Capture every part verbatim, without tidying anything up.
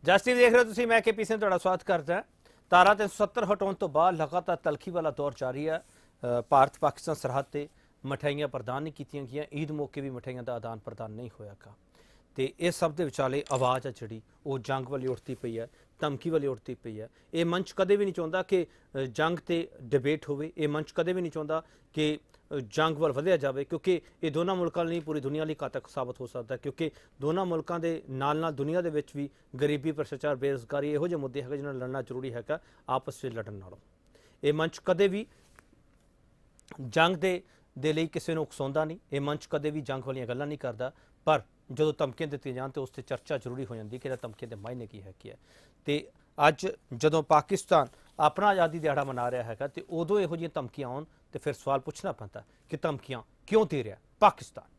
जस टीवी देख रहे हो तुसीं, मैं के पी सिंह तुहाडा स्वागत करदा। धारा तीन सौ सत्तर हटाउण तो बाद लगातार तलखी वाला दौर जारी है। भारत पाकिस्तान सरहद ते मठाइयां प्रदान नहीं कीतियां गईयां, ईद मौके भी मठाइयां का आदान प्रदान नहीं होयागा। तो इस सब के विचाले आवाज़ है जिहड़ी वो जंग वाली उठती पई है, धमकी वाली उठती पई है। ये मंच कदे भी नहीं चाहता कि जंग ते डिबेट होवे, ये मंच कदे भी नहीं चाहता कि जंग वाल वधिया जाए, क्योंकि ये दोनों मुल्कों नहीं पूरी दुनिया लिए घातक साबित हो सकता है। क्योंकि दोनों मुल्कों के नाल नाल दुनिया के विच भी गरीबी, भ्रष्टाचार, बेरोजगारी इहो जिहे मुद्दे है जिन्हां नाल लड़ना जरूरी है आपस में लड़न नालों। ये मंच कदे भी जंग दे दे लई किसी नूं उकसाउंदा नहीं, ये मंच कदे भी जंग वालियां गल्लां नहीं करता। पर जो धमकियां दित्तियां जाण तो उस ते चर्चा जरूरी हो जाती कि धमकियां दे मायने की है कि है। तो अज जदों पाकिस्तान अपना आज़ादी दिहाड़ा मना रहा है तो उदों इहो जिहियां धमकियां आउण तो फिर सवाल पूछना पैंदा कि धमकियां क्यों दे रहा पाकिस्तान।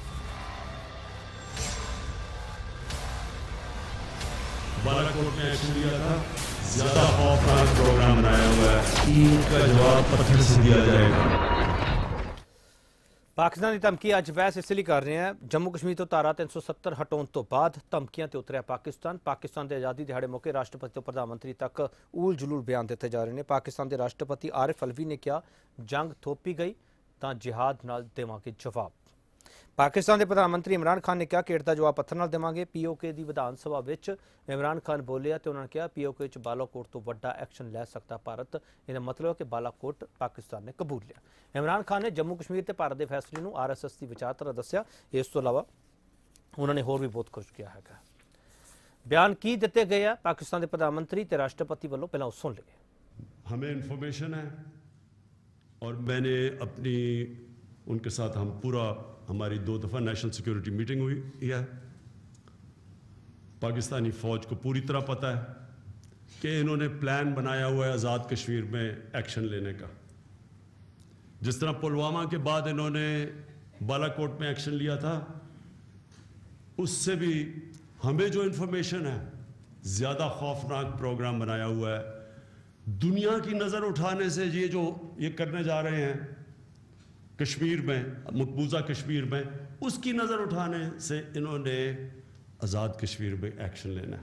बालाकोट में एक्शन लिया था, ज्यादा खौफनाक प्रोग्राम बनाया हुआ है, ईद का जवाब पत्थर से दिया जाएगा। पाकिस्तान की धमकी अज बहस इसलिए कर रहे हैं, जम्मू कश्मीर तो धारा तीन सौ सत्तर हटाउण तो बाद धमकियां ते उतरिया पाकिस्तान। पाकिस्तान के आज़ादी दिहाड़े मौके राष्ट्रपति तो प्रधानमंत्री तक ऊल जुलूल बयान दिते जा रहे हैं। पाकिस्तान के राष्ट्रपति आरिफ अलवी ने कहा जंग थोपी गई तो जिहाद नाल देवांगे जवाब। पाकिस्तान के प्रधानमंत्री इमरान खान ने कहा कि इहदा जवाब पत्थर नाल देवांगे। पी ओ के की विधान सभा विच इमरान खान बोलिया तो उन्होंने कहा पी ओ के बालाकोट तो वड्डा एक्शन लै सकता भारत। इसका मतलब है कि बालाकोट पाकिस्तान ने कबूल लिया। इमरान खान ने जम्मू कश्मीर ते भारत के फैसले नूं आर एस एस की विचारधारा दस्सिया। इस तो इलावा उन्होंने होर भी बहुत कुछ किया है। बयान की दिते गए हैं पाकिस्तान के प्रधानमंत्री ते राष्ट्रपति वालों, पहला सुन लिए। हमें इंफॉर्मेशन है और मैंने अपनी उनके साथ हम पूरा हमारी दो दफ़ा नेशनल सिक्योरिटी मीटिंग हुई है। पाकिस्तानी फ़ौज को पूरी तरह पता है कि इन्होंने प्लान बनाया हुआ है आज़ाद कश्मीर में एक्शन लेने का। जिस तरह पुलवामा के बाद इन्होंने बालाकोट में एक्शन लिया था, उससे भी हमें जो इंफॉर्मेशन है ज़्यादा खौफनाक प्रोग्राम बनाया हुआ है। दुनिया की नज़र उठाने से ये जो ये करने जा रहे हैं कश्मीर में, मकबूजा कश्मीर में, उसकी नज़र उठाने से इन्होंने आज़ाद कश्मीर में एक्शन लेना है।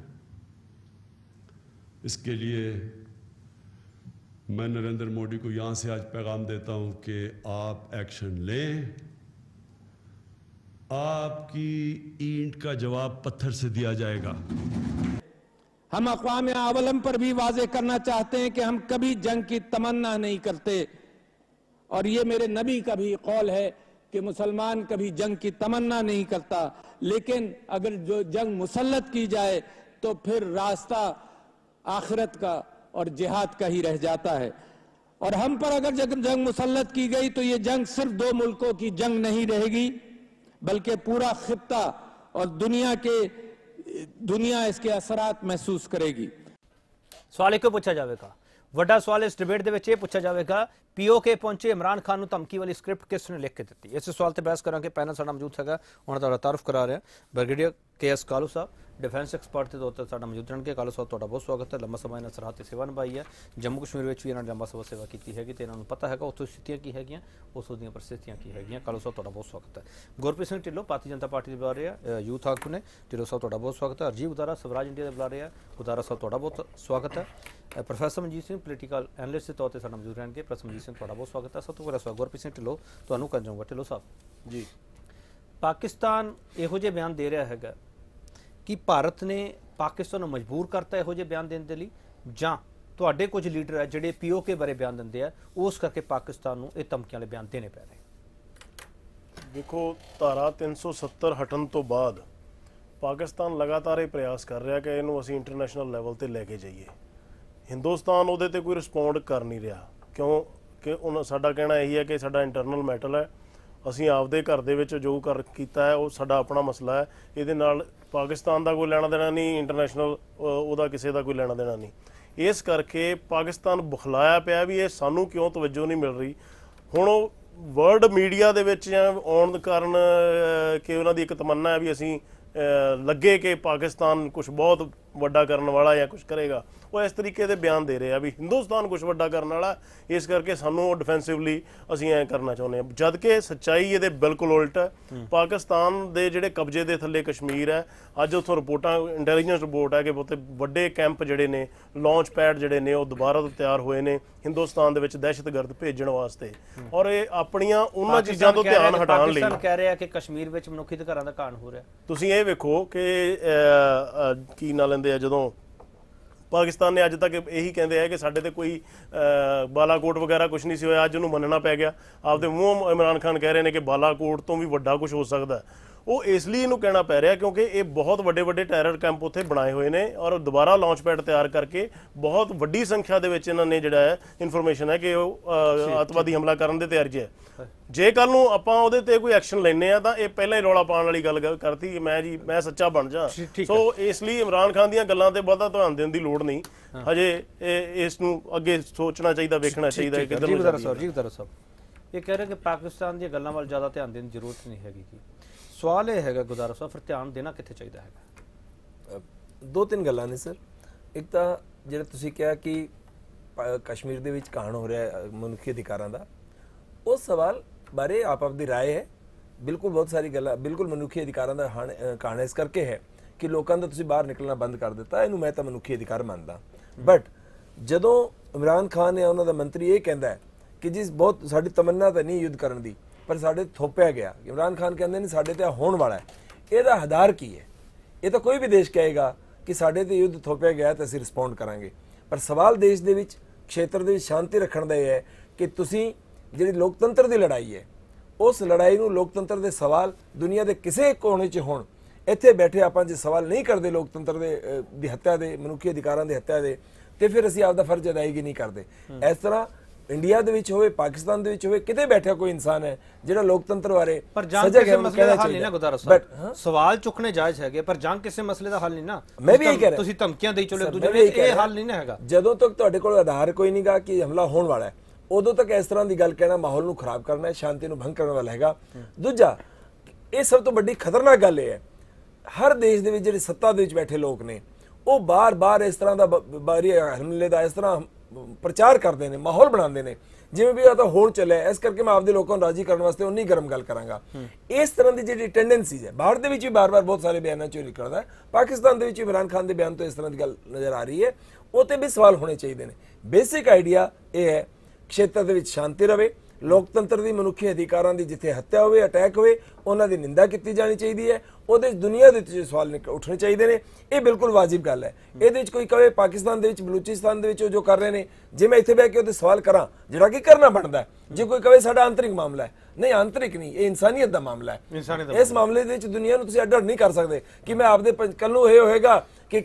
इसके लिए मैं नरेंद्र मोदी को यहाँ से आज पैगाम देता हूँ कि आप एक्शन लें। आपकी ईंट का जवाब पत्थर से दिया जाएगा। हम अक़वाम आलम पर भी वाज़ेह करना चाहते हैं कि हम कभी जंग की तमन्ना नहीं करते, और ये मेरे नबी का भी कौल है कि मुसलमान कभी जंग की तमन्ना नहीं करता। लेकिन अगर जो जंग मुसल्लत की जाए तो फिर रास्ता आखिरत का और जिहाद का ही रह जाता है। और हम पर अगर जंग मुसल्लत की गई तो ये जंग सिर्फ दो मुल्कों की जंग नहीं रहेगी, बल्कि पूरा खित्ता और दुनिया के दुनिया इसके असरात महसूस करेगी। सवाल एक पूछा जाएगा, वड्डा सवाल इस डिबेट दे विच ये पूछा जाएगा, पीओ के पहुंचे इमरान खान नूं धमकी वाली स्क्रिप्ट किसने लिख के दी? इस सवाल पर बहस करांगे। पैनल साडा मौजूद है, उन्होंने तुहाडा तारुफ करा रहे हैं ब्रिगेडियर के एस कालू साहब, डिफेंस एक्सपर्ट के तौर पर साडा मौजूद रहणगे। कालू साहब तुहाडा बहुत स्वागत है। लंबा समय इन्हां सरहद ते सेवा निभाई है, जम्मू कश्मीर में भी इन्होंने लंबा समय सेवा की हैगी ते इन्हां नूं पता है उत्थों स्थितियां की हैगियां, उस दी परिस्थितियां की हैगियां। कालू साहब तुहाडा बहुत स्वागत है। गुरप्रीत सिंह ढिल्लों भारतीय जनता पार्टी के बुला रहे हैं, यूथ आगू ने, ढिल्लों साहब तुहाडा बहुत स्वागत है। राजीव उदारा स्वराज इंडिया के बुला रहे हैं, उदारा साहब तुहाडा बहुत स्वागत है। Professor Manjeet Singh political analyst के तौर पर साडा मौजूद रहणगे, प्रोफैसर मनजीत सिंह तुहाडा बहुत स्वागत है। सब तो पहला सवाल गुरप्रीत सिंह ढिल्लों तुहानूं कर जाऊँगा। ढिल्लों साहब जी, पाकिस्तान इहो जिहे बयान दे रहा है कि भारत ने पाकिस्तान को मजबूर करता इहो जिहे बयान देने के लिए, जां तुहाडे कुछ लीडर है जिहड़े पीओ के बारे बयान दिंदे आ उस करके पाकिस्तान को ये धमकियां वाले बयान देने पै रहे? देखो, धारा तीन सौ सत्तर हटन तो बाद पाकिस्तान लगातार ये प्रयास कर रहा कि इनू असीं इंटरनेशनल लैवल ते लैके जाइए। हिंदुस्तान उहदे ते कोई रिस्पोंड कर नहीं रहा, क्यों कि उन साडा कहना यही है कि साडा इंटरनल मैटर है, असीं आपदे घर दे विच जो कर कीता है वो साडा अपना मसला है, इहदे नाल पाकिस्तान का कोई लेना देना नहीं, इंटरनेशनल उहदा किसी का कोई लेना देना नहीं। इस करके पाकिस्तान बुखलाया पिया भी ये सानू क्यों तवज्जो नहीं मिल रही। हुण वर्ल्ड मीडिया दे विच आउण कारण कि उन्हां दी एक तमन्ना है भी असीं लगे कि पाकिस्तान कुछ बहुत ਵੱਡਾ ਕਰਨ ਵਾਲਾ ਜਾਂ ਕੁਝ ਕਰੇਗਾ, ਉਹ ਇਸ ਤਰੀਕੇ ਦੇ ਬਿਆਨ ਦੇ ਰਹੇ ਆ ਵੀ ਹਿੰਦੁਸਤਾਨ ਕੁਝ ਵੱਡਾ ਕਰਨ ਵਾਲਾ, ਇਸ ਕਰਕੇ ਸਾਨੂੰ ਡਿਫੈਂਸਿਵਲੀ ਅਸੀਂ ਐਂ ਕਰਨਾ ਚਾਹੁੰਦੇ ਹਾਂ। ਜਦ ਕਿ ਸੱਚਾਈ ਇਹਦੇ ਬਿਲਕੁਲ ਉਲਟ ਹੈ। ਪਾਕਿਸਤਾਨ ਦੇ ਜਿਹੜੇ ਕਬਜ਼ੇ ਦੇ ਥੱਲੇ ਕਸ਼ਮੀਰ ਹੈ, ਅੱਜ ਉੱਥੋਂ ਰਿਪੋਰਟਾਂ ਇੰਟੈਲੀਜੈਂਸ ਰਿਪੋਰਟ ਹੈ ਕਿ ਉੱਥੇ ਵੱਡੇ ਕੈਂਪ ਜਿਹੜੇ ਨੇ, ਲਾਂਚ ਪੈਡ ਜਿਹੜੇ ਨੇ ਉਹ ਦੁਬਾਰਾ ਤੋਂ ਤਿਆਰ ਹੋਏ ਨੇ ਹਿੰਦੁਸਤਾਨ ਦੇ ਵਿੱਚ ਦਹਿਸ਼ਤਗਰਦ ਭੇਜਣ ਵਾਸਤੇ, ਔਰ ਇਹ ਆਪਣੀਆਂ ਉਹਨਾਂ ਚੀਜ਼ਾਂ ਤੋਂ ਧਿਆਨ ਹਟਾਉਣ ਲਈ। ਪਾਕਿਸਤਾਨ ਕਹਿ ਰਿਹਾ ਕਿ ਕਸ਼ਮੀਰ ਵਿੱਚ ਮਨੁੱਖੀ ਅਧਿਕਾਰਾਂ ਦਾ ਘਾਣ ਹੋ ਰਿਹਾ। ਤੁਸੀਂ ਇਹ ਵੇਖੋ ਕਿ ਕੀ ਨਾਂ ਲੈਂਦੇ ਆ, ਜਦੋਂ ਪਾਕਿਸਤਾਨ ਨੇ ਅੱਜ ਤੱਕ ਇਹੀ ਕਹਿੰਦੇ ਆ ਕਿ ਸਾਡੇ ਤੇ ਕੋਈ ਬਾਲਾਕੋਟ ਵਗੈਰਾ ਕੁਝ ਨਹੀਂ ਸੀ ਹੋਇਆ, ਅੱਜ ਉਹਨੂੰ ਮੰਨਣਾ ਪੈ ਗਿਆ। ਆਪਦੇ ਮੂੰਹੋਂ ਇਮਰਾਨ ਖਾਨ ਕਹਿ ਰਹੇ ਨੇ ਕਿ ਬਾਲਾਕੋਟ ਤੋਂ ਵੀ ਵੱਡਾ ਕੁਝ ਹੋ ਸਕਦਾ। ਉਹ ਇਸ ਲਈ ਇਹਨੂੰ ਕਹਿਣਾ ਪੈ ਰਿਹਾ ਕਿਉਂਕਿ ਇਹ ਬਹੁਤ ਵੱਡੇ ਵੱਡੇ ਟੈਰਰ ਕੈਂਪ ਉੱਥੇ ਬਣਾਏ ਹੋਏ ਨੇ, ਔਰ ਦੁਬਾਰਾ ਲਾਂਚ ਪੈਡ ਤਿਆਰ ਕਰਕੇ ਬਹੁਤ ਵੱਡੀ ਸੰਖਿਆ ਦੇ ਵਿੱਚ ਇਹਨਾਂ ਨੇ ਜਿਹੜਾ ਹੈ ਇਨਫੋਰਮੇਸ਼ਨ ਹੈ ਕਿ ਉਹ ਅੱਤਵਾਦੀ ਹਮਲਾ ਕਰਨ ਦੇ ਤਿਆਰੀ 'ਚ ਹੈ। ਜੇ ਕੱਲ ਨੂੰ ਆਪਾਂ ਉਹਦੇ ਤੇ ਕੋਈ ਐਕਸ਼ਨ ਲੈਨੇ ਆ ਤਾਂ ਇਹ ਪਹਿਲਾਂ ਹੀ ਰੌਲਾ ਪਾਉਣ ਵਾਲੀ ਗੱਲ ਕਰਤੀ ਕਿ ਮੈਂ ਜੀ ਮੈਂ ਸੱਚਾ ਬਣ ਜਾ। ਸੋ ਇਸ ਲਈ ਇਮਰਾਨ ਖਾਨ ਦੀਆਂ ਗੱਲਾਂ ਤੇ ਬਹੁਤਾ ਧਿਆਨ ਦੇਣ ਦੀ ਲੋੜ ਨਹੀਂ, ਹਜੇ ਇਸ ਨੂੰ ਅੱਗੇ ਸੋਚਣਾ ਚਾਹੀਦਾ, ਵੇਖਣਾ ਚਾਹੀਦਾ ਹੈ ਕਿੱਧਰ ਨੂੰ ਜਾ ਰਹੀ ਹੈ। ਜੀ ਗੁਰਦਾਰਾ ਸਾਹਿਬ ਇਹ ਕਹਿ ਰਹੇ ਕਿ ਪਾਕਿਸਤਾਨ ਦੀਆਂ ਗੱਲਾਂ ਵੱਲ ਜ਼ਿਆਦਾ ਧਿਆਨ ਦੇਣ ਦੀ ਜ਼ਰੂਰਤ ਨਹੀਂ ਹੈਗੀ। ਸਵਾਲ ਇਹ ਹੈਗਾ ਗੁਰਦਾਰਾ ਸਾਹਿਬ, ਫਿਰ ਧਿਆਨ ਦੇਣਾ ਕਿੱਥੇ ਚਾਹੀਦਾ ਹੈਗਾ? ਦੋ ਤਿੰਨ ਗੱਲਾਂ ਨੇ ਸਰ। ਇੱਕ ਤਾਂ ਜਿਹੜਾ ਤੁਸੀਂ ਕਿਹਾ ਕਿ ਕਸ਼ਮੀਰ ਦੇ ਵਿੱਚ ਘਾਣ ਹੋ ਰਿਹਾ ਮਨੁੱਖੀ ਅਧਿਕਾਰਾਂ ਦਾ, ਉਸ ਸਵਾਲ ਬਾਰੇ ਆਪ ਆਪ ਦੀ ਰਾਏ ਹੈ। ਬਿਲਕੁਲ ਬਹੁਤ ਸਾਰੀ ਗੱਲਾਂ, ਬਿਲਕੁਲ ਮਨੁੱਖੀ ਅਧਿਕਾਰਾਂ ਦਾ ਘਾਣ ਇਸ ਕਰਕੇ ਹੈ ਕਿ ਲੋਕਾਂ ਦਾ ਤੁਸੀਂ ਬਾਹਰ ਨਿਕਲਣਾ ਬੰਦ ਕਰ ਦਿੱਤਾ, ਇਹਨੂੰ ਮੈਂ ਤਾਂ ਮਨੁੱਖੀ ਅਧਿਕਾਰ ਮੰਨਦਾ। ਬਟ ਜਦੋਂ ਇਮਰਾਨ ਖਾਨ ਨੇ ਉਹਨਾਂ ਦਾ ਮੰਤਰੀ ਇਹ ਕਹਿੰਦਾ ਹੈ ਕਿ ਜਿਸ ਬਹੁਤ ਸਾਡੀ ਤਮੰਨਾ ਤਾਂ ਨਹੀਂ ਯੁੱਧ ਕਰਨ ਦੀ, ਪਰ ਸਾਡੇ ਥੋਪਿਆ ਗਿਆ। ਇਮਰਾਨ ਖਾਨ ਕਹਿੰਦੇ ਨੇ ਸਾਡੇ ਤੇ ਹੋਣ ਵਾਲਾ ਹੈ, ਇਹਦਾ ਆਧਾਰ ਕੀ ਹੈ? ਇਹ ਤਾਂ ਕੋਈ ਵੀ ਦੇਸ਼ ਕਹੇਗਾ ਕਿ ਸਾਡੇ ਤੇ ਯੁੱਧ ਥੋਪਿਆ ਗਿਆ ਤਾਂ ਅਸੀਂ ਰਿਸਪੌਂਡ ਕਰਾਂਗੇ, ਪਰ ਸਵਾਲ ਦੇਸ਼ ਦੇ ਵਿੱਚ ਖੇਤਰ ਦੇ ਵਿੱਚ ਸ਼ਾਂਤੀ ਰੱਖਣ ਦਾ ਇਹ ਹੈ ਕਿ ਤੁਸੀਂ ਜਿਹੜੀ ਲੋਕਤੰਤਰ ਦੀ ਲੜਾਈ ਹੈ, ਉਸ ਲੜਾਈ ਨੂੰ ਲੋਕਤੰਤਰ ਦੇ ਸਵਾਲ ਦੁਨੀਆ ਦੇ ਕਿਸੇ ਕੋਨੇ 'ਚ ਹੋਣ, ਇੱਥੇ ਬੈਠੇ ਆਪਾਂ ਜੇ ਸਵਾਲ ਨਹੀਂ ਕਰਦੇ ਲੋਕਤੰਤਰ ਦੇ ਦੀ ਹੱਤਿਆ ਦੇ, ਮਨੁੱਖੀ ਅਧਿਕਾਰਾਂ ਦੀ ਹੱਤਿਆ ਦੇ, ਤੇ ਫਿਰ ਅਸੀਂ ਆਪਦਾ ਫਰਜ਼ ਅਦਾਇਗੀ ਨਹੀਂ ਕਰਦੇ। ਇਸ ਤਰ੍ਹਾਂ ਇੰਡੀਆ ਦੇ ਵਿੱਚ ਹੋਵੇ, ਪਾਕਿਸਤਾਨ ਦੇ ਵਿੱਚ ਹੋਵੇ, ਕਿਤੇ ਬੈਠਿਆ ਕੋਈ ਇਨਸਾਨ ਹੈ ਜਿਹੜਾ ਲੋਕਤੰਤਰ ਬਾਰੇ ਸਜਗ ਹੈ, ਮਸਲੇ ਦਾ ਹੱਲ ਨਹੀਂ ਨਾ ਗੁਰਦਾਰਾ ਸਾਹਿਬ। ਸਵਾਲ ਚੁੱਕਣੇ ਜਾਇਜ਼ ਹੈਗੇ, ਪਰ ਜੰਗ ਕਿਸੇ ਮਸਲੇ ਦਾ ਹੱਲ ਨਹੀਂ ਨਾ। ਮੈਂ ਵੀ ਇਹ ਕਹਿ ਰਿਹਾ, ਤੁਸੀਂ ਧਮਕੀਆਂ ਦੇਈ ਚਲੋ ਦੂਜੇ ਨੂੰ, ਇਹ ਹੱਲ ਨਹੀਂ ਨਾ ਹੈਗਾ। ਜਦੋਂ ਤੱਕ ਤੁਹਾਡੇ ਕੋਲ ਆਧਾਰ ਕੋਈ ਨਹੀਂਗਾ ਕਿ ਹਮਲਾ ਹੋਣ ਵਾਲਾ ਹੈ, ਉਦੋਂ ਤੱਕ ਇਸ ਤਰ੍ਹਾਂ ਦੀ ਗੱਲ ਕਹਿਣਾ ਮਾਹੌਲ ਨੂੰ ਖਰਾਬ ਕਰਨਾ ਹੈ, ਸ਼ਾਂਤੀ ਨੂੰ ਭੰਗ ਕਰਨ ਵਾਲਾ ਹੈਗਾ। ਦੂਜਾ, ਇਹ ਸਭ ਤੋਂ ਵੱਡੀ ਖਤਰਨਾਕ ਗੱਲ ਇਹ ਹੈ, ਹਰ ਦੇਸ਼ ਦੇ ਵਿੱਚ ਜਿਹੜੇ ਸੱਤਾ ਦੇ ਵਿੱਚ ਬੈਠੇ ਲੋਕ ਨੇ ਉਹ ਬਾਰ-ਬਾਰ ਇਸ ਤਰ੍ਹਾਂ ਦਾ ਬਾਰੀ ਹਮਲੇ ਦਾ ਇਸ ਤਰ੍ਹਾਂ ਪ੍ਰਚਾਰ ਕਰਦੇ ਨੇ, ਮਾਹੌਲ ਬਣਾਉਂਦੇ ਨੇ ਜਿਵੇਂ ਵੀ ਆ ਤਾਂ ਹੋਣ ਚੱਲਿਆ। ਇਸ ਕਰਕੇ ਮੈਂ ਆਪਦੇ ਲੋਕਾਂ ਨੂੰ ਰਾਜੀ ਕਰਨ ਵਾਸਤੇ ਉਨੀ ਗਰਮ ਗੱਲ ਕਰਾਂਗਾ। ਇਸ ਤਰ੍ਹਾਂ ਦੀ ਜਿਹੜੀ ਟੈਂਡੈਂਸੀਜ਼ ਹੈ ਬਾਹਰ ਦੇ ਵਿੱਚ ਵੀ ਬਾਰ-ਬਾਰ ਬਹੁਤ ਸਾਰੇ ਬਿਆਨਾਂ ਚੋਂ ਨਿਕਲਦਾ ਹੈ, ਪਾਕਿਸਤਾਨ ਦੇ ਵਿੱਚ ਇਮਰਾਨ ਖਾਨ ਦੇ ਬਿਆਨ ਤੋਂ ਇਸ ਤਰ੍ਹਾਂ ਦੀ ਗੱਲ ਨਜ਼ਰ ਆ ਰਹੀ ਹੈ, ਉਹ ਤੇ ਵੀ ਸਵਾਲ ਹੋਣੇ ਚਾਹੀਦੇ ਨੇ। ਬੇਸਿਕ ਆਈਡੀਆ ਇਹ ਹੈ ਖੇਤਰ ਦੇ ਵਿੱਚ ਸ਼ਾਂਤੀ ਰਵੇ, ਲੋਕਤੰਤਰ ਦੀ, ਮਨੁੱਖੀ ਅਧਿਕਾਰਾਂ ਦੀ ਜਿੱਥੇ ਹੱਤਿਆ ਹੋਵੇ, ਅਟੈਕ ਹੋਵੇ, ਉਹਨਾਂ ਦੀ ਨਿੰਦਾ ਕੀਤੀ ਜਾਣੀ ਚਾਹੀਦੀ ਹੈ। ਉਹਦੇ ਦੁਨੀਆ ਦੇ ਵਿੱਚ ਸਵਾਲ ਉੱਠਣੇ ਚਾਹੀਦੇ ਨੇ, ਇਹ ਬਿਲਕੁਲ ਵਾਜਿਬ ਗੱਲ ਹੈ। ਇਹਦੇ ਵਿੱਚ ਕੋਈ ਕਹੇ ਪਾਕਿਸਤਾਨ ਦੇ ਵਿੱਚ, ਬਲੂਚਿਸਤਾਨ ਦੇ ਵਿੱਚ ਜੋ ਕਰ ਰਹੇ ਨੇ, ਜੇ ਮੈਂ ਇੱਥੇ ਬਹਿ ਕੇ ਉਹਦੇ ਸਵਾਲ ਕਰਾਂ, ਜਿਹੜਾ ਕਿ ਕਰਨਾ ਬਣਦਾ, ਜੇ ਕੋਈ ਕਹੇ ਸਾਡਾ ਆਂਤਰਿਕ ਮਾਮਲਾ ਹੈ, ਨਹੀਂ ਆਂਤਰਿਕ ਨਹੀਂ, ਇਹ ਇਨਸਾਨੀਅਤ ਦਾ ਮਾਮਲਾ ਹੈ। ਇਸ ਮਾਮਲੇ ਦੇ ਵਿੱਚ ਦੁਨੀਆ ਨੂੰ ਤੁਸੀਂ ਅੱਡ ਨਹੀਂ ਕਰ ਸਕਦੇ ਕਿ ਮੈਂ ਆਪਦੇ ਕੱਲ ਨੂੰ ਇਹ ਹੋਏਗਾ ਕਿ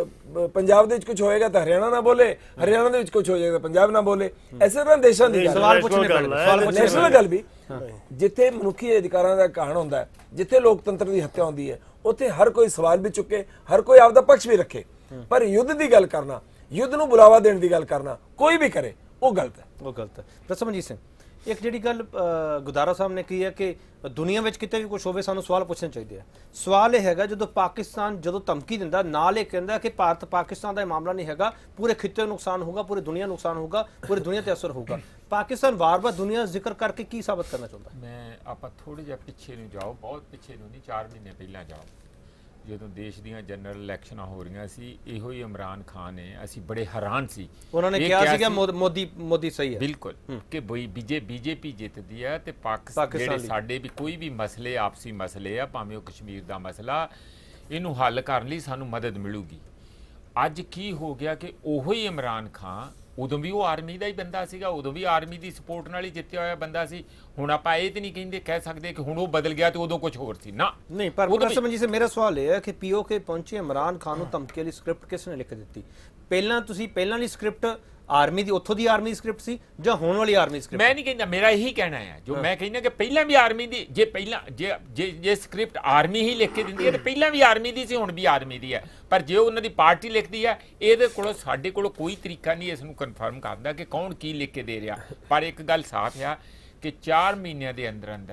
ਪੰਜਾਬ ਦੇ ਵਿੱਚ ਕੁਝ ਹੋਏਗਾ ਤਾਂ ਹਰਿਆਣਾ ਨਾ ਬੋਲੇ, ਹਰਿਆਣਾ ਦੇ ਵਿੱਚ ਕੁਝ ਹੋ ਜਾਏਗਾ ਪੰਜਾਬ ਨਾ ਬੋਲੇ। ਐਸੇ ਤਰ੍ਹਾਂ ਦੇਸ਼ਾਂ ਦੀ ਸਵਾਲ ਪੁੱਛਣੇ ਨੈਸ਼ਨਲ ਗੱਲ ਵੀ, ਜਿੱਥੇ ਮਨੁੱਖੀ ਅਧਿਕਾਰਾਂ ਦਾ ਘਾਣ ਹੁੰਦਾ ਹੈ, ਜਿੱਥੇ ਲੋਕਤੰਤਰ ਦੀ ਹੱਤਿਆ ਹੁੰਦੀ ਹੈ, ਉੱਥੇ ਹਰ ਕੋਈ ਸਵਾਲ ਵੀ ਚੁੱਕੇ, ਹਰ ਕੋਈ ਆਪਦਾ ਪੱਖ ਵੀ ਰੱਖੇ। ਪਰ ਯੁੱਧ ਦੀ ਗੱਲ ਕਰਨਾ, ਯੁੱਧ ਨੂੰ ਬੁਲਾਵਾ ਦੇਣ ਦੀ ਗੱਲ ਕਰਨਾ, ਕੋਈ ਵੀ ਕਰੇ, ਉਹ ਗਲਤ ਹੈ, ਉਹ ਗਲਤ ਹੈ। ਰਸਮਜੀਤ ਸਿੰਘ, ਇੱਕ ਜਿਹੜੀ ਗੱਲ ਗੁਰਦਾਰਾ ਸਾਹਿਬ ਨੇ ਕਹੀ ਹੈ ਕਿ ਦੁਨੀਆ ਵਿੱਚ ਕਿਤੇ ਵੀ ਕੁਝ ਹੋਵੇ ਸਾਨੂੰ ਸਵਾਲ ਪੁੱਛਣੇ ਚਾਹੀਦੇ ਆ। ਸਵਾਲ ਇਹ ਹੈਗਾ ਜਦੋਂ ਪਾਕਿਸਤਾਨ ਜਦੋਂ ਧਮਕੀ ਦਿੰਦਾ, ਨਾਲ ਇਹ ਕਹਿੰਦਾ ਕਿ ਭਾਰਤ ਪਾਕਿਸਤਾਨ ਦਾ ਇਹ ਮਾਮਲਾ ਨਹੀਂ ਹੈਗਾ, ਪੂਰੇ ਖਿੱਤੇ ਨੂੰ ਨੁਕਸਾਨ ਹੋਊਗਾ, ਪੂਰੀ ਦੁਨੀਆ ਨੂੰ ਨੁਕਸਾਨ ਹੋਊਗਾ, ਪੂਰੀ ਦੁਨੀਆ ਤੇ ਅਸਰ ਹੋਊਗਾ। ਪਾਕਿਸਤਾਨ ਵਾਰ-ਵਾਰ ਦੁਨੀਆ ਦਾ ਜ਼ਿਕਰ ਕਰਕੇ ਕੀ ਸਾਬਤ ਕਰਨਾ ਚਾਹੁੰਦਾ? ਮੈਂ ਆਪਾਂ ਥੋੜ੍ਹਾ ਜਿਹਾ ਪਿੱਛੇ ਨੂੰ ਜਾਓ, ਬਹੁਤ ਪਿੱਛੇ ਨੂੰ ਨਹੀਂ, ਚਾਰ ਮਹੀਨੇ ਪਹਿਲਾਂ ਜਾਓ, ਜਦੋਂ ਦੇਸ਼ ਦੀਆਂ ਜਨਰਲ ਇਲੈਕਸ਼ਨਾਂ ਹੋ ਰਹੀਆਂ ਸੀ, ਇਹੋ ਹੀ ਇਮਰਾਨ ਖਾਨ ਨੇ, ਅਸੀਂ ਬੜੇ ਹੈਰਾਨ ਸੀ। ਉਹਨਾਂ ਨੇ ਕਿਹਾ ਸੀਗਾ ਮੋਦੀ ਮੋਦੀ ਸਹੀ ਹੈ, ਬਿਲਕੁਲ, ਕਿ ਬਈ ਬੀਜੇ ਬੀਜੇਪੀ ਜਿੱਤਦੀ ਹੈ ਤੇ ਪਾਕਿਸਤਾਨ ਜਿਹੜੇ ਸਾਡੇ ਵੀ ਕੋਈ ਵੀ ਮਸਲੇ, ਆਪਸੀ ਮਸਲੇ ਆ, ਭਾਵੇਂ ਉਹ ਕਸ਼ਮੀਰ ਦਾ ਮਸਲਾ, ਇਹਨੂੰ ਹੱਲ ਕਰਨ ਲਈ ਸਾਨੂੰ ਮਦਦ ਮਿਲੂਗੀ। ਅੱਜ ਕੀ ਹੋ ਗਿਆ ਕਿ ਉਹੋ ਹੀ ਇਮਰਾਨ ਖਾਨ, ਉਦੋਂ ਵੀ ਉਹ ਆਰਮੀ ਦਾ ਹੀ ਬੰਦਾ ਸੀਗਾ, ਉਦੋਂ ਵੀ ਆਰਮੀ ਦੀ ਸਪੋਰਟ ਨਾਲ ਹੀ ਜਿੱਤਿਆ ਹੋਇਆ ਬੰਦਾ ਸੀ। ਹੁਣ ਆਪਾਂ ਇਹ ਤੇ ਨਹੀਂ ਕਹਿੰਦੇ, ਕਹਿ ਸਕਦੇ ਕਿ ਹੁਣ ਉਹ ਬਦਲ ਗਿਆ ਤੇ ਉਦੋਂ ਕੁਝ ਹੋਰ ਸੀ ਨਾ, ਨਹੀਂ। ਪਰ ਰਸਮਜੀਤ ਸਿੰਘ, ਮੇਰਾ ਸਵਾਲ ਇਹ ਹੈ ਕਿ ਪੀਓਕੇ ਪਹੁੰਚੇ ਇਮਰਾਨ ਖਾਨ ਨੂੰ ਧਮਕੀ ਵਾਲੀ ਸਕ੍ਰਿਪਟ ਕਿਸ ਨੇ ਲਿਖ ਦਿੱਤੀ? ਪਹਿਲਾਂ ਤੁਸੀਂ ਪਹਿਲਾਂ ਵਾਲੀ ਸਕ੍ਰਿਪਟ ਆਰਮੀ ਦੀ, ਉੱਥੋਂ ਦੀ ਆਰਮੀ ਦੀ ਸਕ੍ਰਿਪਟ ਸੀ ਜਾਂ ਹੋਣ ਵਾਲੀ ਆਰਮੀ ਸਕ੍ਰਿਪਟ? ਮੈਂ ਨਹੀਂ ਕਹਿੰਦਾ, ਮੇਰਾ ਇਹੀ ਕਹਿਣਾ ਹੈ, ਜੋ ਮੈਂ ਕਹਿੰਦਾ ਕਿ ਪਹਿਲਾਂ ਵੀ ਆਰਮੀ ਦੀ, ਜੇ ਪਹਿਲਾਂ ਜੇ ਜੇ ਜੇ ਸਕ੍ਰਿਪਟ ਆਰਮੀ ਹੀ ਲਿਖ ਕੇ ਦਿੰਦੀ ਹੈ ਤੇ ਪਹਿਲਾਂ ਵੀ ਆਰਮੀ ਦੀ ਸੀ, ਹੁਣ ਵੀ ਆਰਮੀ ਦੀ ਹੈ। ਪਰ ਜੇ ਉਹਨਾਂ ਦੀ ਪਾਰਟੀ ਲਿਖਦੀ ਹੈ, ਇਹਦੇ ਕੋਲ ਸਾਡੇ ਕੋਲ ਕੋਈ ਤਰੀਕਾ ਨਹੀਂ ਇਸ ਨੂੰ ਕਨਫਰਮ ਕਰਦਾ ਕਿ ਕੌਣ ਕੀ ਲਿਖ ਕੇ ਦੇ ਰਿਹਾ। ਪਰ ਇੱਕ ਗੱਲ ਸਾਫ਼ ਆ ਕਿ ਚਾਰ ਮਹੀਨਿਆਂ ਦੇ ਅੰਦਰ ਅੰਦਰ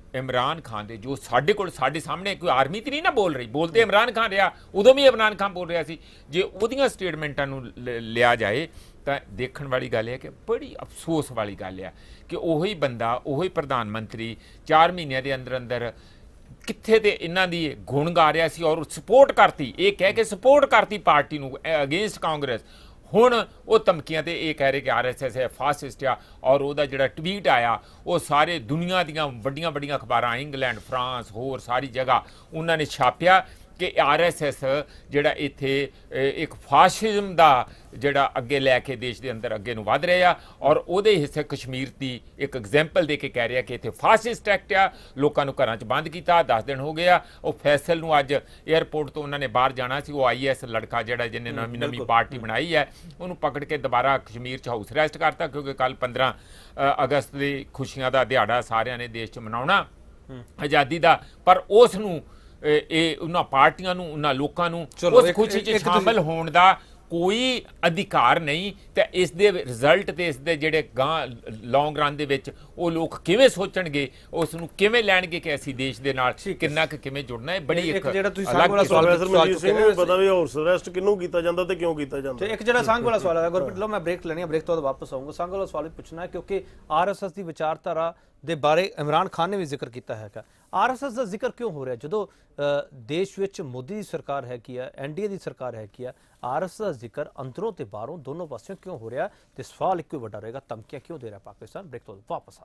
इमरान खान दे जो साडे कोल साडे सामने कोई आर्मी तो नहीं ना बोल रही, बोलते इमरान खान रहा, उदों भी इमरान खान बोल रहा सी, जे उहदियां स्टेटमेंटां नूं लिया जाए तो देखण वाली गल है कि बड़ी अफसोस वाली गल है कि उही बंदा उही प्रधानमंत्री चार महीनों के अंदर अंदर कित्थे ते इन्हां दी गुण गा रहा सी और सपोर्ट करती, ये कह के सपोर्ट करती पार्टी नूं अगेंस्ट कांग्रेस। हुण वो धमकियां ते ये कह रहे कि आर एस एस है फासिस्ट आ, और वह जिहड़ा ट्वीट आया वो सारे दुनिया दीयां वड्डियां वड्डियां अखबारां इंग्लैंड फ्रांस होर सारी जगह उन्होंने छापिया कि आर एस एस जिहड़ा इत्थे एक फाशिज्म दा जिहड़ा अगे लैके देश के अंदर अगे नूं वध रहा, और उहदे हिस्से कश्मीर की एक एग्जाम्पल दे के कह रहा कि इत्थे फासिस्ट एक्ट आ, लोकां नूं घरां च बंद कीता, दस दिन हो गया। वो फैसल नूं अज एयरपोर्ट तो उन्होंने बाहर जाना सी, वो आई एस लड़का जिहड़ा जिन्हें नवीं नवीं पार्टी बनाई है उन्होंने पकड़ के दोबारा कश्मीर च हाउस अरैसट करता, क्योंकि कल पंद्रह अगस्त की खुशियां का दिहाड़ा सारिਆਂ ने देश च मनाउणा आज़ादी का, पर उस नूं ਇਹ ਉਹਨਾਂ ਪਾਰਟੀਆਂ ਨੂੰ ਉਹਨਾਂ ਲੋਕਾਂ ਨੂੰ ਉਸ ਖੁਸ਼ੀ 'ਚ ਸ਼ਾਮਲ ਹੋਣ ਦਾ ਕੋਈ ਅਧਿਕਾਰ ਨਹੀਂ। ਤੇ ਇਸ ਦੇ ਰਿਜ਼ਲਟ ਤੇ ਇਸ ਦੇ ਜਿਹੜੇ ਗਾਂ ਲੌਂਗ ਰਨ ਦੇ ਵਿੱਚ ਉਹ ਲੋਕ ਕਿਵੇਂ ਸੋਚਣਗੇ, ਉਸ ਨੂੰ ਕਿਵੇਂ ਲੈਣਗੇ ਕਿ ਅਸੀਂ ਦੇਸ਼ ਦੇ ਨਾਲ ਕਿੰਨਾ ਕੁ ਕਿਵੇਂ ਜੁੜਨਾ ਹੈ। ਬੜੀ ਇੱਕ ਜਿਹੜਾ ਤੁਸੀਂ ਸੰਘ ਵਾਲਾ ਸਵਾਲ ਮਨਜੀਤ ਸਿੰਘ ਨੂੰ ਪਤਾ ਵੀ ਹਾਊਸ ਅਰੈਸਟ ਕਿਹਨੂੰ ਕੀਤਾ ਜਾਂਦਾ ਤੇ ਕਿਉਂ ਕੀਤਾ ਜਾਂਦਾ। ਇੱਕ ਜਿਹੜਾ ਸੰਘ ਵਾਲਾ ਸਵਾਲ ਹੈ ਗੁਰਪ੍ਰੀਤ ਲੋ, ਮੈਂ ਬ੍ਰੇਕ ਲੈਣੀ ਹੈ, ਬ੍ਰੇਕ ਤੋਂ ਬਾਅਦ ਵਾਪਸ ਆਊਂਗਾ। ਸੰਘ ਵਾਲਾ ਸਵਾਲ ਪੁੱਛਣਾ ਹੈ ਕਿਉਂਕਿ ਆਰ ਐਸ ਐਸ ਦੀ ਵਿਚਾਰਧਾਰਾ ਦੇ ਬਾਰੇ ਇਮਰਾਨ ਖਾਨ ਨੇ ਵੀ ਜ਼ਿਕਰ ਕੀਤਾ ਹੈਗਾ। ਆਰ ਐਸ ਐਸ ਦਾ ਜ਼ਿਕਰ ਕਿਉਂ ਹੋ ਰਿਹਾ ਜਦੋਂ ਦੇਸ਼ ਵਿੱਚ ਮੋਦੀ ਦੀ ਸਰਕਾਰ ਹੈਗੀ ਆ, ਐਨ ਡੀ ਏ ਦੀ ਸਰਕਾਰ ਹੈਗੀ ਆ, ਆਰ ਐਸ ਐਸ ਦਾ ਜ਼ਿਕਰ ਅੰਦਰੋਂ ਤੇ ਬਾਹਰੋਂ ਦੋਨੋਂ ਪਾਸਿਓਂ ਕਿਉਂ ਹੋ ਰਿਹਾ ਤੇ ਸਵਾਲ ਇੱਕੋ ਵੱਡਾ ਰਹੇਗਾ, ਧਮਕੀਆਂ ਕਿਉਂ ਦੇ ਰਿਹਾ ਪਾਕਿਸਤਾਨ। ਬ੍ਰੇਕ ਤੋਂ ਵਾਪਸ ਆ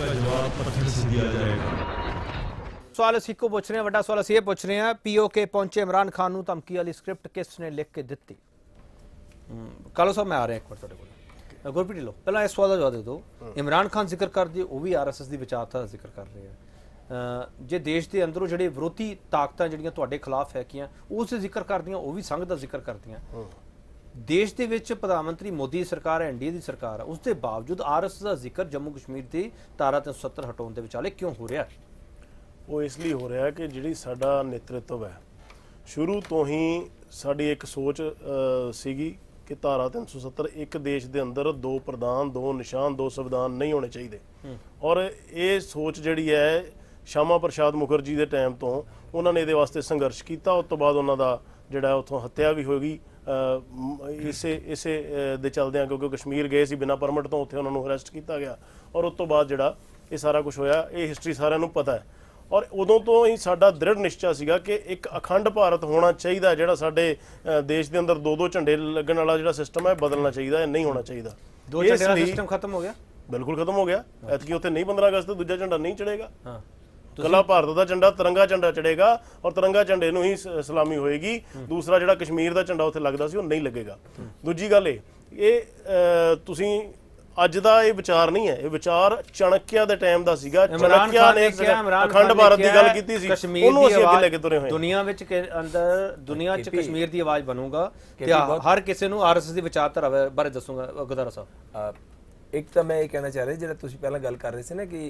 ਸਵਾਲ ਅਸੀਂ ਇੱਕੋ ਪੁੱਛ ਰਹੇ ਹਾਂ, ਵੱਡਾ ਸਵਾਲ ਅਸੀਂ ਇਹ ਪੁੱਛ ਰਹੇ ਹਾਂ, ਪੀ ਓ ਕੇ ਪਹੁੰਚੇ ਇਮਰਾਨ ਖਾਨ ਨੂੰ ਧਮਕੀ ਵਾਲੀ ਸਕ੍ਰਿਪਟ ਕਿਸ ਨੇ ਲਿਖ ਕੇ ਦਿੱਤੀ। ਕਾਲੋ ਸਾਹਿਬ ਮੈਂ ਆ ਰਿਹਾ ਇੱਕ ਵਾਰ ਤੁਹਾਡੇ ਕੋਲ। ਗੁਰਪ੍ਰੀਤ ਲੋ ਪਹਿਲਾਂ ਇਸ ਸਵਾਲ ਦਾ ਜਵਾਬ ਦੇ ਦਿਓ। ਇਮਰਾਨ ਖਾਨ ਜ਼ਿਕਰ ਕਰਦੀ ਉਹ ਵੀ ਆਰ ਐਸ ਐਸ ਦੀ ਵਿਚਾਰਧਾਰਾ ਦਾ ਜ਼ਿਕਰ ਕਰ ਰਹੇ ਆ, ਜੇ ਦੇਸ਼ ਦੇ ਅੰਦਰੋਂ ਜਿਹੜੇ ਵਿਰੋਧੀ ਤਾਕਤਾਂ ਜਿਹੜੀਆਂ ਤੁਹਾਡੇ ਖਿਲਾਫ ਹੈਗੀਆਂ ਉਸ ਦੇ ਜ਼ਿਕਰ ਕਰਦੀਆਂ, ਉਹ ਵੀ ਸੰਘ ਦਾ ਜ਼ਿਕਰ ਕਰਦੀਆਂ। ਦੇਸ਼ ਦੇ ਵਿੱਚ ਪ੍ਰਧਾਨ ਮੰਤਰੀ ਮੋਦੀ ਦੀ ਸਰਕਾਰ ਹੈ, ਐਨ ਡੀ ਏ ਦੀ ਸਰਕਾਰ ਹੈ, ਉਸ ਦੇ ਬਾਵਜੂਦ ਆਰ ਐਸ ਐਸ ਦਾ ਜ਼ਿਕਰ ਜੰਮੂ ਕਸ਼ਮੀਰ ਦੀ ਧਾਰਾ ਤਿੰਨ ਸੌ ਸੱਤਰ ਹਟਾਉਣ ਦੇ ਵਿਚਾਲੇ ਕਿਉਂ ਹੋ ਰਿਹਾ? ਉਹ ਇਸ ਲਈ ਹੋ ਰਿਹਾ ਕਿ ਜਿਹੜੀ ਸਾਡਾ ਨੇਤਰਤਵ ਹੈ ਸ਼ੁਰੂ ਤੋਂ ਹੀ ਸਾਡੀ ਇੱਕ ਸੋਚ ਸੀਗੀ ਕਿ ਧਾਰਾ ਤਿੰਨ ਸੌ ਸੱਤਰ ਇੱਕ ਦੇਸ਼ ਦੇ ਅੰਦਰ ਦੋ ਪ੍ਰਧਾਨ, ਦੋ ਨਿਸ਼ਾਨ, ਦੋ ਸੰਵਿਧਾਨ ਨਹੀਂ ਹੋਣੇ ਚਾਹੀਦੇ। ਔਰ ਇਹ ਸੋਚ ਜਿਹੜੀ ਹੈ ਸ਼ਾਮਾ ਪ੍ਰਸਾਦ ਮੁਖਰਜੀ ਦੇ ਟਾਈਮ ਤੋਂ ਉਹਨਾਂ ਨੇ ਇਹਦੇ ਵਾਸਤੇ ਸੰਘਰਸ਼ ਕੀਤਾ। ਉਸ ਤੋਂ ਬਾਅਦ ਉਹਨਾਂ ਦਾ ਜਿਹੜਾ ਉੱਥੋਂ ਹੱਤਿਆ ਵੀ ਹੋ ਗਈ ਇਸੇ ਇਸੇ ਦੇ ਚਲਦਿਆਂ, ਕਿਉਂਕਿ ਕਸ਼ਮੀਰ ਗਏ ਸੀ ਬਿਨਾਂ ਪਰਮਿਟ ਤੋਂ, ਉੱਥੇ ਉਹਨਾਂ ਨੂੰ ਅਰੈਸਟ ਕੀਤਾ ਗਿਆ ਔਰ ਉਸ ਤੋਂ ਬਾਅਦ ਜਿਹੜਾ ਇਹ ਸਾਰਾ ਕੁਝ ਹੋਇਆ, ਇਹ ਹਿਸਟਰੀ ਸਾਰਿਆਂ ਨੂੰ ਪਤਾ ਹੈ। ਔਰ ਉਦੋਂ ਤੋਂ ਹੀ ਸਾਡਾ ਦ੍ਰਿੜ ਨਿਸ਼ਚਾ ਸੀਗਾ ਕਿ ਇੱਕ ਅਖੰਡ ਭਾਰਤ ਹੋਣਾ ਚਾਹੀਦਾ, ਜਿਹੜਾ ਸਾਡੇ ਦੇਸ਼ ਦੇ ਅੰਦਰ ਦੋ ਦੋ ਝੰਡੇ ਲੱਗਣ ਵਾਲਾ ਜਿਹੜਾ ਸਿਸਟਮ ਹੈ ਬਦਲਣਾ ਚਾਹੀਦਾ, ਇਹ ਨਹੀਂ ਹੋਣਾ ਚਾਹੀਦਾ। ਦੋ ਝੰਡੇ ਦਾ ਸਿਸਟਮ ਖਤਮ ਹੋ ਗਿਆ, ਬਿਲਕੁਲ ਖਤਮ ਹੋ ਗਿਆ। ਐਤਕੀ ਉੱਥੇ ਨਹੀਂ ਪੰਦਰਾਂ ਅਗਸਤ ਦੂਜਾ ਝੰਡਾ ਨਹੀਂ ਚੜੇਗਾ, ਕੱਲਾ ਭਾਰਤ ਦਾ ਝੰਡਾ ਤਿਰੰਗਾ ਝੰਡਾ ਚੜੇਗਾ ਔਰ ਤਿਰੰਗਾ ਝੰਡੇ ਨੂੰ ਹੀ ਸਲਾਮੀ ਹੋਏਗੀ। ਦੂਸਰਾ ਜਿਹੜਾ ਕਸ਼ਮੀਰ ਦਾ ਝੰਡਾ ਉੱਥੇ ਲੱਗਦਾ ਸੀ ਉਹ ਨਹੀਂ ਲੱਗੇਗਾ। ਦੂਜੀ ਗੱਲ ਇਹ ਇਹ ਤੁਸੀਂ ਅੱਜ ਦਾ ਇਹ ਵਿਚਾਰ ਨਹੀਂ ਹੈ, ਇਹ ਵਿਚਾਰ ਚਾਣਕਿਆ ਦੇ ਟਾਈਮ ਦਾ ਸੀਗਾ। ਚਾਣਕਿਆ ਨੇ ਅਖੰਡ ਭਾਰਤ ਦੀ ਗੱਲ ਕੀਤੀ ਸੀ, ਉਹਨੂੰ ਅਸੀਂ ਅੱਗੇ ਲੈ ਕੇ ਤੁਰੇ ਹੋਏ। ਦੁਨੀਆ ਵਿੱਚ ਅੰਦਰ ਦੁਨੀਆ 'ਚ ਕਸ਼ਮੀਰ ਦੀ ਆਵਾਜ਼ ਬਣੂਗਾ ਤੇ ਹਰ ਕਿਸੇ ਨੂੰ ਆਰ ਐਸ ਐਸ ਦੀ ਵਿਚਾਰਧਾਰਾ ਬਾਰੇ ਦੱਸੂਗਾ। ਗੁਰਦਾਰਾ ਸਾਹਿਬ, ਇੱਕ ਤਾਂ ਮੈਂ ਇਹ ਕਹਿਣਾ ਚਾਹ ਰਿਹਾ ਜਿਹੜਾ ਤੁਸੀਂ ਪਹਿਲਾਂ ਗੱਲ ਕਰ ਰਹੇ ਸੀ ਨਾ ਕਿ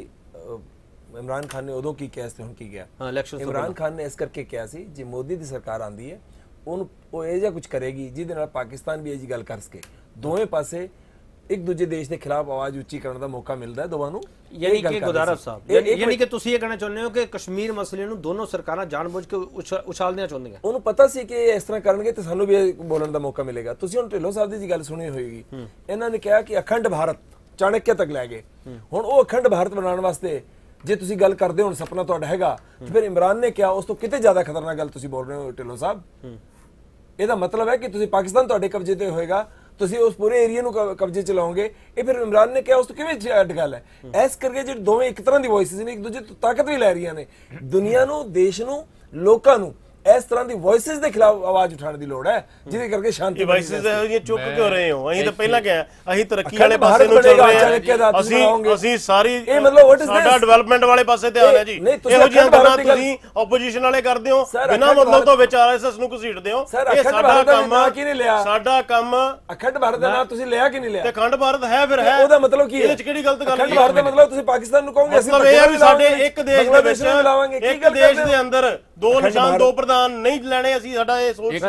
ਇਮਰਾਨ ਖਾਨ ਨੇ ਉਦੋਂ ਕੀ ਕਿਹਾ ਸੀ ਹੁਣ ਕੀ ਗਿਆ। ਇਮਰਾਨ ਖਾਨ ਨੇ ਇਸ ਕਰਕੇ ਕਿਹਾ ਸੀ ਜੇ ਮੋਦੀ ਦੀ ਸਰਕਾਰ ਆਂਦੀ ਹੈ ਉਹਨੂੰ ਉਹ ਇਹ ਜਿਹਾ ਕੁਝ ਕਰੇਗੀ ਜਿਹਦੇ ਨਾਲ ਪਾਕਿਸਤਾਨ ਵੀ ਇਹ ਜੀ ਗੱਲ ਕਰ ਸਕੇ। ਦੋਵੇਂ ਪਾਸੇ ਇੱਕ ਦੂਜੇ ਦੇਸ਼ ਦੇ ਖਿਲਾਫ ਆਵਾਜ਼ ਉੱਚੀ ਕਰਨ ਦਾ ਮੌਕਾ ਮਿਲਦਾ ਹੈ ਦੋਵਾਂ ਨੂੰ। ਯਾਨੀ ਕਿ ਗੁਰਦਾਰਾ ਸਾਹਿਬ ਯਾਨੀ ਕਿ ਤੁਸੀਂ ਇਹ ਕਹਿਣਾ ਚਾਹੁੰਦੇ ਹੋ ਕਿ ਕਸ਼ਮੀਰ ਮਸਲੇ ਨੂੰ ਦੋਨੋਂ ਸਰਕਾਰਾਂ ਜਾਣਬੁੱਝ ਕੇ ਉਛਾਲਣੀਆਂ ਚਾਹੁੰਦੀਆਂ। ਉਹਨੂੰ ਪਤਾ ਸੀ ਕਿ ਇਹ ਇਸ ਤਰ੍ਹਾਂ ਕਰਨਗੇ ਤੇ ਸਾਨੂੰ ਵੀ ਬੋਲਣ ਦਾ ਮੌਕਾ ਮਿਲੇਗਾ। ਤੁਸੀਂ ਹੁਣ ਢਿੱਲੋਂ ਸਾਹਿਬ ਦੀ ਗੱਲ ਸੁਣੀ ਹੋਏਗੀ, ਇਹਨਾਂ ਨੇ ਕਿਹਾ ਕਿ ਅਖੰਡ ਭਾਰਤ ਚਾਣਕਿਆ ਤੱਕ ਲੈ ਗਏ। ਹੁਣ ਉਹ ਅਖੰਡ ਭਾਰਤ ਬਣਾਉਣ ਵਾਸਤੇ ਜੇ ਤੁਸੀਂ ਗੱਲ ਕਰਦੇ ਹੋ ਸੁਪਨਾ ਤੁਹਾਡਾ ਹੈਗਾ ਤੇ ਫਿਰ ਇਮਰਾਨ ਨੇ ਕਿਹਾ ਉਸ ਤੋਂ ਕਿਤੇ ਜ਼ਿਆਦਾ ਖਤਰਨਾਕ ਗੱਲ ਤੁਸੀਂ ਬੋਲ ਰਹੇ ਹੋ ਢਿੱਲੋਂ ਸਾਹਿਬ। ਇਹਦਾ ਮਤਲਬ ਹੈ ਕਿ ਤੁਸੀਂ ਪਾਕਿਸਤਾਨ ਤੁਹਾਡੇ ਕਬਜ਼ੇ ਤੇ ਹੋਏਗਾ, ਤੁਸੀਂ ਉਸ ਪੂਰੇ ਏਰੀਆ ਨੂੰ ਕਬਜ਼ੇ ਚ ਲਾਓਗੇ। ਇਹ ਫਿਰ ਇਮਰਾਨ ਨੇ ਕਿਹਾ ਉਸ ਤੋਂ ਕਿਵੇਂ ਅੱਡ ਗੱਲ ਹੈ। ਇਸ ਕਰਕੇ ਜਿਹੜੇ ਦੋਵੇਂ ਇੱਕ ਤਰ੍ਹਾਂ ਦੀ ਵੌਇਸਿਸ ਨੇ, ਇੱਕ ਦੂਜੇ ਤੋਂ ਤਾਕਤ ਵੀ ਲੈ ਰਹੀਆਂ ਨੇ। ਦੁਨੀਆ ਨੂੰ, ਦੇਸ਼ ਨੂੰ, ਲੋਕਾਂ ਨੂੰ ਇਸ ਤਰ੍ਹਾਂ ਦੀ ਵੌਇਸਿਸ ਦੇ ਖਿਲਾਫ ਆਵਾਜ਼ ਉਠਾਉਣ ਦੀ ਲੋੜ ਹੈ ਜਿਹਦੇ ਕਰਕੇ ਸ਼ਾਂਤੀ। ਵੌਇਸਿਸ ਇਹ ਚੁੱਪ ਕਿਉਂ ਰਹੇ ਹੋ? ਅਸੀਂ ਤਾਂ ਪਹਿਲਾਂ ਕਿਹਾ ਅਸੀਂ ਤਰੱਕੀ ਵਾਲੇ ਪਾਸੇ ਨੂੰ ਚੱਲ ਰਹੇ ਹਾਂ। ਅਸੀਂ ਅਸੀਂ ਸਾਰੀ ਇਹ ਮਤਲਬ ਸਾਡਾ ਡਿਵੈਲਪਮੈਂਟ ਵਾਲੇ ਪਾਸੇ ਧਿਆਨ ਹੈ ਜੀ। ਇਹੋ ਜਿਹੀਆਂ ਗੱਲਾਂ ਤੁਸੀਂ ਆਪੋਜੀਸ਼ਨ ਵਾਲੇ ਕਰਦੇ ਹੋ, ਬਿਨਾਂ ਮਤਲਬ ਤੋਂ ਵਿੱਚ ਆਰ ਐਸ ਐਸ ਨੂੰ ਘਸੀਟਦੇ ਹੋ। ਇਹ ਸਾਡਾ ਕੰਮ ਕਿਹਨੇ ਲਿਆ? ਸਾਡਾ ਕੰਮ ਅਖੰਡ ਭਾਰਤ ਦਾ ਨਾਮ ਤੁਸੀਂ ਲਿਆ ਕਿ ਨਹੀਂ ਲਿਆ? ਤੇ ਅਖੰਡ ਭਾਰਤ ਹੈ ਫਿਰ ਹੈ, ਉਹਦਾ ਮਤਲਬ ਕੀ ਹੈ? ਇਹਦੇ ਚ ਕਿਹੜੀ ਗਲਤ ਗੱਲ ਹੈ? ਅਖੰਡ ਭਾਰਤ ਦਾ ਮਤਲਬ ਤੁਸੀਂ ਪਾਕਿਸਤਾਨ ਨੂੰ ਕਹੋਗੇ ਅਸੀਂ ਮਤਲਬ ਇਹ ਹੈ ਵੀ ਸਾਡੇ ਇੱਕ ਦੇਸ਼ ਦੇ ਵਿੱਚ ਇੱਕ ਦੇਸ਼ ਦੇ ਅੰਦਰ ਦੋ ਨਿਸ਼ਾਨ, ਦੋ ਪ੍ਰਧਾਨ ਨਹੀਂ ਲੈਣੇ। ਅਸੀਂ ਸਾਡਾ ਇਹ ਸੋਚ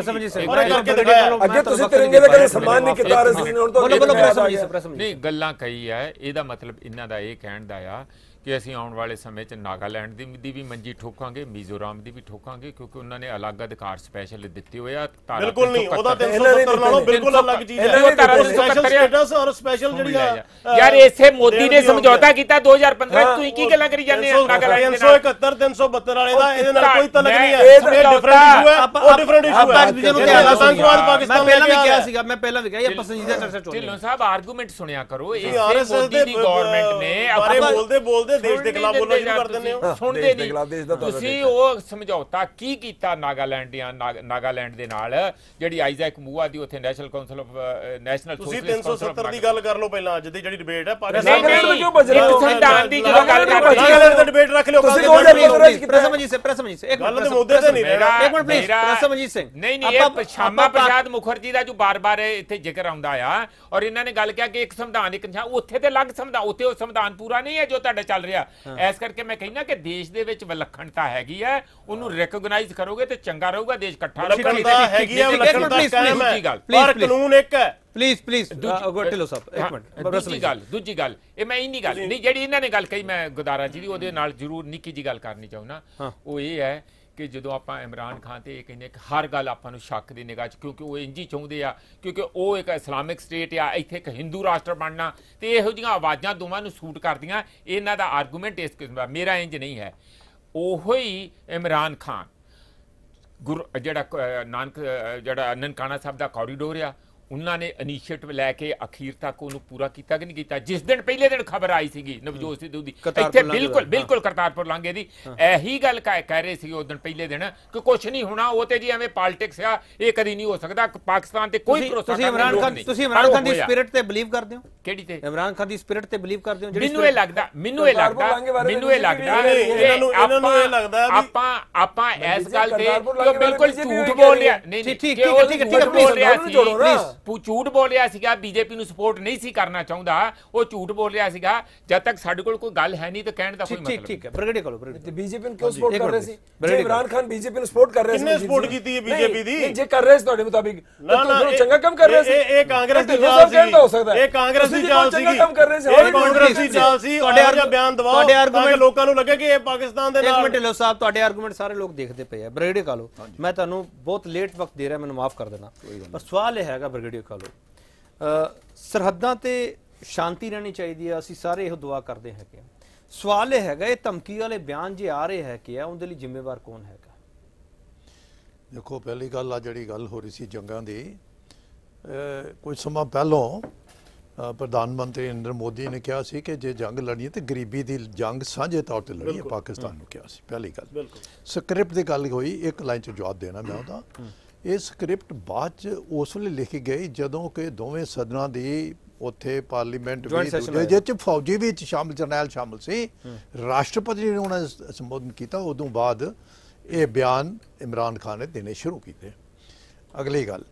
ਅੱਗੇ ਤੁਸੀਂ ਤਿਰੰਗੇ ਦਾ ਕਦੇ ਸਨਮਾਨ ਨਹੀਂ ਕੀਤਾ। ਨਹੀਂ ਗੱਲਾਂ ਕਹੀ ਹੈ, ਇਹਦਾ ਮਤਲਬ ਇਹਨਾਂ ਦਾ ਇਹ ਕਹਿਣ ਦਾ ਆ ਕਿ ਅਸੀਂ ਆਉਣ ਵਾਲੇ ਸਮੇਂ 'ਚ ਨਾਗਾਲੈਂਡ ਦੀ ਦੀ ਵੀ ਮੰਜੀ ਠੋਕਾਂਗੇ, ਮਿਜ਼ੋਰਾਮ ਦੀ ਵੀ ਠੋਕਾਂਗੇ, ਕਿਉਂਕਿ ਉਹਨਾਂ ਨੇ ਅਲੱਗ ਅਧਿਕਾਰ ਸਪੈਸ਼ਲ ਦਿੱਤੇ ਹੋਏ ਆ। ਬਿਲਕੁਲ ਨਹੀਂ, ਉਹਦਾ ਤਿੰਨ ਸੌ ਸੱਤਰ ਨਾਲੋਂ ਬਿਲਕੁਲ ਅਲੱਗ ਚੀਜ਼ ਹੈ। ਸਪੈਸ਼ਲ ਸਟੇਟਸ ਔਰ ਸਪੈਸ਼ਲ ਜਿਹੜੀ ਆ ਯਾਰ ਇਸੇ ਮੋਦੀ ਨੇ ਸਮਝੌਤਾ ਕੀਤਾ ਦੋ ਹਜ਼ਾਰ ਪੰਦਰਾਂ ਤੁਸੀਂ ਕੀ ਗੱਲਾਂ ਕਰੀ ਜਾਂਦੇ ਆ ਨਾਗਾਲੈਂਡ ਦੇ ਤਿੰਨ ਸੌ ਇਕਹੱਤਰ ਤਿੰਨ ਸੌ ਬਹੱਤਰ ਵਾਲੇ ਦਾ ਇਹਦੇ ਨਾਲ ਕੋਈ ਤਲਕ ਨਹੀਂ ਹੈ। ਇਹ ਡਿਫਰੈਂਟ ਇਸ਼ੂ ਹੈ, ਉਹ ਡਿਫਰੈਂਟ ਇਸ਼ੂ ਹੈ। ਆਤੰਕਵਾਦ ਪਾਕਿਸਤਾਨ ਪਹਿਲਾਂ ਵੀ ਕਿਹਾ ਸੀਗਾ, ਮੈਂ ਪਹਿਲਾਂ ਵੀ ਕਿਹਾ ਇਹ ਪਸੰਦੀਦਾ ਚਰਚਾ ਚੋਂ ਢਿੱਲੋਂ ਸਾਹਿਬ ਆਰਗੂਮੈਂਟ ਸੁਣਿਆ ਕਰੋ। ਇਸੇ ਮੋਦੀ ਦੀ ਗਵਰਨਮੈਂਟ ਨੇ ਬਾਰੇ ਬੋਲਦੇ ਬੋਲਦੇ ਦੇਸ਼ ਦੇ ਖਿਲਾਫ ਬੋਲਣਾ ਸ਼ੁਰੂ ਕਰ ਦਿੰਦੇ ਹੋ। ਸੁਣਦੇ ਨਹੀਂ ਤੁਸੀਂ। ਉਹ ਸਮਝੌਤਾ ਕੀ ਕੀਤਾ ਨਾਗਾਲੈਂਡ ਦੀਆਂ ਨਾਗਾਲੈਂਡ ਦੇ ਨਾਲ, ਜਿਹੜੀ ਆਈਜ਼ੈਕ ਮੂਆ ਦੀ ਉੱਥੇ ਨੈਸ਼ਨਲ ਕਾਉਂਸਲ ਆਫ ਨੈਸ਼ਨਲ ਤੁਸੀਂ ਤਿੰਨ ਸੌ ਸੱਤਰ ਦੀ ਗੱਲ ਕਰ ਲਓ ਪਹਿਲਾਂ। ਅੱਜ ਦੀ ਜਿਹੜੀ ਡਿਬੇਟ ਹੈ ਪਾਕਿਸਤਾਨ ਸੰਵਿਧਾਨ ਦੀ ਜਦੋਂ ਗੱਲ ਕਰ ਰਹੇ ਨਾਗਾਲੈਂਡ ਦਾ ਡਿਬੇਟ ਰੱਖ ਲਿਓ। ਤੁਸੀਂ ਦੋ ਹਜ਼ਾਰ ਪ੍ਰਸਮਜੀਤ ਸਿੰਘ ਪ੍ਰਸਮਜੀਤ ਸਿੰਘ ਇੱਕ ਗੱਲ ਦੇ ਮੁੱਦੇ ਤੇ ਨਹੀਂ ਰਹਿਣਾ। ਇੱਕ ਮਿੰਟ ਪਲੀਜ਼ ਪ੍ਰਸਮਜੀਤ ਸਿੰਘ। ਨਹੀਂ ਨਹੀਂ ਇਹ ਸ਼ਾਮਾ ਪ੍ਰਸਾਦ ਮੁਖਰਜੀ ਦਾ ਜੋ ਬਾਰ-ਬਾਰ ਇੱਥੇ ਜ਼ਿਕਰ ਆਉਂਦਾ ਆ, ਔਰ ਇਹਨਾਂ ਨੇ ਗੱਲ ਕਿਹਾ ਕਿ ਇੱਕ ਸੰਵਿਧਾਨ ਇੱਕ ਉੱਥੇ ਤੇ ਅਲੱਗ ਸੰਵਿਧਾਨ, ਉੱਥੇ ਉਹ ਸੰਵਿਧਾਨ ਪੂਰਾ ਨਹੀਂ ਹੈ ਜੋ ਤੁਹਾਡਾ ਚੱਲ ਰਿਹਾ। ਇਸ ਕਰਕੇ ਮੈਂ ਕਹਿੰਦਾ ਕਿ ਦੇਸ਼ ਦੇ ਵਿੱਚ ਵਿਲੱਖਣਤਾ ਹੈਗੀ ਹੈ, ਉਹਨੂੰ ਰੈਕਗਨਾਈਜ਼ ਕਰੋਗੇ ਤੇ ਚੰਗਾ ਰਹੂਗਾ, ਦੇਸ਼ ਇਕੱਠਾ ਰਹੂਗਾ। ਹੈਗੀ ਹੈ ਵਿਲੱਖਣਤਾ ਕਾਇਮ ਹੈ, ਪਰ ਕਾਨੂੰਨ ਇੱਕ ਹੈ। ਪਲੀਜ਼ ਪਲੀਜ਼ ਢਿੱਲੋਂ ਸਾਹਿਬ ਇੱਕ ਮਿੰਟ। ਦੂਜੀ ਗੱਲ ਦੂਜੀ ਗੱਲ ਇਹ ਮੈਂ ਇੰਨੀ ਗੱਲ ਨਹੀਂ ਜਿਹੜੀ ਇਹਨਾਂ ਨੇ ਗੱਲ ਕਹੀ, ਮੈਂ ਗੁਦਾਰਾ ਜੀ ਦੀ ਉਹਦੇ ਨਾਲ ਜ਼ਰੂਰ ਨਿੱਕੀ ਜੀ ਗੱਲ ਕਰਨੀ ਚਾਹੁੰਦਾ। ਉਹ ਇਹ ਹੈ ਕਿ ਜਦੋਂ ਆਪਾਂ ਇਮਰਾਨ ਖਾਨ ਤੇ ਇਹ ਕਹਿੰਦੇ ਕਿ ਹਰ ਗੱਲ ਆਪਾਂ ਨੂੰ ਸ਼ੱਕ ਦੀ ਨਿਗਾਹ 'ਚ, ਕਿਉਂਕਿ ਉਹ ਇੰਝ ਹੀ ਚਾਹੁੰਦੇ ਆ, ਕਿਉਂਕਿ ਉਹ ਇੱਕ ਇਸਲਾਮਿਕ ਸਟੇਟ ਆ, ਇੱਥੇ ਇੱਕ ਹਿੰਦੂ ਰਾਸ਼ਟਰ ਬਣਨਾ, ਤੇ ਇਹੋ ਜਿਹੀਆਂ ਆਵਾਜ਼ਾਂ ਦੋਵਾਂ ਨੂੰ ਸੂਟ ਕਰਦੀਆਂ। ਇਹਨਾਂ ਦਾ ਆਰਗੂਮੈਂਟ ਇਸ ਕਿਸਮ ਦਾ, ਮੇਰਾ ਇੰਝ ਨਹੀਂ ਹੈ। ਉਹੋ ਹੀ ਇਮਰਾਨ ਖਾਨ ਗੁਰ ਜਿਹੜਾ ਨਾਨਕ ਜਿਹੜਾ ਨਨਕਾਣਾ ਸਾਹਿਬ ਦਾ ਕੋਰੀਡੋਰ ਆ, ਉਹਨਾਂ ਨੇ ਇਨੀਸ਼ੀਏਟਿਵ ਲੈ ਕੇ ਅਖੀਰ ਤੱਕ ਉਹਨੂੰ ਪੂਰਾ ਕੀਤਾ ਕਿ ਨਹੀਂ ਕੀਤਾ। ਜਿਸ ਦਿਨ ਪਹਿਲੇ ਦਿਨ ਖਬਰ ਆਈ ਸੀਗੀ ਨਵਜੋਤ ਸਿੱਧੂ ਦੀ ਇੱਥੇ ਬਿਲਕੁਲ ਬਿਲਕੁਲ ਕਰਤਾਰਪੁਰ ਲਾਂਘੇ ਦੀ, ਇਹੀ ਗੱਲ ਕਹਿ ਰਹੇ ਸੀ ਉਸ ਦਿਨ ਪਹਿਲੇ ਦਿਨ ਕਿ ਕੁਝ ਨਹੀਂ ਹੋਣਾ, ਉਹ ਤੇ ਜੀ ਐਵੇਂ ਪੋਲਿਟਿਕਸ ਆ, ਇਹ ਕਦੀ ਨਹੀਂ ਹੋ ਸਕਦਾ, ਪਾਕਿਸਤਾਨ ਤੇ ਕੋਈ ਭਰੋਸਾ ਤੁਸੀਂ ਇਮਰਾਨ ਖਾਨ ਤੁਸੀਂ ਇਮਰਾਨ ਖਾਨ ਦੀ ਸਪਿਰਿਟ ਤੇ ਬਿਲੀਵ ਕਰਦੇ ਹੋ? ਕਿਹੜੀ ਤੇ? ਇਮਰਾਨ ਖਾਨ ਦੀ ਸਪਿਰਿਟ ਤੇ ਬਿਲੀਵ ਕਰਦੇ ਹੋ? ਮੈਨੂੰ ਇਹ ਲੱਗਦਾ ਮੈਨੂੰ ਇਹ ਲੱਗਦਾ ਮੈਨੂੰ ਇਹ ਲੱਗਦਾ ਇਹਨਾਂ ਨੂੰ ਇਹਨਾਂ ਨੂੰ ਇਹ ਲੱਗਦਾ ਆਪਾਂ ਆਪਾਂ ਇਸ ਗੱਲ ਤੇ ਬਿਲਕੁਲ ਝੂਠ ਬੋਲ ਰਿਹਾ। ਨਹੀਂ ਨਹੀਂ ਠੀਕ ਹੈ ਠੀਕ ਹੈ ਠੀਕ ਹੈ ਬੋਲ ਰਿਹਾ ਸੀ, ਝੂਠ ਬੋਲ ਰਿਹਾ ਸੀਗਾ, ਬੀਜੇਪੀ ਨੂੰ ਸਪੋਰਟ ਨਹੀਂ ਸੀ ਕਰਨਾ ਚਾਹੁੰਦਾ, ਉਹ ਝੂਠ ਬੋਲ ਰਿਹਾ ਸੀਗਾ। ਜਦ ਤੱਕ ਸਾਡੇ ਕੋਲ ਕੋਈ ਗੱਲ ਹੈ ਨਹੀਂ ਤਾਂ ਕਹਿਣ ਦਾ ਕੋਈ ਮਤਲਬ ਨਹੀਂ। ਠੀਕ ਹੈ ਬ੍ਰਿਗੇਡੀਅਰ ਕੋਲ ਬ੍ਰਿਗੇਡੀਅਰ ਬੀਜੇਪੀ ਨੂੰ ਕਿਉਂ ਸਪੋਰਟ ਕਰ ਰਹੇ ਸੀ? ਜੇ ਇਮਰਾਨ ਖਾਨ ਬੀਜੇਪੀ ਨੂੰ ਸਪੋਰਟ ਕਰ ਰਹੇ ਸੀ, ਕਿੰਨੇ ਸਪੋਰਟ ਕੀਤੀ ਹੈ ਬੀਜੇਪੀ ਦੀ? ਜੇ ਕਰ ਰਹੇ ਸੀ ਤੁਹਾਡੇ ਮੁਤਾਬਿਕ ਤਾਂ ਚੰਗਾ ਕੰਮ ਕਰ ਰਹੇ ਸੀ। ਇਹ ਕਾਂਗਰਸ ਦੀ ਚਾਲ ਸੀ, ਇਹ ਕਾਂਗਰਸ ਦੀ ਚਾਲ ਸੀ, ਕੰਮ ਕਰ ਰਹੇ ਸੀ, ਇਹ ਕਾਂਗਰਸ ਦੀ ਚਾਲ ਸੀ। ਤੁਹਾਡੇ ਆਰਜਾ ਬਿਆਨ ਦਵਾਓ ਤਾਂ ਕਿ ਲੋਕਾਂ ਨੂੰ ਲੱਗੇ ਕਿ ਇਹ ਪਾਕਿਸਤਾਨ ਦੇ ਨਾਲ। ਇੱਕ ਮਿੰਟ ਢਿੱਲੋਂ ਸਾਹਿਬ, ਤੁਹਾਡੇ ਆਰਗੂਮੈਂਟ ਸਾਰੇ ਲੋਕ ਦੇਖਦੇ ਪਏ ਆ। ਬ੍ਰਿਗੇਡੀਅਰ ਕਾਲੋ, ਮੈਂ ਤੁਹਾਨੂੰ ਬਹੁਤ ਲੇਟ ਵਕਤ ਦੇ ਰਿਹਾ, ਮੈਨੂੰ ਮਾਫ ਕਰ ਦੇਣਾ, ਪਰ ਸਵਾਲ ਇਹ ਹੈਗਾ ਬ੍ਰਿਗੇਡੀਅਰ ਕਾਲੋ, ਸਰਹੱਦਾਂ ਤੇ ਸ਼ਾਂਤੀ ਰਹਿਣੀ ਚਾਹੀਦੀ ਹੈ, ਅਸੀਂ ਸਾਰੇ ਇਹੋ ਦੁਆ ਕਰਦੇ ਹੈਗੇ ਆ। ਸਵਾਲ ਇਹ ਹੈਗਾ ਇਹ ਧਮਕੀ ਵਾਲੇ ਬਿਆਨ ਜੇ ਆ ਰਹੇ ਹੈ ਕਿ ਆ ਉਹਦੇ ਲਈ ਜ਼ਿੰਮੇਵਾਰ ਕੌਣ ਹੈਗਾ? ਦੇਖੋ ਪਹਿਲੀ ਗੱਲ ਆ ਜਿਹੜੀ ਗੱਲ ਹੋ ਰਹੀ ਸੀ ਜੰਗਾਂ ਦੀ, ਕੁਝ ਸਮਾਂ ਪਹਿਲਾਂ ਪ੍ਰਧਾਨ ਮੰਤਰੀ ਨਰਿੰਦਰ ਮੋਦੀ ਨੇ ਕਿਹਾ ਸੀ ਕਿ ਜੇ ਜੰਗ ਲੜਨੀ ਹੈ ਤੇ ਗਰੀਬੀ ਦੀ ਜੰਗ ਸਾਂਝੇ ਤੌਰ ਤੇ ਲੜਨੀ ਹੈ, ਪਾਕਿਸਤਾਨ ਨੂੰ ਕਿਹਾ ਸੀ। ਪਹਿਲੀ ਗੱਲ ਸਕ੍ਰਿਪਟ ਦੀ ਗੱਲ ਹੋਈ, ਇੱਕ ਲਾਈਨ 'ਚ ਜਵਾਬ ਦੇਣਾ ਮੈਂ ਉਹਦਾ। ਇਹ ਸਕ੍ਰਿਪਟ ਬਾਅਦ 'ਚ ਉਸ ਵੇਲੇ ਲਿਖੀ ਗਈ ਜਦੋਂ ਕਿ ਦੋਵੇਂ ਸਦਨਾਂ ਦੀ ਉੱਥੇ ਪਾਰਲੀਮੈਂਟ ਵੀ ਜਿਹਦੇ 'ਚ ਫੌਜੀ ਵੀ ਸ਼ਾਮਲ, ਜਰਨੈਲ ਸ਼ਾਮਲ ਸੀ, ਰਾਸ਼ਟਰਪਤੀ ਨੇ ਉਹਨਾਂ ਨੇ ਸੰਬੋਧਨ ਕੀਤਾ। ਉਦੋਂ ਬਾਅਦ ਇਹ ਬਿਆਨ ਇਮਰਾਨ ਖਾਨ ਨੇ ਦੇਣੇ ਸ਼ੁਰੂ ਕੀਤੇ। ਅਗਲੀ ਗੱਲ,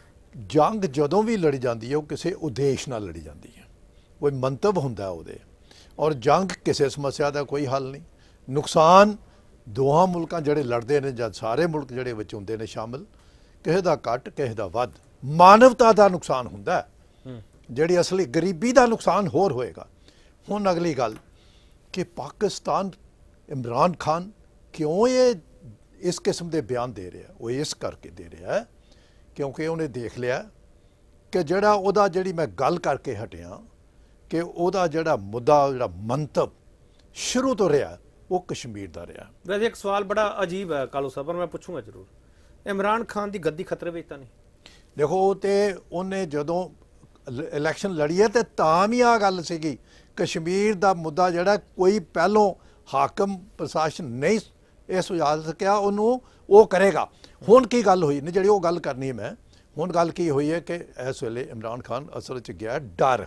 ਜੰਗ ਜਦੋਂ ਵੀ ਲੜੀ ਜਾਂਦੀ ਹੈ ਉਹ ਕਿਸੇ ਉਦੇਸ਼ ਨਾਲ ਲੜੀ ਜਾਂਦੀ ਹੈ, ਕੋਈ ਮੰਤਵ ਹੁੰਦਾ ਉਹਦੇ, ਔਰ ਜੰਗ ਕਿਸੇ ਸਮੱਸਿਆ ਦਾ ਕੋਈ ਹੱਲ ਨਹੀਂ। ਨੁਕਸਾਨ ਦੋਹਾਂ ਮੁਲਕਾਂ ਜਿਹੜੇ ਲੜਦੇ ਨੇ ਜਾਂ ਸਾਰੇ ਮੁਲਕ ਜਿਹੜੇ ਵਿੱਚ ਹੁੰਦੇ ਨੇ ਸ਼ਾਮਲ, ਕਿਸੇ ਦਾ ਘੱਟ ਕਿਸੇ ਦਾ ਵੱਧ, ਮਾਨਵਤਾ ਦਾ ਨੁਕਸਾਨ ਹੁੰਦਾ, ਜਿਹੜੀ ਅਸਲੀ ਗਰੀਬੀ ਦਾ ਨੁਕਸਾਨ ਹੋਰ ਹੋਏਗਾ। ਹੁਣ ਅਗਲੀ ਗੱਲ ਕਿ ਪਾਕਿਸਤਾਨ ਇਮਰਾਨ ਖਾਨ ਕਿਉਂ ਇਹ ਇਸ ਕਿਸਮ ਦੇ ਬਿਆਨ ਦੇ ਰਿਹਾ? ਉਹ ਇਸ ਕਰਕੇ ਦੇ ਰਿਹਾ ਕਿਉਂਕਿ ਉਹਨੇ ਦੇਖ ਲਿਆ ਕਿ ਜਿਹੜਾ ਉਹਦਾ ਜਿਹੜੀ ਮੈਂ ਗੱਲ ਕਰਕੇ ਹਟਿਆ ਕਿ ਉਹਦਾ ਜਿਹੜਾ ਮੁੱਦਾ ਜਿਹੜਾ ਮੰਤਵ ਸ਼ੁਰੂ ਤੋਂ ਰਿਹਾ ਉਹ ਕਸ਼ਮੀਰ ਦਾ ਰਿਹਾ। ਵੈਸੇ ਇੱਕ ਸਵਾਲ ਬੜਾ ਅਜੀਬ ਹੈ ਕਾਲੂ ਸਾਹਿਬ, ਪਰ ਮੈਂ ਪੁੱਛੂੰਗਾ ਜ਼ਰੂਰ, ਇਮਰਾਨ ਖਾਨ ਦੀ ਗੱਦੀ ਖਤਰੇ ਵਿੱਚ ਤਾਂ ਨਹੀਂ? ਦੇਖੋ ਤੇ ਉਹਨੇ ਜਦੋਂ ਇਲੈਕਸ਼ਨ ਲੜੀ ਹੈ ਤੇ ਤਾਂ ਵੀ ਆ ਗੱਲ ਸੀਗੀ ਕਸ਼ਮੀਰ ਦਾ ਮੁੱਦਾ ਜਿਹੜਾ ਕੋਈ ਪਹਿਲੋਂ ਹਾਕਮ ਪ੍ਰਸ਼ਾਸਨ ਨਹੀਂ ਇਹ ਸੁਝਾ ਸਕਿਆ ਉਹਨੂੰ ਉਹ ਕਰੇਗਾ। ਹੁਣ ਕੀ ਗੱਲ ਹੋਈ ਨੇ ਜਿਹੜੀ ਉਹ ਗੱਲ ਕਰਨੀ ਹੈ ਮੈਂ, ਹੁਣ ਗੱਲ ਕੀ ਹੋਈ ਹੈ ਕਿ ਇਸ ਵੇਲੇ ਇਮਰਾਨ ਖਾਨ ਅਸਲ 'ਚ ਗਿਆ ਡਰ,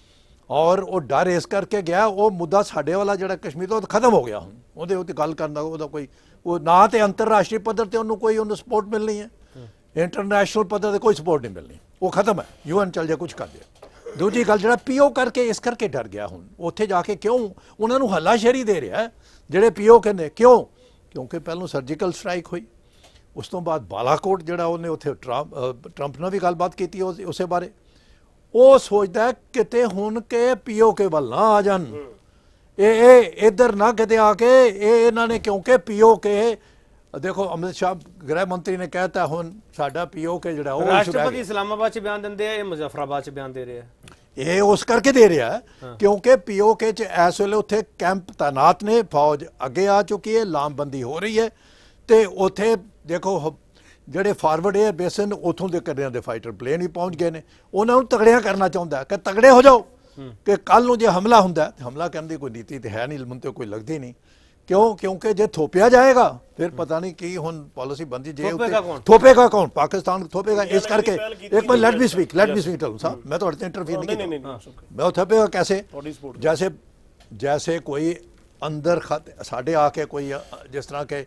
ਔਰ ਉਹ ਡਰ ਇਸ ਕਰਕੇ ਗਿਆ ਉਹ ਮੁੱਦਾ ਸਾਡੇ ਵਾਲਾ ਜਿਹੜਾ ਕਸ਼ਮੀਰ ਦਾ ਉਹ ਖਤਮ ਹੋ ਗਿਆ। ਹੁਣ ਉਹਦੇ ਉੱਤੇ ਗੱਲ ਕਰਨ ਦਾ ਉਹਦਾ ਕੋਈ ਉਹ ਨਾ ਤੇ ਅੰਤਰਰਾਸ਼ਟਰੀ ਪੱਧਰ ਤੇ ਉਹਨੂੰ ਕੋਈ ਉਹਨੂੰ ਸਪੋਰਟ ਮਿਲਣੀ ਹੈ, ਇੰਟਰਨੈਸ਼ਨਲ ਪੱਧਰ ਤੇ ਕੋਈ ਸਪੋਰਟ ਨਹੀਂ ਮਿਲਣੀ, ਉਹ ਖਤਮ ਹੈ। ਯੂਐਨ ਚੱਲ ਜਾ ਕੁਝ ਕਰ ਦੇ। ਦੂਜੀ ਗੱਲ ਜਿਹੜਾ ਪੀਓ ਕਰਕੇ ਇਸ ਕਰਕੇ ਡਰ ਗਿਆ, ਹੁਣ ਉੱਥੇ ਜਾ ਕੇ ਕਿਉਂ ਉਹਨਾਂ ਨੂੰ ਹੱਲਾਸ਼ੇਰੀ ਦੇ ਰਿਹਾ ਜਿਹੜੇ ਪੀਓ ਕਹਿੰਦੇ, ਕਿਉਂ? ਕਿਉਂਕਿ ਪਹਿਲਾਂ ਸਰਜੀਕਲ ਸਟ੍ਰਾਈਕ ਹੋਈ, ਉਸ ਤੋਂ ਬਾਅਦ ਬਾਲਾਕੋਟ ਜਿਹੜਾ ਉਹਨੇ ਉੱਥੇ ਟਰੰਪ ਟਰੰਪ ਨਾਲ ਵੀ ਗੱਲਬਾਤ ਕੀਤੀ ਉਸੇ ਬਾਰੇ। ਉਹ ਸੋਚਦਾ ਕਿਤੇ ਹੁਣ ਕਿ ਪੀਓ ਕੇ ਵੱਲ ਨਾ ਆ ਜਾਣ, ਇਹ ਇਹ ਇੱਧਰ ਨਾ ਕਿਤੇ ਆ ਕੇ ਇਹ ਇਹਨਾਂ ਨੇ ਕਿਉਂਕਿ ਪੀਓ ਕੇ ਦੇਖੋ ਅਮਿਤ ਸ਼ਾਹ ਗ੍ਰਹਿ ਮੰਤਰੀ ਨੇ ਕਹਿਤਾ ਹੁਣ ਸਾਡਾ ਪੀਓ ਕੇ ਜਿਹੜਾ ਉਹ ਰਾਸ਼ਟਰਪਤੀ ਇਸਲਾਮਾਬਾਦ ਚ ਬਿਆਨ ਦਿੰਦੇ ਆ, ਇਹ ਮੁਜ਼ੱਫਰਾਬਾਦ ਚ ਬਿਆਨ ਦੇ ਰਹੇ ਆ। ਇਹ ਉਸ ਕਰਕੇ ਦੇ ਰਿਹਾ ਕਿਉਂਕਿ ਪੀਓਕੇ ਚ ਇਸ ਵੇਲੇ ਉੱਥੇ ਕੈਂਪ ਤਾਇਨਾਤ ਨੇ, ਫੌਜ ਅੱਗੇ ਆ ਚੁੱਕੀ ਹੈ, ਲਾਮਬੰਦੀ ਹੋ ਰਹੀ ਹੈ ਤੇ ਉੱਥੇ ਦੇਖੋ ਜਿਹੜੇ ਫਾਰਵਰਡ 에ਅਰ ਬੇਸਨ ਉੱਥੋਂ ਦੇ ਕਰਿਆਂ ਦੇ ਫਾਈਟਰ ਪਲੇਨ ਵੀ ਪਹੁੰਚ ਗਏ ਨੇ। ਉਹਨਾਂ ਨੂੰ ਤਗੜਿਆਂ ਕਰਨਾ ਚਾਹੁੰਦਾ ਕਿ ਤਗੜੇ ਹੋ ਜਾਓ ਕਿ ਕੱਲ ਨੂੰ ਜੇ ਹਮਲਾ ਹੁੰਦਾ ਤੇ ਹਮਲਾ ਕਰਨ ਦੀ ਕੋਈ ਨੀਤੀ ਤੇ ਹੈ ਨਹੀਂ, ਮੈਨੂੰ ਤੇ ਕੋਈ ਲੱਗਦੀ ਨਹੀਂ। ਕਿਉਂ? ਕਿਉਂਕਿ ਜੇ ਥੋਪਿਆ ਜਾਏਗਾ ਫਿਰ ਪਤਾ ਨਹੀਂ ਕੀ ਹੁਣ ਪਾਲਿਸੀ ਬੰਦੀ ਜੇ ਥੋਪੇਗਾ ਕੌਣ? ਪਾਕਿਸਤਾਨ ਥੋਪੇਗਾ। ਇਸ ਕਰਕੇ एक minute let me speak let me speak साहब मैं तो इंटरफेयर नहीं किया मैं थोपेगा कैसे? जैसे जैसे कोई अंदर खत साढ़े आके कोई जिस तरह के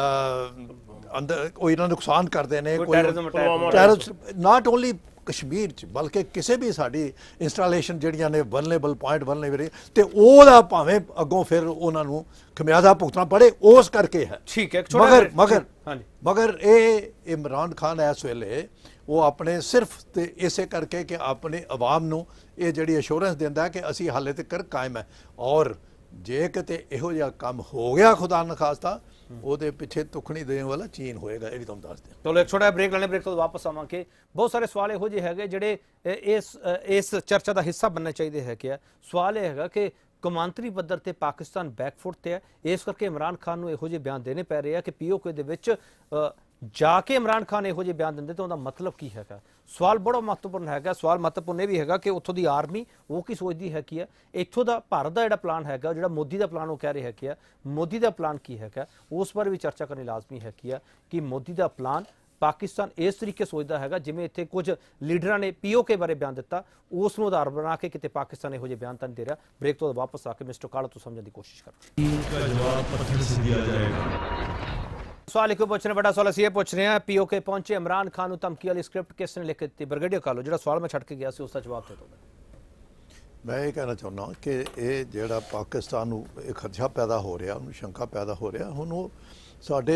अंदर कोई ना नुकसान करते हैं, कोई नॉट ओनली कश्मीर च बल्कि किसी भी साड़ी इंस्टालेशन जड़ियां ने वनलेबल पॉइंट वनलेबल ते ओदा भावें अगों फिर उन्हां नूं खमियाजा भुगतना पड़े उस करके है। ठीक है। मगर मगर मगर ये इमरान खान इस वेले वो अपने सिर्फ ते इसे करके कि अपने अवाम नूं ये जिहड़ी अश्योरेंस दिंदा है कि असी हाले तक कायम है और जे किते इहो जिहा काम हो गया खुदा न खास्ता ਉਹਦੇ ਪਿੱਛੇ ਤੁਖਣੀ ਦੇਣ ਵਾਲਾ ਚੀਨ ਹੋਏਗਾ। ਇਹ ਵੀ ਤੁਹਾਨੂੰ ਦੱਸ ਦਿਆਂ। ਚਲੋ ਇੱਕ ਛੋਟਾ ਬ੍ਰੇਕ ਲੈਣੇ, ਬ੍ਰੇਕ ਤੋਂ ਵਾਪਸ ਆਵਾਂਗੇ। ਬਹੁਤ ਸਾਰੇ ਸਵਾਲ ਇਹੋ ਜਿਹੇ ਹੈਗੇ ਜਿਹੜੇ ਇਸ ਇਸ ਚਰਚਾ ਦਾ ਹਿੱਸਾ ਬਣਨੇ ਚਾਹੀਦੇ ਹੈ। ਕਿ ਸਵਾਲ ਇਹ ਹੈਗਾ ਕਿ ਕੌਮਾਂਤਰੀ ਪੱਧਰ ਤੇ ਪਾਕਿਸਤਾਨ ਬੈਕਫੁੱਟ ਤੇ ਹੈ, ਇਸ ਕਰਕੇ ਇਮਰਾਨ ਖਾਨ ਨੂੰ ਇਹੋ ਜਿਹੇ ਬਿਆਨ ਦੇਣੇ ਪੈ ਰਹੇ ਆ ਕਿ ਪੀਓਕੇ ਦੇ ਵਿੱਚ ਜਾ ਕੇ ਇਮਰਾਨ ਖਾਨ ਇਹੋ ਜਿਹੇ ਬਿਆਨ ਦਿੰਦੇ ਤਾਂ ਉਹਦਾ ਮਤਲਬ ਕੀ ਹੈਗਾ। ਸਵਾਲ ਬੜਾ ਮਹੱਤਵਪੂਰਨ ਹੈਗਾ। ਸਵਾਲ ਮਹੱਤਵਪੂਰਨ ਇਹ ਵੀ ਹੈਗਾ ਕਿ ਉੱਥੋਂ ਦੀ ਆਰਮੀ ਉਹ ਕੀ ਸੋਚਦੀ ਹੈ ਕੀ ਹੈ, ਇੱਥੋਂ ਦਾ ਭਾਰਤ ਦਾ ਜਿਹੜਾ ਪਲਾਨ ਹੈਗਾ, ਜਿਹੜਾ ਮੋਦੀ ਦਾ ਪਲਾਨ ਉਹ ਕਹਿ ਰਿਹਾ ਹੈ ਕਿ ਮੋਦੀ ਦਾ ਪਲਾਨ ਕੀ ਹੈਗਾ, ਉਸ ਬਾਰੇ ਵੀ ਚਰਚਾ ਕਰਨੀ ਲਾਜ਼ਮੀ ਹੈ ਕੀ ਕਿ ਮੋਦੀ ਦਾ ਪਲਾਨ ਪਾਕਿਸਤਾਨ ਇਸ ਤਰੀਕੇ ਸੋਚਦਾ ਹੈਗਾ ਜਿਵੇਂ ਇੱਥੇ ਕੁਝ ਲੀਡਰਾਂ ਨੇ ਪੀਓਕੇ ਬਾਰੇ ਬਿਆਨ ਦਿੱਤਾ, ਉਸ ਨੂੰ ਆਧਾਰ ਬਣਾ ਕੇ ਕਿਤੇ ਪਾਕਿਸਤਾਨ ਇਹੋ ਜਿਹੇ ਬਿਆਨ ਤਾਂ ਨਹੀਂ ਦੇ ਰਿਹਾ। ਬ੍ਰੇਕ ਤੋਂ ਵਾਪਸ ਆ ਕੇ ਮਿਸਟਰ ਕਾਲਾ ਤੋਂ ਸਮਝਣ ਦੀ ਕੋਸ਼ਿਸ਼ ਕਰਾਂਗੇ। सवाल एक पूछ रहे बड़ा सवाल असं ये पूछ रहे हैं पीओके पहुंचे इमरान खान धमकी वाली स्क्रिप्ट किसने लिख दी? ब्रिगेडियर कालो जो सवाल मैं छड़ के गया उसका जवाब दे दो। मैं ये कहना चाहना कि ये जो पाकिस्तान एक खदशा पैदा हो रहा, उन्होंने शंका पैदा हो रहा, हुण साडे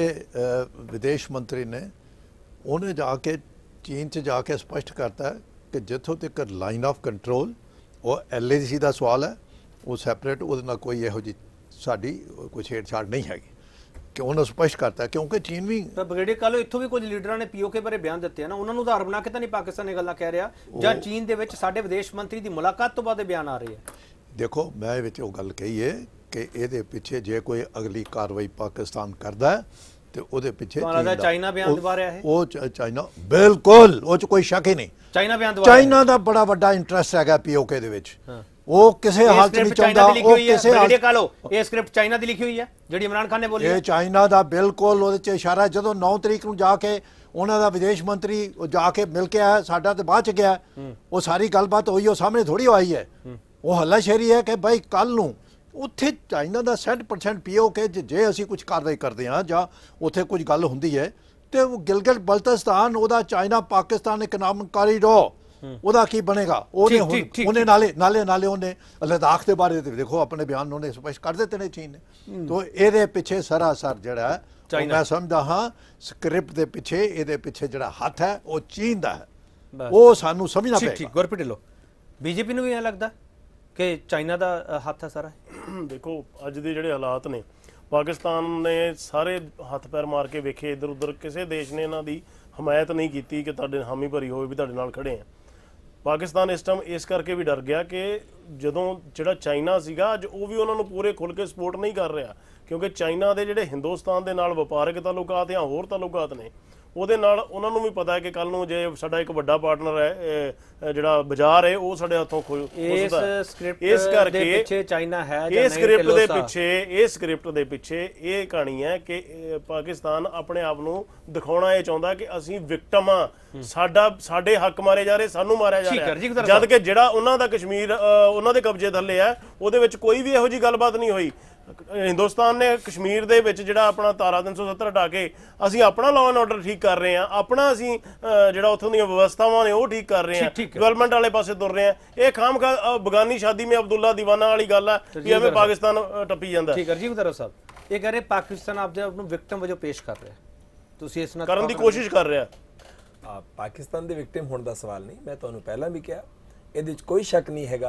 विदेश मंत्री ने उन्हें जाके चीन च जाके स्पष्ट करता है कि जिथों तक लाइन ऑफ कंट्रोल और एल ए सी का सवाल है वो सैपरेट वो कोई यहो जी साडी कोई छेड़छाड़ नहीं हैगी कि उन्होंने स्पष्ट करता है क्योंकि चीन भी ब्रिगेडियर कालो इत्थों भी कुछ लीडरां ने पीओके बारे बयान दिते हैं ना, उन्होंने उधार बना के तो नहीं पाकिस्तान ये गल्लां कह रहा जां चीन दे विच साडे विदेश मंत्री दी मुलाकात तो बाद बयान आ रही है। देखो मैं विच वो गल कही है कि इहदे पिछे जे कोई अगली कार्रवाई पाकिस्तान करदा है तो उहदे पिछे चाइना बयान दबा रहा है। वो चाइना बिल्कुल वो च कोई शक ही नहीं, चाइना बयान दबा चाइना दा बड़ा वड्डा इंटरेस्ट हैगा पीओके दे विच। वो किसी हालत नहीं चाहता वो किसी ब्रिगेडियर कालो ये स्क्रिप्ट चाइना दी लिखी हुई है ਜਿਹੜੀ ਇਮਰਾਨ ਖਾਨ ਨੇ ਬੋਲੀ ਇਹ ਚਾਈਨਾ ਦਾ ਬਿਲਕੁਲ ਉਹਦੇ ਚ ਇਸ਼ਾਰਾ। ਜਦੋਂ ਨੌ ਤਰੀਕ ਨੂੰ ਜਾ ਕੇ ਉਹਨਾਂ ਦਾ ਵਿਦੇਸ਼ ਮੰਤਰੀ ਜਾ ਕੇ ਮਿਲ ਕੇ ਆਇਆ, ਸਾਡਾ ਤੇ ਬਾਅਦ ਚ ਗਿਆ, ਉਹ ਸਾਰੀ ਗੱਲਬਾਤ ਹੋਈ, ਉਹ ਸਾਹਮਣੇ ਥੋੜੀ ਆਈ ਹੈ। ਉਹ ਹੱਲਾਸ਼ੇਰੀ ਹੈ ਕਿ ਭਾਈ ਕੱਲ ਨੂੰ ਉੱਥੇ ਚਾਈਨਾ ਦਾ ਸੱਠ ਪਰਸੈਂਟ ਪੀਓ ਕੇ ਜੇ ਅਸੀਂ ਕੁਝ ਕਾਰਵਾਈ ਕਰਦੇ ਹਾਂ ਜਾਂ ਉੱਥੇ ਕੁਝ ਗੱਲ ਹੁੰਦੀ ਹੈ ਤੇ ਉਹ ਗਿਲਗਿਟ ਬਲਤਿਸਤਾਨ ਉਹਦਾ ਚਾਈਨਾ ਪਾਕਿਸਤਾਨ ਇਕਨੋਮਿਕ ਕੋਰੀਡੋਰ ਉਹਦਾ ਕੀ ਬਣੇਗਾ? ਉਹਨੇ ਉਹਨੇ ਨਾਲੇ ਨਾਲੇ ਨਾਲੇ ਉਹਨੇ ਲਦਾਖ ਦੇ ਬਾਰੇ ਦੇਖੋ ਆਪਣੇ ਬਿਆਨ ਉਹਨੇ ਸਪਸ਼ਟ ਕਰ ਦਿੱਤੇ ਨੇ ਚੀਨ ਨੇ। ਤੋ ਇਹਦੇ ਪਿੱਛੇ ਸਰਾਸਰ ਜਿਹੜਾ ਮੈਂ ਸਮਝਦਾ ਹਾਂ ਸਕ੍ਰਿਪਟ ਦੇ ਪਿੱਛੇ ਇਹਦੇ ਪਿੱਛੇ ਜਿਹੜਾ ਹੱਥ ਹੈ ਉਹ ਚੀਨ ਦਾ ਹੈ, ਉਹ ਸਾਨੂੰ ਸਮਝਣਾ ਪਏਗਾ। ਠੀਕ ਗੁਰਪ੍ਰੀਤ ਢਿੱਲੋਂ ਬੀਜੇਪੀ ਨੂੰ ਵੀ ਇਹ ਲੱਗਦਾ ਕਿ ਚਾਈਨਾ ਦਾ ਹੱਥ ਹੈ ਸਾਰਾ? ਦੇਖੋ ਅੱਜ ਦੇ ਜਿਹੜੇ ਹਾਲਾਤ ਨੇ ਪਾਕਿਸਤਾਨ ਨੇ ਸਾਰੇ ਹੱਥ ਪੈਰ ਮਾਰ ਕੇ ਵੇਖੇ, ਇੱਧਰ ਉੱਧਰ ਕਿਸੇ ਦੇਸ਼ ਨੇ ਇਹਨਾਂ ਦੀ ਹਮਾਇਤ ਨਹੀਂ ਕੀਤੀ ਕਿ ਤੁਹਾਡੇ ਹਾਮੀ ਭਰੀ ਹੋਵੇ ਵੀ ਤੁਹਾਡੇ ਨਾਲ ਖੜੇ ਆ। ਪਾਕਿਸਤਾਨ ਇਸ ਟਾਈਮ ਇਸ ਕਰਕੇ ਵੀ ਡਰ ਗਿਆ ਕਿ ਜਦੋਂ ਜਿਹੜਾ ਚਾਈਨਾ ਸੀਗਾ ਅੱਜ ਉਹ ਵੀ ਉਹਨਾਂ ਨੂੰ ਪੂਰੇ ਖੁੱਲ੍ਹ ਕੇ ਸਪੋਰਟ ਨਹੀਂ ਕਰ ਰਿਹਾ ਕਿਉਂਕਿ ਚਾਈਨਾ ਦੇ ਜਿਹੜੇ ਹਿੰਦੁਸਤਾਨ ਦੇ ਨਾਲ ਵਪਾਰਕ ਤਾਲੁਕਾਤ ਜਾਂ ਹੋਰ ਤਾਲੁਕਾਤ ਨੇ ਉਹਦੇ ਨਾਲ ਉਹਨਾਂ ਨੂੰ ਵੀ ਪਤਾ ਹੈ ਕਿ ਕੱਲ ਨੂੰ ਜੇ ਸਾਡਾ ਇੱਕ ਵੱਡਾ ਪਾਰਟਨਰ ਹੈ ਜਿਹੜਾ ਬਾਜ਼ਾਰ ਹੈ ਉਹ ਸਾਡੇ ਹੱਥੋਂ ਖੁੱਲ ਇਸ ਸਕ੍ਰਿਪਟ ਦੇ ਪਿੱਛੇ ਚਾਈਨਾ ਹੈ ਜਾਂ ਨਹੀਂ? ਇਸ ਸਕ੍ਰਿਪਟ ਦੇ ਪਿੱਛੇ ਇਹ ਸਕ੍ਰਿਪਟ ਦੇ ਪਿੱਛੇ ਇਹ ਕਹਾਣੀ ਹੈ ਕਿ ਪਾਕਿਸਤਾਨ ਆਪਣੇ ਆਪ ਨੂੰ ਦਿਖਾਉਣਾ ਇਹ ਚਾਹੁੰਦਾ ਕਿ ਅਸੀਂ ਵਿਕਟਮ ਆ, ਸਾਡਾ ਸਾਡੇ ਹੱਕ ਮਾਰੇ ਜਾ ਰਹੇ, ਸਾਨੂੰ ਮਾਰਿਆ ਜਾ ਰਿਹਾ, ਜਦ ਕਿ ਜਿਹੜਾ ਉਹਨਾਂ ਦਾ ਕਸ਼ਮੀਰ ਉਹਨਾਂ ਦੇ ਕਬਜ਼ੇ ਥੱਲੇ ਹੈ ਉਹਦੇ ਵਿੱਚ ਕੋਈ ਵੀ ਇਹੋ ਜਿਹੀ ਗੱਲਬਾਤ ਨਹੀਂ ਹੋਈ। ਹਿੰਦੁਸਤਾਨ ਨੇ ਕਸ਼ਮੀਰ ਦੇ ਵਿੱਚ ਜਿਹੜਾ ਆਪਣਾ ਤਾਰਾ ਤਿੰਨ ਸੌ ਸੱਤਰ ਹਟਾ ਕੇ ਅਸੀਂ ਆਪਣਾ ਲਾਅ ਐਂਡ ਆਰਡਰ ਠੀਕ ਕਰ ਰਹੇ ਹਾਂ, ਆਪਣਾ ਅਸੀਂ ਜਿਹੜਾ ਉੱਥੋਂ ਦੀਆਂ ਵਿਵਸਥਾਵਾਂ ਨੇ ਉਹ ਠੀਕ ਕਰ ਰਹੇ ਹਾਂ, ਡਿਵੈਲਪਮੈਂਟ ਵਾਲੇ ਪਾਸੇ ਤੁਰ ਰਹੇ ਹਾਂ। ਇਹ ਖਾਮਖਾ ਬਗਾਨੀ ਸ਼ਾਦੀ ਮੇਂ ਅਬਦੁੱਲਾ ਦੀਵਾਨਾ ਵਾਲੀ ਗੱਲ ਹੈ ਕਿ ਐਵੇਂ ਪਾਕਿਸਤਾਨ ਟੱਪੀ ਜਾਂਦਾ। ਠੀਕ ਹੈ ਜੀ ਗੁਰਦਾਰਾ ਸਾਹਿਬ, ਇਹ ਕਹ ਰਹੇ ਪਾਕਿਸਤਾਨ ਆਪਦੇ ਆਪ ਨੂੰ ਵਿਕਟਮ ਵਜੋਂ ਪੇਸ਼ ਕਰ ਰਿਹਾ, ਤੁਸੀਂ ਇਸ ਨਾਲ ਕਰਨ ਦੀ ਕੋਸ਼ਿਸ਼ ਕਰ ਰਿਹਾ। ਪਾਕਿਸਤਾਨ ਦੇ ਵਿਕਟਿਮ ਹੋਣ ਦਾ ਸਵਾਲ ਨਹੀਂ, ਮੈਂ ਤੁਹਾਨੂੰ ਪਹਿਲਾਂ ਵੀ ਕਿਹਾ ਇਹਦੇ ਵਿੱਚ ਕੋਈ ਸ਼ੱਕ ਨਹੀਂ ਹੈਗਾ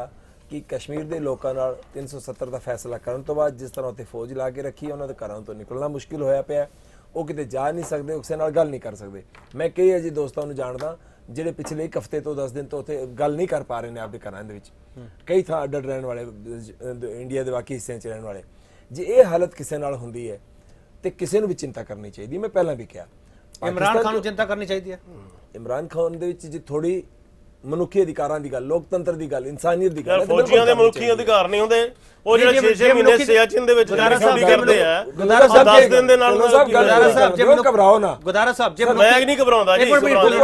ਕਿ ਕਸ਼ਮੀਰ ਦੇ ਲੋਕਾਂ ਨਾਲ ਤਿੰਨ ਸੌ ਸੱਤਰ ਦਾ ਫੈਸਲਾ ਕਰਨ ਤੋਂ ਬਾਅਦ ਜਿਸ ਤਰ੍ਹਾਂ ਉੱਥੇ ਫੌਜ ਲਾ ਕੇ ਰੱਖੀ, ਉਹਨਾਂ ਦੇ ਘਰਾਂ ਤੋਂ ਨਿਕਲਣਾ ਮੁਸ਼ਕਿਲ ਹੋਇਆ ਪਿਆ, ਉਹ ਕਿਤੇ ਜਾ ਨਹੀਂ ਸਕਦੇ, ਉਹ ਕਿਸੇ ਨਾਲ ਗੱਲ ਨਹੀਂ ਕਰ ਸਕਦੇ। ਮੈਂ ਕਈ ਅਜੇ ਦੋਸਤਾਂ ਨੂੰ ਜਾਣਦਾ ਜਿਹੜੇ ਪਿਛਲੇ ਇੱਕ ਹਫ਼ਤੇ ਤੋਂ ਦਸ ਦਿਨ ਤੋਂ ਉੱਥੇ ਗੱਲ ਨਹੀਂ ਕਰ ਪਾ ਰਹੇ ਨੇ ਆਪਦੇ ਘਰਾਂ ਦੇ ਵਿੱਚ, ਕਈ ਥਾਂ ਅੱਡ ਅੱਡ ਰਹਿਣ ਵਾਲੇ, ਇੰਡੀਆ ਦੇ ਬਾਕੀ ਹਿੱਸਿਆਂ 'ਚ ਰਹਿਣ ਵਾਲੇ। ਜੇ ਇਹ ਹਾਲਤ ਕਿਸੇ ਨਾਲ ਹੁੰਦੀ ਹੈ ਤੇ ਕਿਸੇ ਨੂੰ ਵੀ ਚਿੰਤਾ ਕਰਨੀ ਚਾਹੀਦੀ। ਮੈਂ ਪਹਿਲਾਂ ਵੀ ਕਿਹਾ ਇਮਰਾਨ ਖਾਨ ਨੂੰ ਚਿੰਤਾ ਕਰਨੀ ਚਾਹੀਦੀ ਹੈ। ਇਮਰਾਨ ਖਾਨ ਦੇ ਵਿੱਚ ਜੇ ਥੋੜੀ ਮਨੁੱਖੀ ਅਧਿਕਾਰਾਂ ਦੀ ਗੱਲ, ਲੋਕਤੰਤਰ ਦੀ ਗੱਲ, ਇਨਸਾਨੀਅਤ ਦੀ ਗੱਲ, ਫੌਜੀਆਂ ਦੇ ਮਨੁੱਖੀ ਅਧਿਕਾਰ ਨਹੀਂ ਹੁੰਦੇ। ਉਹ ਜਿਹੜੇ ਛੇ ਛੇ ਮਹੀਨੇ ਸਿਆਚਿਨ ਦੇ ਵਿੱਚ ਡਿਊਟੀ ਕਰਦੇ ਆ, ਗੁਜ਼ਾਰਾ ਸਾਹਿਬ ਦਸ ਦਿਨ ਦੇ ਨਾਲ ਗੁਜ਼ਾਰਾ ਸਾਹਿਬ ਜੇ ਘਬਰਾਓ ਨਾ, ਗੁਜ਼ਾਰਾ ਸਾਹਿਬ ਜੇ ਮੈਂ ਨਹੀਂ ਘਬਰਾਉਂਦਾ ਜੀ।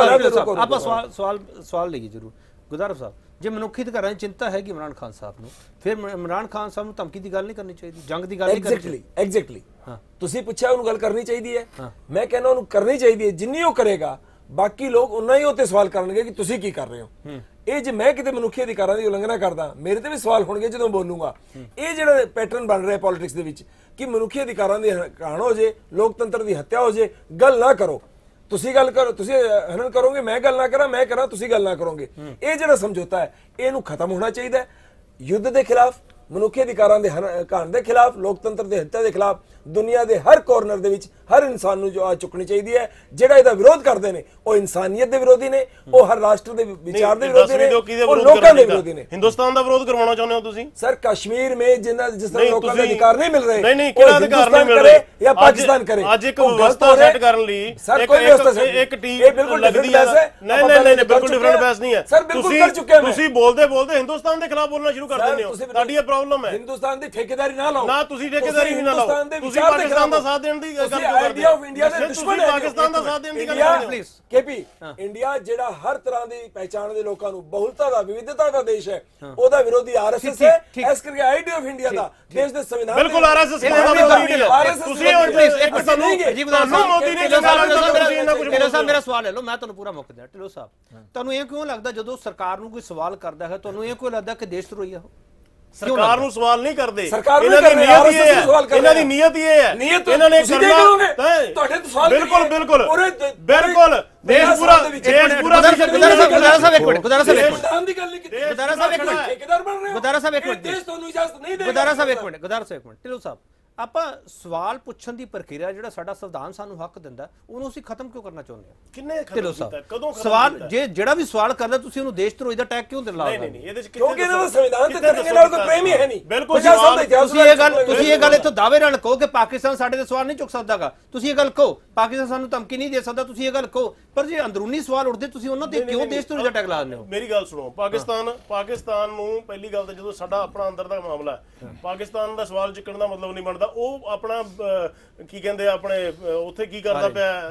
ਆਪਾਂ ਸਵਾਲ ਸਵਾਲ ਸਵਾਲ ਲਈਏ ਜ਼ਰੂਰ। ਗੁਜ਼ਾਰਾ ਸਾਹਿਬ, ਜੇ ਮਨੁੱਖੀ ਅਧਿਕਾਰਾਂ ਦੀ ਚਿੰਤਾ ਹੈਗੀ ਇਮਰਾਨ ਖਾਨ ਸਾਹਿਬ ਨੂੰ, ਫਿਰ ਇਮਰਾਨ ਖਾਨ ਸਾਹਿਬ ਨੂੰ ਧਮਕੀ ਦੀ ਗੱਲ ਨਹੀਂ ਕਰਨੀ ਚਾਹੀਦੀ, ਜੰਗ ਦੀ ਗੱਲ ਨਹੀਂ ਕਰਨੀ ਚਾਹੀਦੀ। ਐਗਜ਼ੈਕਟਲੀ ਐਗਜ਼ੈਕਟਲੀ ਹਾਂ, ਤੁਸੀਂ ਪੁੱਛਿਆ ਉਹਨੂੰ ਗੱਲ ਕਰਨੀ ਚਾਹੀਦੀ ਹੈ। ਮੈਂ ਕਹਿੰਦਾ ਉਹਨੂੰ ਕਰਨੀ ਚਾਹੀਦੀ ਹੈ। ਜਿੰਨੀ ਉਹ ਕਰੇਗਾ ਬਾਕੀ ਲੋਕ ਉਨਾ ਹੀ ਉੱਤੇ ਸਵਾਲ ਕਰਨਗੇ ਕਿ ਤੁਸੀਂ ਕੀ ਕਰ ਰਹੇ ਹੋ। ਇਹ ਜੇ ਮੈਂ ਕਿਤੇ ਮਨੁੱਖੀ ਅਧਿਕਾਰਾਂ ਦੀ ਉਲੰਘਣਾ ਕਰਦਾ, ਮੇਰੇ ਤੇ ਵੀ ਸਵਾਲ ਹੋਣਗੇ ਜਦੋਂ ਬੋਲੂੰਗਾ। ਇਹ ਜਿਹੜਾ ਪੈਟਰਨ ਬਣ ਰਿਹਾ ਪੋਲਿਟਿਕਸ ਦੇ ਵਿੱਚ ਕਿ ਮਨੁੱਖੀ ਅਧਿਕਾਰਾਂ ਦੀ ਹਨਨ ਹੋ ਜੇ, ਲੋਕਤੰਤਰ ਦੀ ਹੱਤਿਆ ਹੋ ਜੇ, ਗੱਲ ਨਾ ਕਰੋ। ਤੁਸੀਂ ਗੱਲ ਕਰੋ, ਤੁਸੀਂ ਹਨਨ ਕਰੋਗੇ, ਮੈਂ ਗੱਲ ਨਾ ਕਰਾਂ, ਮੈਂ ਕਰਾਂ, ਤੁਸੀਂ ਗੱਲ ਨਾ ਕਰੋਗੇ। ਇਹ ਜਿਹੜਾ ਸਮਝੌਤਾ ਹੈ ਇਹਨੂੰ ਖਤਮ ਹੋਣਾ ਚਾਹੀਦਾ ਹੈ। ਯੁੱਧ ਦੇ ਖਿਲਾਫ, ਮਨੁੱਖੀ ਅਧਿਕਾਰਾਂ ਦੇ ਘਾਣ ਦੇ ਖਿਲਾਫ, ਲੋਕਤੰਤਰ ਦੇ ਹੱਤਿਆ ਦੇ ਖਿਲਾਫ ਦੁਨੀਆ ਦੇ ਹਰ ਕੋਰਨਰ ਦੇ ਵਿੱਚ ਹਰ ਇਨਸਾਨ ਨੂੰ ਜੋ ਆ ਚੁੱਕਣੀ ਚਾਹੀਦੀ ਹੈ। ਜਿਹੜਾ ਇਹਦਾ ਵਿਰੋਧ ਕਰਦੇ ਨੇ ਉਹ ਇਨਸਾਨੀਅਤ ਦੇ ਵਿਰੋਧੀ ਨੇ, ਉਹ ਹਰ ਰਾਸ਼ਟਰ ਦੇ ਵਿਚਾਰ ਦੇ ਵਿਰੋਧੀ ਨੇ, ਉਹ ਲੋਕਾਂ ਦੇ ਵਿਰੋਧੀ ਨੇ। ਹਿੰਦੁਸਤਾਨ ਦਾ ਵਿਰੋਧ ਕਰਵਾਉਣਾ ਚਾਹੁੰਦੇ ਹੋ ਤੁਸੀਂ? ਸਰ ਕਸ਼ਮੀਰ में ਜਿੰਨਾ ਜਿਸ ਤਰ੍ਹਾਂ ਲੋਕਾਂ ਦੇ ਅਧਿਕਾਰ ਨਹੀਂ ਮਿਲ ਰਹੇ, ਨਹੀਂ ਨਹੀਂ ਕਿਹੜਾ ਅਧਿਕਾਰ ਨਹੀਂ ਮਿਲ ਰਹੇ ਜਾਂ ਪਾਕਿਸਤਾਨ ਕਰੇ। ਅੱਜ ਇੱਕ ਵਿਵਸਥਾ ਸੈੱਟ ਕਰਨ ਲਈ ਸਰ ਕੋਈ ਵਿਵਸਥਾ ਸੈੱਟ, ਇੱਕ ਟੀਮ ਇਹ ਬਿਲਕੁਲ ਲੱਗਦੀ ਹੈ। ਨਹੀਂ ਨਹੀਂ ਨਹੀਂ ਬਿਲਕੁਲ ਡਿਫਰੈਂਟ ਬੈਸ ਨਹੀਂ ਹੈ ਸਰ, ਬਿਲਕੁਲ ਕਰ ਚੁੱਕੇ ਮੈਂ। ਤੁਸੀਂ ਬੋਲਦੇ ਬੋਲਦੇ ਹਿੰਦੁਸਤਾਨ ਦੇ ਖਿਲਾਫ ਬੋਲਣਾ ਸ਼ੁਰੂ ਕਰ ਦਿੰਦੇ ਹੋ। ਤੁਹਾਡੀ ਇਹ ਪ੍ਰੋਬਲਮ ਹੈ। ਹਿੰਦੁਸਤਾਨ ਦੀ ਠੇਕੇਦਾਰੀ ਨਾ ਲਾਓ ਨਾ, ਤੁਸੀਂ ਠੇਕੇਦਾਰੀ ਵੀ ਨਾ ਲਾਓ। ਤੁਸੀਂ ਪਾਕਿਸਤਾਨ ਦਾ ਸਾਥ ਦੇਣ ਦੀ ਗੱਲ ਕਰਦੇ ਹੋ। ਇੰਡੀਆ ਆਫ ਇੰਡੀਆ ਦੇ ਦੁਸ਼ਮਣ ਹੈ। ਪਾਕਿਸਤਾਨ ਦਾ ਸਾਥ ਦੇਣ ਦੀ ਗੱਲ ਕਰਦੇ ਹੋ। ਪਲੀਜ਼ ਕੇਪੀ, ਇੰਡੀਆ ਜਿਹੜਾ ਹਰ ਤਰ੍ਹਾਂ ਦੀ ਪਹਿਚਾਣ ਦੇ ਲੋਕਾਂ ਨੂੰ, ਬਹੁਲਤਾ ਦਾ, ਵਿਵਿਧਤਾ ਦਾ ਦੇਸ਼ ਹੈ, ਉਹਦਾ ਵਿਰੋਧੀ ਆਰਐਸਐਸ ਹੈ। ਇਸ ਕਰਕੇ ਆਈਡੀ ਆਫ ਇੰਡੀਆ ਦਾ ਦੇਸ਼ ਦੇ ਸੰਵਿਧਾਨ ਬਿਲਕੁਲ ਆਰਐਸਐਸ ਦੇ ਤੁਸੀਂ ਇੱਕ ਤੁਹਾਨੂੰ ਤੁਹਾਨੂੰ ਮੋਦੀ ਨੇ ਢਿੱਲੋਂ ਸਾਹਿਬ ਮੇਰਾ ਸਵਾਲ ਲੈ ਲਓ, ਮੈਂ ਤੁਹਾਨੂੰ ਪੂਰਾ ਮੌਕਾ ਦਿਆਂ। ਢਿੱਲੋਂ ਸਾਹਿਬ, ਤੁਹਾਨੂੰ ਇਹ ਕਿਉਂ ਲੱਗਦਾ ਜਦੋਂ ਸਰਕਾਰ ਨੂੰ ਕੋਈ ਸਵਾਲ ਕਰਦਾ ਹੈ ਤੁਹਾਨੂੰ ਇਹ ਕਿਉਂ ਲੱਗਦਾ ਕਿ ਦੇਸ਼ ਧਰੋਹੀ ਆ? ਸਰਕਾਰ ਨੂੰ ਸਵਾਲ ਨਹੀਂ ਕਰਦੇ, ਸਰਕਾਰ ਇਹਨਾਂ ਦੀ ਨੀਅਤ ਇਹ ਹੈ, ਇਹਨਾਂ ਦੀ ਨੀਅਤ ਇਹ ਹੈ, ਇਹਨਾਂ ਨੇ ਕਰਨਾ ਤੁਹਾਡੇ ਤੋਂ ਸਵਾਲ ਬਿਲਕੁਲ ਬਿਲਕੁਲ ਬਿਲਕੁਲ ਦੇਸ਼ ਪੂਰਾ ਦੇਸ਼ ਪੂਰਾ ਗੁਜ਼ਾਰਾ ਸਾਹਿਬ ਇੱਕ ਮਿੰਟ, ਗੁਜ਼ਾਰਾ ਸਾਹਿਬ ਇੱਕ ਮਿੰਟ, ਸੰਵਿਧਾਨ ਦੀ ਗੱਲ ਨਹੀਂ ਕੀਤੀ। ਗੁਜ਼ਾਰਾ ਸਾਹਿਬ ਇੱਕ ਮਿੰਟ, ਠੇਕੇਦਾਰ ਬਣ ਰਹੇ ਹੋ। ਗੁਜ਼ਾਰਾ ਸਾਹਿਬ ਇੱਕ ਮਿੰਟ, ਦੇਸ਼ ਤੁਹਾਨੂੰ ਇਜਾਜ਼ਤ ਨਹੀਂ ਦੇਗਾ। ਗੁਜ਼ਾਰਾ ਸਾਹਿਬ ਇੱਕ ਮਿੰਟ, ਗੁਜ਼ਾਰਾ ਸਾਹਿਬ ਇੱਕ ਮਿੰਟ। ਢਿੱਲੋਂ ਸਾਹਿਬ, ਆਪਾਂ ਸਵਾਲ ਪੁੱਛਣ ਦੀ ਪ੍ਰਕਿਰਿਆ ਜਿਹੜਾ ਸਾਡਾ ਸੰਵਿਧਾਨ ਸਾਨੂੰ ਹੱਕ ਦਿੰਦਾ, ਉਹਨੂੰ ਅਸੀਂ ਖਤਮ ਕਿਉਂ ਕਰਨਾ ਚਾਹੁੰਦੇ ਹਾਂ? ਕਿੰਨੇ ਖਤਮ ਕੀਤਾ, ਕਦੋਂ ਖਤਮ ਸਵਾਲ ਜੇ ਜਿਹੜਾ ਵੀ ਸਵਾਲ ਕਰਦਾ ਤੁਸੀਂ ਉਹਨੂੰ ਦੇਸ਼ ਧਰੋਹੀ ਦਾ ਟੈਗ ਕਿਉਂ ਦਿਲਾ ਰਹੇ ਹੋ? ਨਹੀਂ ਨਹੀਂ ਇਹਦੇ ਚ ਕਿਉਂਕਿ ਇਹਨਾਂ ਦਾ ਸੰਵਿਧਾਨ ਤੇ ਤਿਰੰਗੇ ਨਾਲ ਕੋਈ ਪ੍ਰੇਮ ਹੀ ਹੈ ਨਹੀਂ। ਬਿਲਕੁਲ ਤੁਸੀਂ ਇਹ ਗੱਲ ਤੁਸੀਂ ਇਹ ਗੱਲ ਇੱਥੋਂ ਦਾਅਵੇ ਨਾਲ ਕਹੋ ਕਿ ਪਾਕਿਸਤਾਨ ਸਾਡੇ ਤੇ ਸਵਾਲ ਨਹੀਂ ਚੁੱਕ ਸਕਦਾਗਾ, ਤੁਸੀਂ ਇਹ ਗੱਲ ਕਹੋ। ਪਾਕਿਸਤਾਨ ਸਾਨੂੰ ਧਮਕੀ ਨਹੀਂ ਦੇ ਸਕਦਾ, ਤੁਸੀਂ ਇਹ ਗੱਲ ਕਹੋ। ਪਰ ਜੇ ਅੰਦਰੂਨੀ ਸਵਾਲ ਉੱਠਦੇ ਤੁਸੀਂ ਉਹਨਾਂ ਤੇ ਕਿਉਂ ਦੇਸ਼ ਧਰੋਹੀ ਦਾ ਟੈਗ ਲਾ ਦਿੰਦੇ ਹੋ? ਮੇਰੀ ਗੱਲ ਸੁਣੋ, ਪਾਕਿਸਤਾਨ ਪਾਕਿਸਤਾਨ ਨੂੰ ਪਹਿਲੀ ਗੱਲ ਤਾਂ ਜਦੋਂ ਸਾਡਾ ਆਪਣਾ ਅੰਦਰ ਦਾ ਮਾਮਲਾ ਹੈ, ਪਾਕਿਸਤਾਨ ਦਾ ਸਵਾਲ ਚੁੱਕਣ ਦਾ ਮਤਲਬ ਨਹੀਂ ਬਣਦਾ ਉਹ ਆਪਣਾ ਕੀ ਕਹਿੰਦੇ ਆ ਆਪਣੇ ਉੱਥੇ ਕੀ ਕਰਦਾ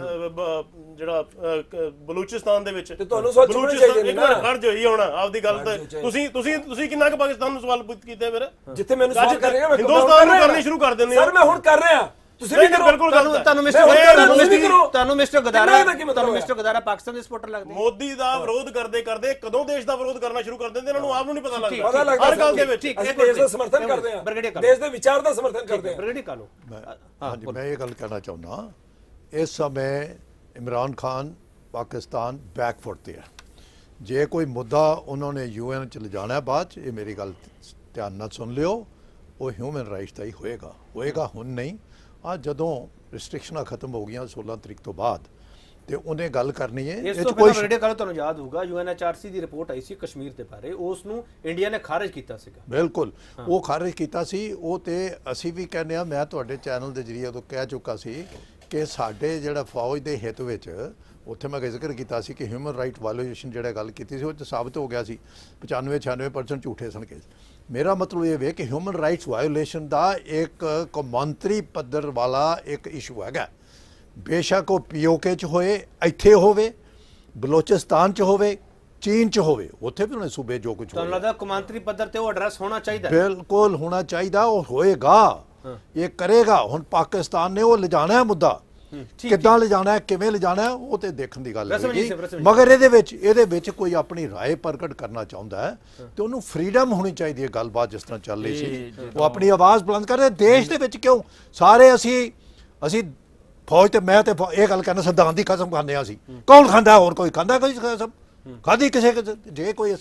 ਪਿਆ ਜਿਹੜਾ ਬਲੂਚਿਸਤਾਨ ਦੇ ਵਿੱਚ। ਤੁਹਾਨੂੰ ਸਵਾਲ ਚੁੱਕਣੇ ਚਾਹੀਦੇ ਨੇ ਨਾ। ਖੜ ਜਾਓ ਜੀ ਹੁਣ ਆਪਦੀ ਗੱਲ ਤੇ ਤੁਸੀਂ ਤੁਸੀਂ ਤੁਸੀਂ ਕਿੰਨਾ ਕੁ ਪਾਕਿਸਤਾਨ ਨੂੰ ਸਵਾਲ ਕੀਤੇ ਫਿਰ? ਜਿੱਥੇ ਮੈਨੂੰ ਸਵਾਲ ਕਰ ਰਹੇ ਹੋ ਹਿੰਦੁਸਤਾਨ ਨੂੰ ਕਰਨੀ ਸ਼ੁਰੂ ਕਰ ਦਿੰਦੇ ਹੋ। ਸਰ ਮੈਂ ਹੁਣ ਕਰ ਰਿਹਾ, ਤੁਸੀਂ ਵੀ ਕਰੋ। ਬਿਲਕੁਲ ਤੁਹਾਨੂੰ ਤੁਹਾਨੂੰ ਮਿਸਟਰ ਤੁਹਾਨੂੰ ਮਿਸਟਰ ਗਦਾਰਾ ਤੁਹਾਨੂੰ ਮਿਸਟਰ ਗਦਾਰਾ ਪਾਕਿਸਤਾਨ ਦੇ ਸਪੋਰਟਰ ਲੱਗਦੇ? ਮੋਦੀ ਦਾ ਵਿਰੋਧ ਕਰਦੇ ਕਰਦੇ ਕਦੋਂ ਦੇਸ਼ ਦਾ ਵਿਰੋਧ ਕਰਨਾ ਸ਼ੁਰੂ ਕਰ ਦਿੰਦੇ ਇਹਨਾਂ ਨੂੰ ਆਪ ਨੂੰ ਨਹੀਂ ਪਤਾ ਲੱਗਦਾ। ਪਤਾ ਲੱਗਦਾ ਹਰ ਗੱਲ ਦੇ ਵਿੱਚ ਅਸੀਂ ਦੇਸ਼ ਦਾ ਸਮਰਥਨ ਕਰਦੇ ਹਾਂ, ਦੇਸ਼ ਦੇ ਵਿਚਾਰ ਦਾ ਸਮਰਥਨ ਕਰਦੇ ਹਾਂ। ਬ੍ਰਿਗੇਡੀਅਰ ਕਾਲੋ, ਹਾਂਜੀ ਮੈਂ ਇਹ ਗੱਲ ਕਹਿਣਾ ਚਾਹੁੰਦਾ, ਇਸ ਸਮੇਂ ਇਮਰਾਨ ਖਾਨ ਪਾਕਿਸਤਾਨ ਬੈਕਫੁੱਟ ਤੇ ਹੈ। ਜੇ ਕੋਈ ਮੁੱਦਾ ਉਹਨਾਂ ਨੇ ਯੂਐਨ ਚ ਲਿਜਾਣਾ ਬਾਅਦ ਚ, ਇਹ ਮੇਰੀ ਗੱਲ ਧਿਆਨ ਨਾਲ ਸੁਣ ਲਿਓ, ਉਹ ਹਿਊਮਨ ਰਾਈਟਸ ਦਾ ਹੀ ਹੋਏਗਾ ਹੋਏਗਾ ਹੁਣ ਨਹੀਂ। ਆ ਜਦੋਂ ਰਿਸਟ੍ਰਿਕਸ਼ਨਾਂ ਖਤਮ ਹੋ ਗਈਆਂ ਸੋਲਾਂ ਤਰੀਕ ਤੋਂ ਬਾਅਦ ਤੇ ਉਹਨੇ ਗੱਲ ਕਰਨੀ ਹੈ। ਇਸ ਤੋਂ ਪਹਿਲਾਂ ਬ੍ਰਿਗੇਡੀਅਰ ਕਾਲੋ ਤੁਹਾਨੂੰ ਯਾਦ ਹੋਊਗਾ ਯੂਐਨਐਚਆਰਸੀ ਦੀ ਰਿਪੋਰਟ ਆਈ ਸੀ ਕਸ਼ਮੀਰ ਦੇ ਬਾਰੇ, ਉਸ ਨੂੰ ਇੰਡੀਆ ਨੇ ਖਾਰਜ ਕੀਤਾ ਸੀਗਾ। ਬਿਲਕੁਲ ਉਹ ਖਾਰਜ ਕੀਤਾ ਸੀ। ਉਹ ਤੇ ਅਸੀਂ ਵੀ ਕਹਿੰਦੇ ਆ, ਮੈਂ ਤੁਹਾਡੇ ਚੈਨਲ ਦੇ ਜਰੀਏ ਉਦੋਂ ਕਹਿ ਚੁੱਕਾ ਸੀ ਕਿ ਸਾਡੇ ਜਿਹੜਾ ਫੌਜ ਦੇ ਹਿੱਤ ਵਿੱਚ ਉੱਥੇ ਮੈਂ ਜ਼ਿਕਰ ਕੀਤਾ ਸੀ ਕਿ ਹਿਊਮਨ ਰਾਈਟ ਵਾਇਓਲੇਸ਼ਨ ਜਿਹੜਾ ਗੱਲ ਕੀਤੀ ਸੀ ਉਹ 'ਚ ਸਾਬਤ ਹੋ ਗਿਆ ਸੀ ਪਚਾਨਵੇਂ ਛਿਆਨਵੇਂ ਪਰਸੈਂਟ ਝੂਠੇ ਸਨ ਕੇਸ। ਮੇਰਾ ਮਤਲਬ ਇਹ ਵੇ ਕਿ ਹਿਊਮਨ ਰਾਈਟਸ ਵਾਇਓਲੇਸ਼ਨ ਦਾ ਇੱਕ ਕੌਮਾਂਤਰੀ ਪੱਧਰ ਵਾਲਾ ਇੱਕ ਇਸ਼ੂ ਹੈਗਾ। ਬੇਸ਼ੱਕ ਉਹ ਪੀਓਕੇ 'ਚ ਹੋਏ, ਇੱਥੇ ਹੋਵੇ, ਬਲੋਚਿਸਤਾਨ 'ਚ ਹੋਵੇ, ਚੀਨ 'ਚ ਹੋਵੇ, ਉੱਥੇ ਵੀ ਉਹਨੇ ਸੂਬੇ ਜੋ ਕੁਝ ਤੁਹਾਨੂੰ ਲੱਗਦਾ ਕੌਮਾਂਤਰੀ ਪੱਧਰ ਤੇ ਉਹ ਐਡਰੈਸ ਹੋਣਾ ਚਾਹੀਦਾ? ਬਿਲਕੁਲ ਹੋਣਾ ਚਾਹੀਦਾ, ਉਹ ਹੋਏਗਾ, ਇਹ ਕਰੇਗਾ। ਹੁਣ ਪਾਕਿਸਤਾਨ ਨੇ ਉਹ ਲਿਜਾਣਾ ਹੈ ਮੁੱਦਾ, ਕਿੱਦਾਂ ਲਿਜਾਣਾ ਹੈ, ਕਿਵੇਂ ਲਿਜਾਣਾ ਹੈ, ਉਹ ਤੇ ਦੇਖਣ ਦੀ ਗੱਲ ਹੈ। ਮਗਰ ਇਹਦੇ ਵਿੱਚ ਇਹਦੇ ਵਿੱਚ ਕੋਈ ਆਪਣੀ ਰਾਏ ਪ੍ਰਗਟ ਕਰਨਾ ਚਾਹੁੰਦਾ ਹੈ ਤੇ ਉਹਨੂੰ ਫਰੀडम ਹੋਣੀ ਚਾਹੀਦੀ ਹੈ। ਗੱਲਬਾਤ ਜਿਸ ਤਰ੍ਹਾਂ ਚੱਲ ਰਹੀ ਸੀ, ਉਹ ਆਪਣੀ ਆਵਾਜ਼ ਬੁਲੰਦ ਕਰੇ। ਦੇਸ਼ ਦੇ ਵਿੱਚ ਕਿਉਂ ਸਾਰੇ ਅਸੀਂ ਅਸੀਂ ਫੌਜ ਤੇ ਮੈਂ ਤੇ ਇਹ ਗੱਲ ਕਹਿੰਦਾ ਸੰਵਿਧਾਨ ਦੀ ਕਸਮ ਖਾਂਦੇ ਹਾਂ ਅਸੀਂ। ਕੌਣ ਖਾਂਦਾ? ਹੋਰ ਕੋਈ ਖਾਂਦਾ? ਕੋਈ ਕਸਮ ਖਾਦੀ ਕਿਸੇ? ਜੇ ਕੋਈ ਅਸੀਂ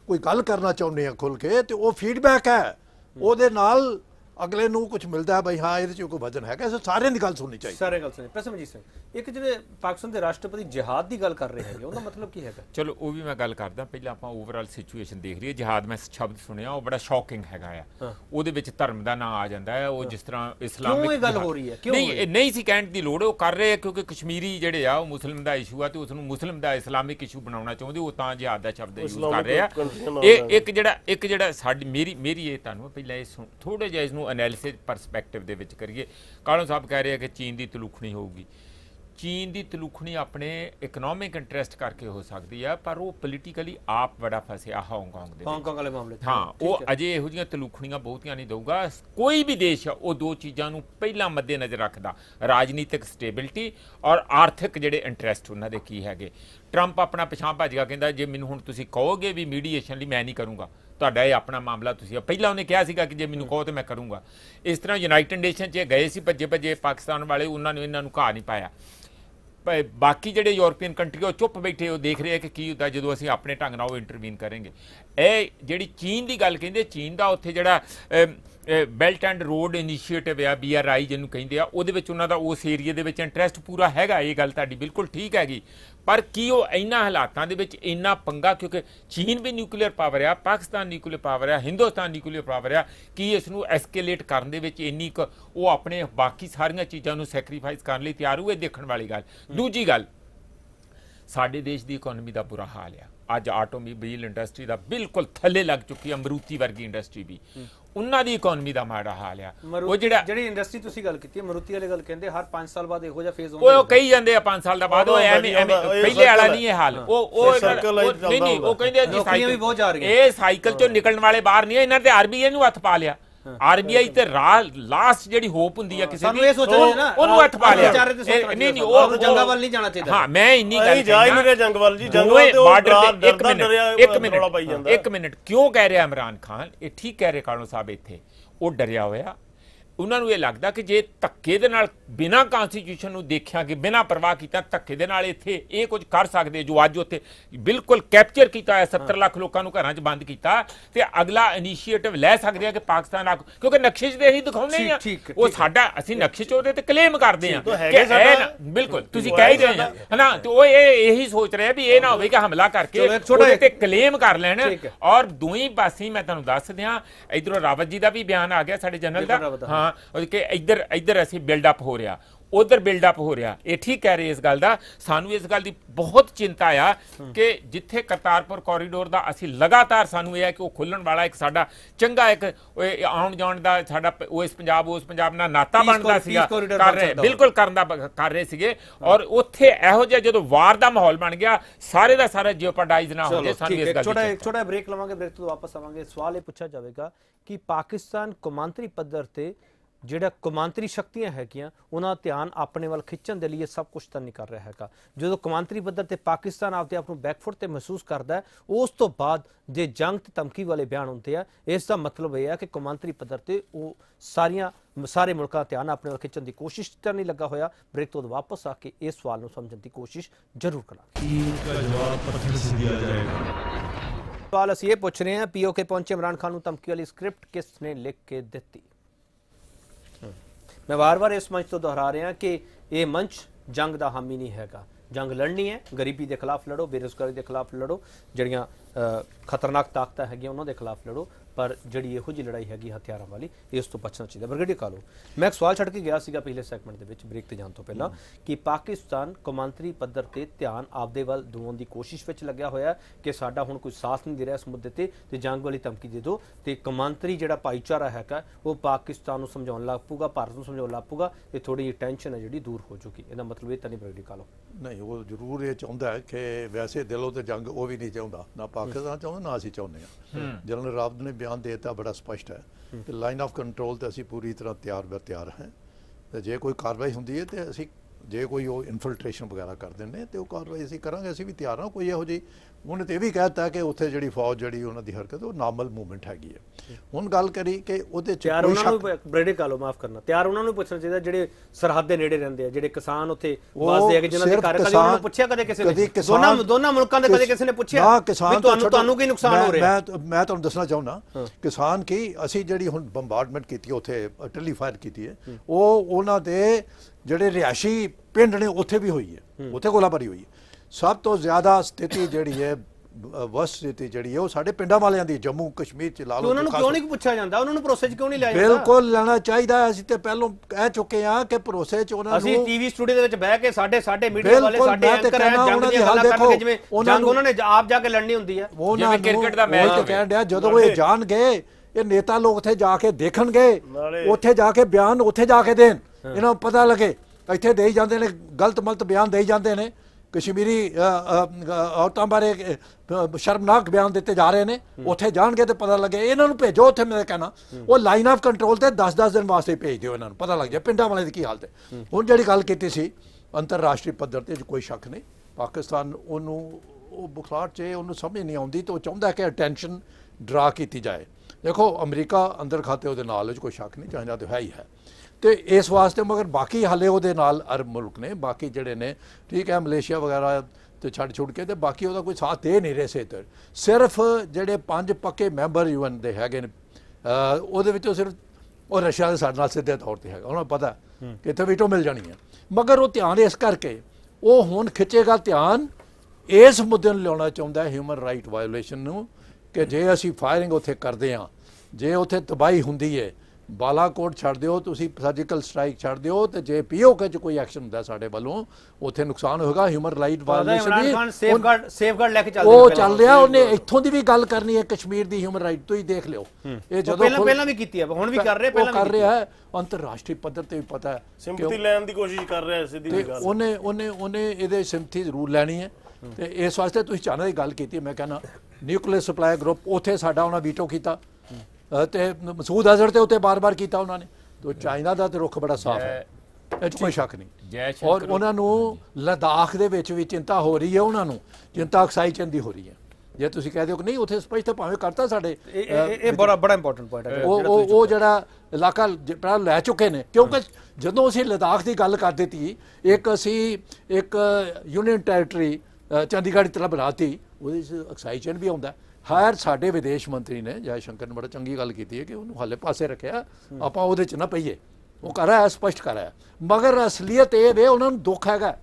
ਕੋਈ ਗੱਲ ਕਰਨਾ ਚਾਹੁੰਦੇ ਆ ਖੁੱਲ ਕੇ ਤੇ ਉਹ ਫੀਡਬੈਕ ਹੈ, ਉਹਦੇ ਨਾਲ ਅਗਲੇ ਨੂੰ ਕੁਝ ਮਿਲਦਾ ਹੈ ਬਈ ਹਾਂ ਇਹਦੇ 'ਚ ਕੋਈ ਵਜਨ ਹੈਗਾ। ਇਸ ਸਾਰਿਆਂ ਦੀ ਗੱਲ ਸੁਣਨੀ ਚਾਹੀਦੀ। ਸਾਰੇ ਗੱਲ ਸੁਣੀ। ਪ੍ਰਸਮਜੀਤ ਸਿੰਘ, ਇੱਕ ਜਿਹੜੇ ਪਾਕਿਸਤਾਨ ਦੇ ਰਾਸ਼ਟਰਪਤੀ ਜਿਹਾਦ ਦੀ ਗੱਲ ਕਰ ਰਹੇ ਹੈਗੇ, ਉਹਦਾ ਮਤਲਬ ਕੀ ਹੈਗਾ? ਚਲੋ ਉਹ ਵੀ ਮੈਂ ਗੱਲ ਕਰਦਾ। ਪਹਿਲਾਂ ਆਪਾਂ ਓਵਰਆਲ ਸਿਚੁਏਸ਼ਨ ਦੇਖ ਲਈਏ। ਜਿਹਾਦ ਮੈਂ ਸ਼ਬਦ ਸੁਣਿਆ, ਉਹ ਬੜਾ ਸ਼ੌਕਿੰਗ ਹੈਗਾ ਆ। ਉਹਦੇ ਵਿੱਚ ਧਰਮ ਦਾ ਨਾਂ ਆ ਜਾਂਦਾ ਹੈ। ਉਹ ਜਿਸ ਤਰ੍ਹਾਂ ਇਸਲਾਮਿਕ ਕਿਉਂ ਇਹ ਗੱਲ ਹੋ ਰਹੀ ਹੈ? ਕਿਉਂ ਨਹੀਂ ਨਹੀਂ ਸੀ ਕਹਿਣ ਦੀ ਲੋੜ, ਉਹ ਕਰ ਰਹੇ ਆ ਕਿਉਂਕਿ ਕਸ਼ਮੀਰੀ ਜਿਹੜੇ ਆ ਉਹ ਮੁਸਲਿਮ ਦਾ ਇਸ਼ੂ ਆ ਤੇ ਉਸ ਨੂੰ ਮੁਸਲਿਮ ਦਾ ਇਸਲਾਮਿਕ ਇਸ਼ੂ ਬਣਾਉਣਾ ਚਾਹੁੰਦੇ, ਉਹ ਤਾਂ ਜਿਹਾਦ ਦਾ ਸ਼ਬਦ ਯੂਜ਼ ਕਰ ਰਹੇ ਆ। ਇਹ ਇੱਕ ਜਿਹੜਾ ਇੱਕ ਜਿਹੜਾ ਸਾਡੀ ਮੇਰੀ ਮੇਰੀ ਇਹ ਤੁਹਾਨੂੰ ਪਹਿਲਾਂ ਇਹ ਥੋੜ੍ਹਾ ਜਿਹਾ ਇਸਨੂੰ ਐਨਾਲਿਸਿਸ ਪਰਸਪੈਕਟਿਵ ਦੇ ਵਿੱਚ ਕਰੀਏ। ਕਾਲੋਂ ਸਾਹਿਬ ਕਹਿ ਰਹੇ ਆ ਕਿ ਚੀਨ ਦੀ ਤਲੂਖਣੀ ਹੋਊਗੀ। ਚੀਨ ਦੀ ਤਲੂਖਣੀ ਆਪਣੇ ਇਕਨੋਮਿਕ ਇੰਟਰਸਟ ਕਰਕੇ ਹੋ ਸਕਦੀ ਆ, ਪਰ ਉਹ ਪੋਲੀਟੀਕਲੀ ਆਪ ਬੜਾ ਫਸਿਆ ਹਾਂਗਕਾਂਗ ਦੇ ਵਿੱਚ। ਹਾਂਗਕਾਂਗ ਵਾਲੇ ਮਾਮਲੇ ਹਾਂ, ਉਹ ਅਜੇ ਇਹੋ ਜਿਹੀਆਂ ਤਲੂਖਣੀਆਂ ਬਹੁਤੀਆਂ ਨਹੀਂ ਦਊਗਾ। ਕੋਈ ਵੀ ਦੇਸ਼ ਆ ਉਹ ਦੋ ਚੀਜ਼ਾਂ ਨੂੰ ਪਹਿਲਾਂ ਮੱਦੇ ਨਜ਼ਰ ਰੱਖਦਾ, ਰਾਜਨੀਤਿਕ ਸਟੇਬਿਲਿਟੀ ਔਰ ਆਰਥਿਕ ਜਿਹੜੇ ਇੰਟਰਸਟ ਉਹਨਾਂ ਦੇ ਕੀ ਹੈਗੇ। ਟਰੰਪ ਆਪਣਾ ਪਿਛਾਂ ਭੱਜ ਗਿਆ, ਕਹਿੰਦਾ ਜੇ ਮੈਨੂੰ ਹੁਣ ਤੁਸੀਂ ਕਹੋਗੇ ਵੀ ਮੀਡੀਏਸ਼ਨ ਲਈ ਮੈਂ ਨਹੀਂ ਕਰੂੰਗਾ, ਤੁਹਾਡਾ ਇਹ ਆਪਣਾ ਮਾਮਲਾ ਤੁਸੀਂ। ਪਹਿਲਾਂ ਉਹਨੇ ਕਿਹਾ ਸੀਗਾ ਕਿ ਜੇ ਮੈਨੂੰ ਕਹੋ ਤਾਂ ਮੈਂ ਕਰੂੰਗਾ। ਇਸ ਤਰ੍ਹਾਂ ਯੂਨਾਈਟਿਡ ਨੇਸ਼ਨ 'ਚ ਗਏ ਸੀ ਭੱਜੇ ਭੱਜੇ ਪਾਕਿਸਤਾਨ ਵਾਲੇ, ਉਹਨਾਂ ਨੇ ਇਹਨਾਂ ਨੂੰ ਘਾਹ ਨਹੀਂ ਪਾਇਆ। ਬਾਕੀ ਜਿਹੜੇ ਯੂਰਪੀਅਨ ਕੰਟਰੀ ਉਹ ਚੁੱਪ ਬੈਠੇ, ਉਹ ਦੇਖ ਰਹੇ ਆ ਕਿ ਕੀ ਹੁੰਦਾ ਜਦੋਂ ਅਸੀਂ ਆਪਣੇ ਢੰਗ ਨਾਲ ਉਹ ਇੰਟਰਵੀਨ ਕਰਾਂਗੇ। ਇਹ ਜਿਹੜੀ ਚੀਨ ਦੀ ਗੱਲ ਕਹਿੰਦੇ, ਚੀਨ ਦਾ ਉੱਥੇ ਜਿਹੜਾ ਬੈਲਟ ਐਂਡ ਰੋਡ ਇਨੀਸ਼ੀਏਟਿਵ ਆ, ਬੀ ਆਰ ਆਈ ਜਿਹਨੂੰ ਕਹਿੰਦੇ ਆ, ਉਹਦੇ ਵਿੱਚ ਉਹਨਾਂ ਦਾ ਉਸ ਏਰੀਏ ਦੇ ਵਿੱਚ ਇੰਟਰਸਟ ਪੂਰਾ ਹੈਗਾ। ਇਹ ਗੱਲ ਤੁਹਾਡੀ ਬਿਲਕੁਲ ਠੀਕ ਹੈਗੀ, ਪਰ ਕੀ ਉਹ ਇਹਨਾਂ ਹਾਲਾਤਾਂ ਦੇ ਵਿੱਚ ਇੰਨਾ ਪੰਗਾ, ਕਿਉਂਕਿ ਚੀਨ ਵੀ ਨਿਊਕਲੀਅਰ ਪਾਵਰ ਆ, ਪਾਕਿਸਤਾਨ ਨਿਊਕਲੀਅਰ ਪਾਵਰ ਆ, ਹਿੰਦੁਸਤਾਨ ਨਿਊਕਲੀਅਰ ਪਾਵਰ ਆ, ਕੀ ਇਸ ਨੂੰ ਐਸਕੇਲੇਟ ਕਰਨ ਦੇ ਵਿੱਚ ਇੰਨੀ ਕੁ ਉਹ ਆਪਣੇ ਬਾਕੀ ਸਾਰੀਆਂ ਚੀਜ਼ਾਂ ਨੂੰ ਸੈਕਰੀਫਾਈਸ ਕਰਨ ਲਈ ਤਿਆਰ ਹੋਏ? ਦੇਖਣ ਵਾਲੀ ਗੱਲ। ਦੂਜੀ ਗੱਲ, ਸਾਡੇ ਦੇਸ਼ ਦੀ ਇਕਨੋਮੀ ਦਾ ਬੁਰਾ ਹਾਲ ਆ। ਅੱਜ ਆਟੋਮੋਬਾਈਲ ਇੰਡਸਟਰੀ ਦਾ ਬਿਲਕੁਲ ਥੱਲੇ ਲੱਗ ਚੁੱਕੀ ਆ, ਅਮਰੂਤੀ ਵਰਗੀ ਇੰਡਸਟਰੀ ਵੀ, ਉਹਨਾਂ ਦੀ ਇਕਨੋਮੀ ਦਾ ਮਾੜਾ ਹਾਲ ਆ। ਉਹ ਜਿਹੜਾ ਜਿਹੜੀ ਇੰਡਸਟਰੀ ਤੁਸੀਂ ਗੱਲ ਕੀਤੀ ਹੈ ਮਰੂਤੀ ਵਾਲੇ, ਗੱਲ ਕਹਿੰਦੇ ਹਰ ਪੰਜ ਸਾਲ ਬਾਅਦ ਇਹੋ ਜਿਹਾ ਫੇਜ਼ ਹੁੰਦਾ, ਉਹ ਕਹੀ ਜਾਂਦੇ ਆ ਪੰਜ ਸਾਲ ਦਾ ਬਾਅਦ, ਉਹ ਐਵੇਂ ਐਵੇਂ ਪਹਿਲੇ ਵਾਲਾ ਨਹੀਂ ਇਹ ਹਾਲ। ਉਹ ਉਹ ਨਹੀਂ ਨਹੀਂ ਉਹ ਕਹਿੰਦੇ ਜੀ ਸਾਈਕਲ ਵੀ ਬਹੁਤ ਜਾ ਰਹੀ ਹੈ, ਇਹ ਸਾਈਕਲ ਚੋਂ ਨਿਕਲਣ ਵਾਲੇ ਬਾਹਰ ਨਹੀਂ ਆ। ਇਹਨਾਂ ਤੇ ਆਰਬੀਆਈ ਨੂੰ ਹੱਥ ਪਾ ਲਿਆ। ਆਰਬੀਆਈ ਤੇ ਲਾਸਟ ਜਿਹੜੀ ਹੋਪ ਹੁੰਦੀ ਆ ਕਿਸੇ ਦੀ, ਇਹ ਸੋਚਣਾ ਨਾ ਉਹਨੂੰ ਹੱਥ ਪਾ ਲਿਆ। ਨਹੀਂ ਨਹੀਂ ਉਹ ਜੰਗਾਂ ਵੱਲ ਨਹੀਂ ਜਾਣਾ ਚਾਹੀਦਾ। ਹਾਂ, ਮੈਂ ਇੰਨੀ ਗੱਲ ਜਾ ਹੀ ਨਹੀਂ ਰਿਹਾ ਜੰਗ ਵੱਲ ਜੀ। ਜੰਗ ਵੱਲ ਤੇ ਉਹ ਡਰਦਾ ਇੱਕ ਮਿੰਟ ਇੱਕ ਮਿੰਟ ਕਿਉਂ ਕਹਿ ਰਿਹਾ ਇਮਰਾਨ ਖਾਨ? ਇਹ ਠੀਕ ਕਹਿ ਰਹੇ ਕਾਲੋਂ ਸਾਹਿਬ, ਇੱਥੇ ਉਹ ਡਰਿਆ ਹੋਇਆ। ਉਹਨਾਂ ਨੂੰ ਇਹ ਲੱਗਦਾ ਕਿ ਜੇ ਧੱਕੇ ਦੇ ਨਾਲ ਬਿਨਾਂ ਕਨਸਟੀਟਿਊਸ਼ਨ ਨੂੰ ਦੇਖਿਆ ਕਿ ਬਿਨਾਂ ਪਰਵਾਹ ਕੀਤਾ ਧੱਕੇ ਦੇ ਨਾਲ ਇੱਥੇ ਇਹ ਕੁਝ ਕਰ ਸਕਦੇ, ਜੋ ਅੱਜ ਉੱਥੇ ਬਿਲਕੁਲ ਕੈਪਚਰ ਕੀਤਾ ਹੈ, ਸੱਤਰ ਲੱਖ ਲੋਕਾਂ ਨੂੰ ਘਰਾਂ 'ਚ ਬੰਦ ਕੀਤਾ, ਤੇ ਅਗਲਾ ਇਨੀਸ਼ੀਏਟਿਵ ਲੈ ਸਕਦੇ ਆ ਕਿ ਪਾਕਿਸਤਾਨ ਆ, ਕਿਉਂਕਿ ਨਕਸ਼ੇ 'ਚ ਅਸੀਂ ਦਿਖਾਉਂਦੇ ਆ ਉਹ ਸਾਡਾ, ਅਸੀਂ ਨਕਸ਼ੇ 'ਚ ਉਹਦੇ ਤੇ ਕਲੇਮ ਕਰਦੇ ਆ ਕਿ ਬਿਲਕੁਲ ਤੁਸੀਂ ਕਹਿ ਰਹੇ ਆ ਹਨਾ, ਤੇ ਉਹ ਇਹ ਇਹੀ ਸੋਚ ਰਹੇ ਵੀ ਇਹ ਨਾ ਹੋਵੇ ਕਿ ਹਮਲਾ ਕਰਕੇ ਉਹਦੇ ਤੇ ਕਲੇਮ ਕਰ ਲੈਣ। ਔਰ ਦੋਈ ਪਾਸੇ ਮੈਂ ਤੁਹਾਨੂੰ ਦੱਸ ਦਿਆਂ, ਇਧਰੋਂ ਰਾਵਤ ਜੀ ਦਾ ਵੀ ਬਿਆਨ ਆ ਗਿਆ, ਸਾਡੇ ਜਨਰਲ ਦਾ, ਕਿ ਇੱਧਰ ਇੱਧਰ ਅਸੀਂ ਬਿਲਡਅਪ ਹੋ ਰਿਹਾ, ਉਧਰ ਬਿਲਡਅਪ ਹੋ ਰਿਹਾ। ਇਹ ਠੀਕ ਕਹਿ ਰਹੇ ਇਸ ਗੱਲ ਦਾ। ਸਾਨੂੰ ਇਸ ਗੱਲ ਦੀ ਬਹੁਤ ਚਿੰਤਾ ਆ ਕਿ ਜਿੱਥੇ ਕਰਤਾਰਪੁਰ ਕੋਰੀਡੋਰ ਦਾ ਅਸੀਂ ਲਗਾਤਾਰ, ਸਾਨੂੰ ਇਹ ਹੈ ਕਿ ਉਹ ਖੁੱਲਣ ਵਾਲਾ ਇੱਕ ਸਾਡਾ ਚੰਗਾ ਇੱਕ ਆਉਣ ਜਾਣ ਦਾ ਸਾਡਾ ਉਸ ਪੰਜਾਬ ਉਸ ਪੰਜਾਬ ਨਾਲ ਨਾਤਾ ਬਣਦਾ ਸੀਗਾ, ਕਰ ਰਹੇ ਬਿਲਕੁਲ ਕਰਨ ਦਾ ਕਰ ਰਹੇ ਸੀਗੇ। ਔਰ ਉੱਥੇ ਇਹੋ ਜਿਹਾ ਜਦੋਂ ਵਾਰ ਦਾ ਮਾਹੌਲ ਬਣ ਗਿਆ, ਸਾਰੇ ਦਾ ਸਾਰਾ ਜਿਓਪਰਡਾਈਜ਼ ਨਾ ਹੋ ਜਾਏ। ਸਾਨੂੰ ਇਸ ਗੱਲ ਛੋਟਾ ਛੋਟਾ ਬ੍ਰੇਕ ਲਵਾਂਗੇ, ਬ੍ਰੇਕ ਤੋਂ ਵਾਪਸ ਆਵਾਂਗੇ। ਸਵਾਲ ਇਹ ਪੁੱਛਿਆ ਜਾਵੇਗਾ ਕਿ ਪਾਕਿਸਤਾਨ ਕੌਮਾਂਤਰੀ ਪੱਧਰ ਤੇ ਜਿਹੜਾ ਕੌਮਾਂਤਰੀ ਸ਼ਕਤੀਆਂ ਹੈਗੀਆਂ ਉਹਨਾਂ ਧਿਆਨ ਆਪਣੇ ਵੱਲ ਖਿੱਚਣ ਦੇ ਲਈ ਇਹ ਸਭ ਕੁਝ ਤਾਂ ਨਹੀਂ ਕਰ ਰਿਹਾ ਹੈਗਾ। ਜਦੋਂ ਕੌਮਾਂਤਰੀ ਪੱਧਰ ਤੇ ਪਾਕਿਸਤਾਨ ਆਪਦੇ ਆਪ ਨੂੰ ਬੈਕਫੁੱਟ ਤੇ ਮਹਿਸੂਸ ਕਰਦਾ ਹੈ, ਉਸ ਤੋਂ ਬਾਅਦ ਜੇ ਜੰਗ ਤੇ ਧਮਕੀ ਵਾਲੇ ਬਿਆਨ ਹੁੰਦੇ ਆ, ਇਸ ਦਾ ਮਤਲਬ ਇਹ ਹੈ ਕਿ ਕੌਮਾਂਤਰੀ ਪੱਧਰ ਤੇ ਉਹ ਸਾਰੀਆਂ ਸਾਰੇ ਮੁਲਕਾਂ ਦਾ ਧਿਆਨ ਆਪਣੇ ਵੱਲ ਖਿੱਚਣ ਦੀ ਕੋਸ਼ਿਸ਼ ਤਾਂ ਨਹੀਂ ਲੱਗਾ ਹੋਇਆ। ਬ੍ਰੇਕ ਤੋਂ ਵਾਪਸ ਆ ਕੇ ਇਸ ਸਵਾਲ ਨੂੰ ਸਮਝਣ ਦੀ ਕੋਸ਼ਿਸ਼ ਜ਼ਰੂਰ ਕਰਾਂਗੇ। ਸਵਾਲ ਅਸੀਂ ਇਹ ਪੁੱਛ ਰਹੇ ਹਾਂ, ਪੀਓਕੇ ਪਹੁੰਚੇ ਇਮਰਾਨ ਖਾਨ ਨੂੰ ਧਮਕੀ ਵਾਲੀ ਸਕ੍ਰਿਪਟ ਕਿਸ ਨੇ ਲਿਖ ਕੇ ਦਿੱਤੀ? मैं बार बार इस मंच तो दोहरा रहा कि ये मंच जंग का हामी नहीं हैगा। जंग लड़नी है, गरीबी के खिलाफ लड़ो, बेरोजगारी के खिलाफ लड़ो, जड़ियाँ खतरनाक ताकतां हैगियां उन्हां दे खिलाफ लड़ो, पर जिहड़ी इहो जी लड़ाई हैगी हथियारां वाली, इस तो बचना चाहिए। ब्रिगेडियर कालो, मैं एक सवाल छड़ के गया सीगा पिछले सैगमेंट दे विच ब्रेक ते जाण तो पहला कि पाकिस्तान कौमांतरी पद्धर ते ध्यान आपदे वल दिवाउण दी कोशिश विच लग्या होया कि साडा हुण कोई साथ नहीं दे रहा इस मुद्दे ते ते जंग वाली धमकी दे दो, ते कौमांतरी जिहड़ा भाईचारा हैगा वो पाकिस्तान नूं समझाउण लग पऊगा, भारत नूं समझाउण लग पऊगा, ते थोड़ी जी टेंशन है जिहड़ी दूर हो जूगी। इहदा मतलब इह तां नहीं ब्रिगेडियर कालो? नहीं, वो जरूर ये चाहुंदा है कि वैसे दिलों ते जंग वो भी नहीं चाहुंदा, ना पाकिस्तान चाहुंदा ना असीं चाहुंदे हां। जनरल रावत ने बयान देता बड़ा स्पष्ट है कि लाइन ऑफ कंट्रोल तो असी पूरी तरह तैयार बर तैयार हैं, तो जे कोई कार्रवाई होंदी है तो असी जे कोई वो इनफिल्ट्रेशन वगैरह कर देने तो कार्रवाई असी करांगे, असी भी तैयार हाँ। कोई इहो जी ਉਹਨੇ ਤੇ ਇਹ ਵੀ ਕਹਿਤਾ ਕਿ ਉੱਥੇ ਜਿਹੜੀ ਫੌਜ ਜਿਹੜੀ ਉਹਨਾਂ ਦੀ ਹਰਕਤ ਉਹ ਨਾਰਮਲ ਮੂਵਮੈਂਟ ਹੈਗੀ ਹੈ। ਹੁਣ ਗੱਲ ਕਰੀ ਕਿ ਉਹਦੇ ਚ ਤਿਆਰ ਉਹਨਾਂ ਨੂੰ ਬ੍ਰੇਡੇ ਕਾਲੋ ਮਾਫ ਕਰਨਾ ਤਿਆਰ ਉਹਨਾਂ ਨੂੰ ਪੁੱਛਣਾ ਚਾਹੀਦਾ ਜਿਹੜੇ ਸਰਹੱਦ ਦੇ ਨੇੜੇ ਰਹਿੰਦੇ ਆ, ਜਿਹੜੇ ਕਿਸਾਨ ਉੱਥੇ ਵਸਦੇ ਆ, ਕਿ ਜਿਨ੍ਹਾਂ ਦੇ ਘਰ ਕਦੇ ਉਹਨਾਂ ਨੂੰ ਪੁੱਛਿਆ ਕਦੇ ਕਿਸੇ ਨੇ, ਦੋਨਾਂ ਦੋਨਾਂ ਮੁਲਕਾਂ ਦੇ ਕਦੇ ਕਿਸੇ ਨੇ ਪੁੱਛਿਆ ਤੁਹਾਨੂੰ ਤੁਹਾਨੂੰ ਕੀ ਨੁਕਸਾਨ ਹੋ ਰਿਹਾ? ਮੈਂ ਮੈਂ ਤੁਹਾਨੂੰ ਦੱਸਣਾ ਚਾਹੁੰਦਾ ਕਿਸਾਨ ਕੀ ਅਸੀਂ ਜਿਹੜੀ ਹੁਣ ਬੰਬਾਰਡਮੈਂਟ ਕੀਤੀ ਉੱਥੇ ਅਟਲੀ ਫਾਇਰ ਕੀਤੀ ਹੈ, ਉਹ ਉਹਨਾਂ ਦੇ ਜਿਹੜੇ ਰਿਹਾਇਸ਼ੀ ਪਿੰਡ ਨੇ ਉੱਥੇ ਵੀ ਹੋਈ ਹੈ, ਉੱਥੇ ਗੋਲਾਬਾਰੀ ਹੋਈ ਹੈ। ਸਭ ਤੋਂ ਜ਼ਿਆਦਾ ਸਥਿਤੀ ਜਿਹੜੀ ਹੈ ਵਸਤ ਸਥਿਤੀ ਜਿਹੜੀ ਹੈ ਉਹ ਸਾਡੇ ਪਿੰਡਾਂ ਵਾਲਿਆਂ ਦੀ, ਜੰਮੂ ਕਸ਼ਮੀਰ ਚ ਲਾ ਲਓ। ਉਹਨਾਂ ਨੂੰ ਕਿਉਂ ਨਹੀਂ ਪੁੱਛਿਆ ਜਾਂਦਾ? ਉਹਨਾਂ ਨੂੰ ਭਰੋਸੇ ਚ ਕਿਉਂ ਨਹੀਂ ਲਿਆ ਜਾਂਦਾ? ਬਿਲਕੁਲ ਲੈਣਾ ਚਾਹੀਦਾ। ਅਸੀਂ ਤੇ ਪਹਿਲਾਂ ਕਹਿ ਚੁੱਕੇ ਆ ਕਿ ਭਰੋਸੇ ਚ ਉਹਨਾਂ ਨੂੰ ਅਸੀਂ ਟੀਵੀ ਸਟੂਡੀਓ ਦੇ ਵਿੱਚ ਬਹਿ ਕੇ ਸਾਡੇ ਸਾਡੇ ਮੀਡੀਆ ਵਾਲੇ ਸਾਡੇ ਐਂਕਰ ਹੈ ਜੰਗ ਦੀਆਂ ਗੱਲਾਂ ਕਰਕੇ, ਜਿਵੇਂ ਜੰਗ ਉਹਨਾਂ ਨੇ ਆਪ ਜਾ ਕੇ ਲੜਨੀ ਹੁੰਦੀ ਹੈ, ਜਿਵੇਂ ਕ੍ਰਿਕਟ ਦਾ ਮੈਚ ਹੋਵੇ। ਕਹਿਣ ਡਿਆ ਜਦੋਂ ਇਹ ਜਾਣਗੇ, ਇਹ ਨੇਤਾ ਲੋਕ ਉੱਥੇ ਜਾ ਕੇ ਦੇਖਣਗੇ, ਉੱਥੇ ਜਾ ਕੇ ਬਿਆਨ ਉੱਥੇ ਜਾ ਕੇ ਦੇਣ, ਇਹਨਾਂ ਨੂੰ ਪਤਾ ਲੱਗੇ। ਇੱਥੇ ਦੇਈ ਜਾਂਦੇ ਨੇ ਗਲਤ ਮਲਤ ਬਿਆਨ ਦੇਈ ਜਾਂਦੇ ਨੇ, ਕਸ਼ਮੀਰੀ ਔਰਤਾਂ ਬਾਰੇ ਸ਼ਰਮਨਾਕ ਬਿਆਨ ਦਿੱਤੇ ਜਾ ਰਹੇ ਨੇ, ਉੱਥੇ ਜਾਣਗੇ ਤੇ ਪਤਾ ਲੱਗੇ। ਇਹਨਾਂ ਨੂੰ ਭੇਜੋ ਉੱਥੇ, ਮੈਂ ਕਹਿਣਾ ਉਹ ਲਾਈਨ ਆਫ ਕੰਟਰੋਲ ਤੇ ਦਸ ਦਸ ਦਿਨ ਵਾਸਤੇ ਭੇਜ ਦਿਓ, ਇਹਨਾਂ ਨੂੰ ਪਤਾ ਲੱਗ ਜਾਏ ਪਿੰਡਾਂ ਵਾਲੇ ਦੀ ਕੀ ਹਾਲਤ ਹੈ। ਹੁਣ ਜਿਹੜੀ ਗੱਲ ਕੀਤੀ ਸੀ ਅੰਤਰਰਾਸ਼ਟਰੀ ਪੱਧਰ ਤੇ ਕੋਈ ਸ਼ੱਕ ਨਹੀਂ, ਪਾਕਿਸਤਾਨ ਉਹਨੂੰ ਉਹ ਬੁਖਲਾਟ 'ਚ ਉਹਨੂੰ ਸਮਝ ਨਹੀਂ ਆਉਂਦੀ ਤੇ ਉਹ ਚਾਹੁੰਦਾ ਕਿ ਅਟੈਂਸ਼ਨ ਡਰਾ ਕੀਤੀ ਜਾਏ। ਦੇਖੋ ਅਮਰੀਕਾ ਅੰਦਰ ਖਾਤੇ ਉਹਦੇ ਨਾਲ ਕੋਈ ਸ਼ੱਕ ਨਹੀਂ, ਚਾਈਨਾ ਤਾਂ ਹੈ ਹੀ ਹੈ, ਤੇ ਇਸ ਵਾਸਤੇ ਮਗਰ ਬਾਕੀ ਹਾਲੇ ਉਹਦੇ ਨਾਲ ਅਰਬ ਮੁਲਕ ਨੇ, ਬਾਕੀ ਜਿਹੜੇ ਨੇ ਠੀਕ ਹੈ ਮਲੇਸ਼ੀਆ ਵਗੈਰਾ ਤੇ ਛੱਡ ਛੁੱਟ ਕੇ, ਤੇ ਬਾਕੀ ਉਹਦਾ ਕੋਈ ਸਾਥ ਦੇ ਨਹੀਂ ਰਹੇ ਸੇ। ਸਿਰਫ ਜਿਹੜੇ ਪੰਜ ਪੱਕੇ ਮੈਂਬਰ ਯੂਐਨ ਦੇ ਹੈਗੇ ਨੇ ਉਹਦੇ ਵਿੱਚੋਂ ਸਿਰਫ ਉਹ ਰਸ਼ੀਆ ਦੇ ਸਾਡੇ ਨਾਲ ਸਿੱਧੇ ਤੌਰ ਤੇ ਹੈਗਾ, ਉਹਨਾਂ ਨੂੰ ਪਤਾ ਕਿ ਇੱਥੇ ਵੀਟੋ ਮਿਲ ਜਾਣੀ ਹੈ। ਮਗਰ ਉਹ ਧਿਆਨ ਇਸ ਕਰਕੇ ਉਹ ਹੁਣ ਖਿੱਚੇਗਾ ਧਿਆਨ ਇਸ ਮੁੱਦੇ ਨੂੰ ਲਿਆਉਣਾ ਚਾਹੁੰਦਾ ਹਿਊਮਨ ਰਾਈਟ ਵਾਇਓਲੇਸ਼ਨ ਨੂੰ, ਕਿ ਜੇ ਅਸੀਂ ਫਾਇਰਿੰਗ ਉੱਥੇ ਕਰਦੇ ਹਾਂ, ਜੇ ਉੱਥੇ ਤਬਾਹੀ ਹੁੰਦੀ ਹੈ, ਬਾਲਾਕੋਟ ਛੱਡ ਦਿਓ, ਤੁਸੀਂ ਸਰਜੀਕਲ ਸਟ੍ਰਾਈਕ ਛੱਡ ਦਿਓ, ਤੇ ਜੇ ਪੀਓਕੇ 'ਚ ਕੋਈ ਐਕਸ਼ਨ ਹੁੰਦਾ ਸਾਡੇ ਵੱਲੋਂ ਉੱਥੇ ਨੁਕਸਾਨ ਹੋਏਗਾ। ਹਿਊਮਨ ਰਾਈਟ ਵਾਇਓਲੇਸ਼ਨ ਵੀ ਸੇਫਗਾਰਡ ਸੇਫਗਾਰਡ ਲੈ ਕੇ ਚੱਲਦੇ ਉਹ ਚੱਲ ਰਿਹਾ, ਉਹਨੇ ਇੱਥੋਂ ਦੀ ਵੀ ਗੱਲ ਕਰਨੀ ਹੈ ਕਸ਼ਮੀਰ ਦੀ ਹਿਊਮਨ ਰਾਈਟ, ਤੁਸੀਂ ਦੇਖ ਲਿਓ। ਇਹ ਜਦੋਂ ਪਹਿਲਾਂ ਪਹਿਲਾਂ ਵੀ ਕੀਤੀ ਹੈ, ਹੁਣ ਵੀ ਕਰ ਰਹੇ, ਪਹਿਲਾਂ ਕਰ ਰਿਹਾ ਹੈ, ਅੰਤਰਰਾਸ਼ਟਰੀ ਪੱਧਰ ਤੇ ਵੀ ਪਤਾ ਹੈ, ਸਿੰਪਥੀ ਲੈਣ ਦੀ ਕੋਸ਼ਿਸ਼ ਕਰ ਰਿਹਾ ਹੈ, ਸਿੱਧੀ ਜੀ ਗੱਲ। ਉਹਨੇ ਉਹਨੇ ਉਹਨੇ ਇਹਦੇ ਸਿੰਪਥੀ ਜ਼ਰੂਰ ਲੈਣੀ ਹੈ, ਤੇ ਇਸ ਵਾਸਤੇ ਤੁਸੀਂ ਚਾਈਨਾ ਦੀ ਗੱਲ ਕੀਤੀ, ਮੈਂ ਕਹਿੰਦਾ ਨਿਊਕਲੀਅਰ ਸਪਲਾਈ ਗਰੁੱਪ ਉੱਥੇ ਸਾਡਾ ਉਹਨਾਂ ਵੀਟੋ ਕੀਤਾ, ਤੇ ਮਸੂਦ ਅਜ਼ਹਰ ਤੇ ਉੱਤੇ ਬਾਰ-ਬਾਰ ਕੀਤਾ ਉਹਨਾਂ ਨੇ। ਤੇ ਚਾਈਨਾ ਦਾ ਤੇ ਰੁਖ ਬੜਾ ਸਾਫ਼ ਹੈ, ਇਹ 'ਚ ਕੋਈ ਸ਼ੱਕ ਨਹੀਂ। ਔਰ ਉਹਨਾਂ ਨੂੰ ਲਦਾਖ ਦੇ ਵਿੱਚ ਵੀ ਚਿੰਤਾ ਹੋ ਰਹੀ ਹੈ, ਉਹਨਾਂ ਨੂੰ ਚਿੰਤਾ ਅਕਸਾਈ ਚੰਦ ਦੀ ਹੋ ਰਹੀ ਹੈ। ਜੇ ਤੁਸੀਂ ਕਹਿ ਦਿਓ ਕਿ ਨਹੀਂ ਉੱਥੇ ਸਪਸ਼ਟ ਭਾਵੇਂ ਕਰਤਾ ਸਾਡੇ, ਇਹ ਬੜਾ ਬੜਾ ਇੰਪੋਰਟੈਂਟ ਪੁਆਇੰਟ ਹੈ। ਉਹ ਉਹ ਜਿਹੜਾ ਇਲਾਕਾ ਜਿਹੜਾ ਲੈ ਚੁੱਕੇ ਨੇ, ਕਿਉਂਕਿ ਜਦੋਂ ਅਸੀਂ ਲਦਾਖ ਦੀ ਗੱਲ ਕਰ ਦਿੱਤੀ, ਇੱਕ ਅਸੀਂ ਇੱਕ ਯੂਨੀਅਨ ਟੈਰੀਟਰੀ ਚੰਡੀਗੜ੍ਹ ਦੀ ਤਰ੍ਹਾਂ ਬਣਾਤੀ, ਉਹਦੇ 'ਚ ਅਕਸਾਈ ਚੰਦ ਵੀ ਆਉਂਦਾ। ਹਰ ਸਾਡੇ ਵਿਦੇਸ਼ ਮੰਤਰੀ ਨੇ ਜੈ ਸ਼ੰਕਰ ਨੇ ਬੜਾ ਚੰਗੀ ਗੱਲ ਕੀਤੀ ਹੈ ਕਿ ਉਹਨੂੰ ਹਾਲੇ ਪਾਸੇ ਰੱਖਿਆ, ਆਪਾਂ ਉਹਦੇ 'ਚ ਨਾ ਪਈਏ, ਉਹ ਕਰ ਰਿਹਾ ਸਪਸ਼ਟ ਕਰ ਰਿਹਾ। ਮਗਰ ਅਸਲੀਅਤ ਇਹ ਵੇ ਉਹਨਾਂ ਨੂੰ ਦੁੱਖ ਹੈਗਾ,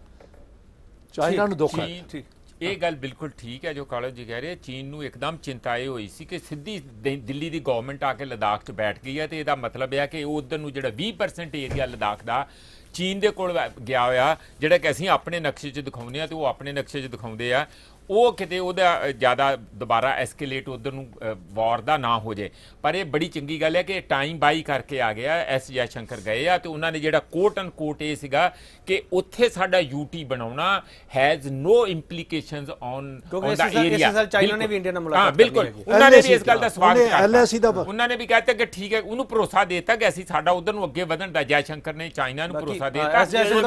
ਚਾਈਨਾ ਨੂੰ ਦੁੱਖ ਹੈ। ਇਹ ਗੱਲ ਬਿਲਕੁਲ ਠੀਕ ਹੈ ਜੋ ਕਾਲੋ ਜੀ ਕਹਿ ਰਹੇ। ਚੀਨ ਨੂੰ ਇੱਕਦਮ ਚਿੰਤਾ ਇਹ ਹੋਈ ਸੀ ਕਿ ਸਿੱਧੀ ਦਿੱਲੀ ਦੀ ਗਵਰਨਮੈਂਟ ਆ ਕੇ ਲਦਾਖ 'ਚ ਬੈਠ ਗਈ ਹੈ, ਤੇ ਇਹਦਾ ਮਤਲਬ ਇਹ ਹੈ ਕਿ ਉਧਰ ਨੂੰ ਜਿਹੜਾ ਵੀਹ ਪਰਸੈਂਟ ਏਰੀਆ ਲਦਾਖ ਦਾ ਚੀਨ ਦੇ ਕੋਲ ਗਿਆ ਹੋਇਆ, ਜਿਹੜਾ ਕਿ ਅਸੀਂ ਆਪਣੇ ਨਕਸ਼ੇ 'ਚ ਦਿਖਾਉਂਦੇ ਹਾਂ ਤੇ ਉਹ ਆਪਣੇ ਨਕਸ਼ੇ 'ਚ ਦਿਖਾਉਂਦੇ ਆ, ਉਹ ਕਿਤੇ ਉਹਦਾ ਜ਼ਿਆਦਾ ਦੁਬਾਰਾ ਐਸਕੇਲੇਟ ਉਧਰ ਨੂੰ ਵਾਰ ਦਾ ਨਾ ਹੋ ਜਾਏ। ਪਰ ਇਹ ਬੜੀ ਚੰਗੀ ਗੱਲ ਹੈ ਕਿ ਟਾਈਮ ਬਾਈ ਕਰਕੇ ਆ ਗਿਆ, ਐਸ ਜੈ ਸ਼ੰਕਰ ਗਏ ਆ, ਤੇ ਉਹਨਾਂ ਨੇ ਜਿਹੜਾ ਕੋਟ ਐਂਡ ਕੋਟ ਇਹ ਸੀਗਾ ਕਿ ਉੱਥੇ ਸਾਡਾ ਯੂਟੀ ਬਣਾਉਣਾ has no implications on on the area. China ਨੇ ਵੀ ਇੰਡੀਆ ਨਾਲ ਮੁਲਾਕਾਤ ਕੀਤੀ, ਬਿਲਕੁਲ ਉਹਨਾਂ ਨੇ ਵੀ ਇਸ ਗੱਲ ਦਾ ਸਵਾਗਤ ਕੀਤਾ, ਉਹਨਾਂ ਨੇ ਵੀ ਕਹਿਤਾ ਕਿ ਠੀਕ ਹੈ, ਉਹਨੂੰ ਭਰੋਸਾ ਦੇਤਾ ਕਿ ਅਸੀਂ ਸਾਡਾ ਉਧਰ ਨੂੰ ਅੱਗੇ ਵਧਣ ਦਾ। ਜੈ ਸ਼ੰਕਰ ਨੇ ਚਾਈਨਾ ਨੂੰ ਭਰੋਸਾ ਦੇਤਾ,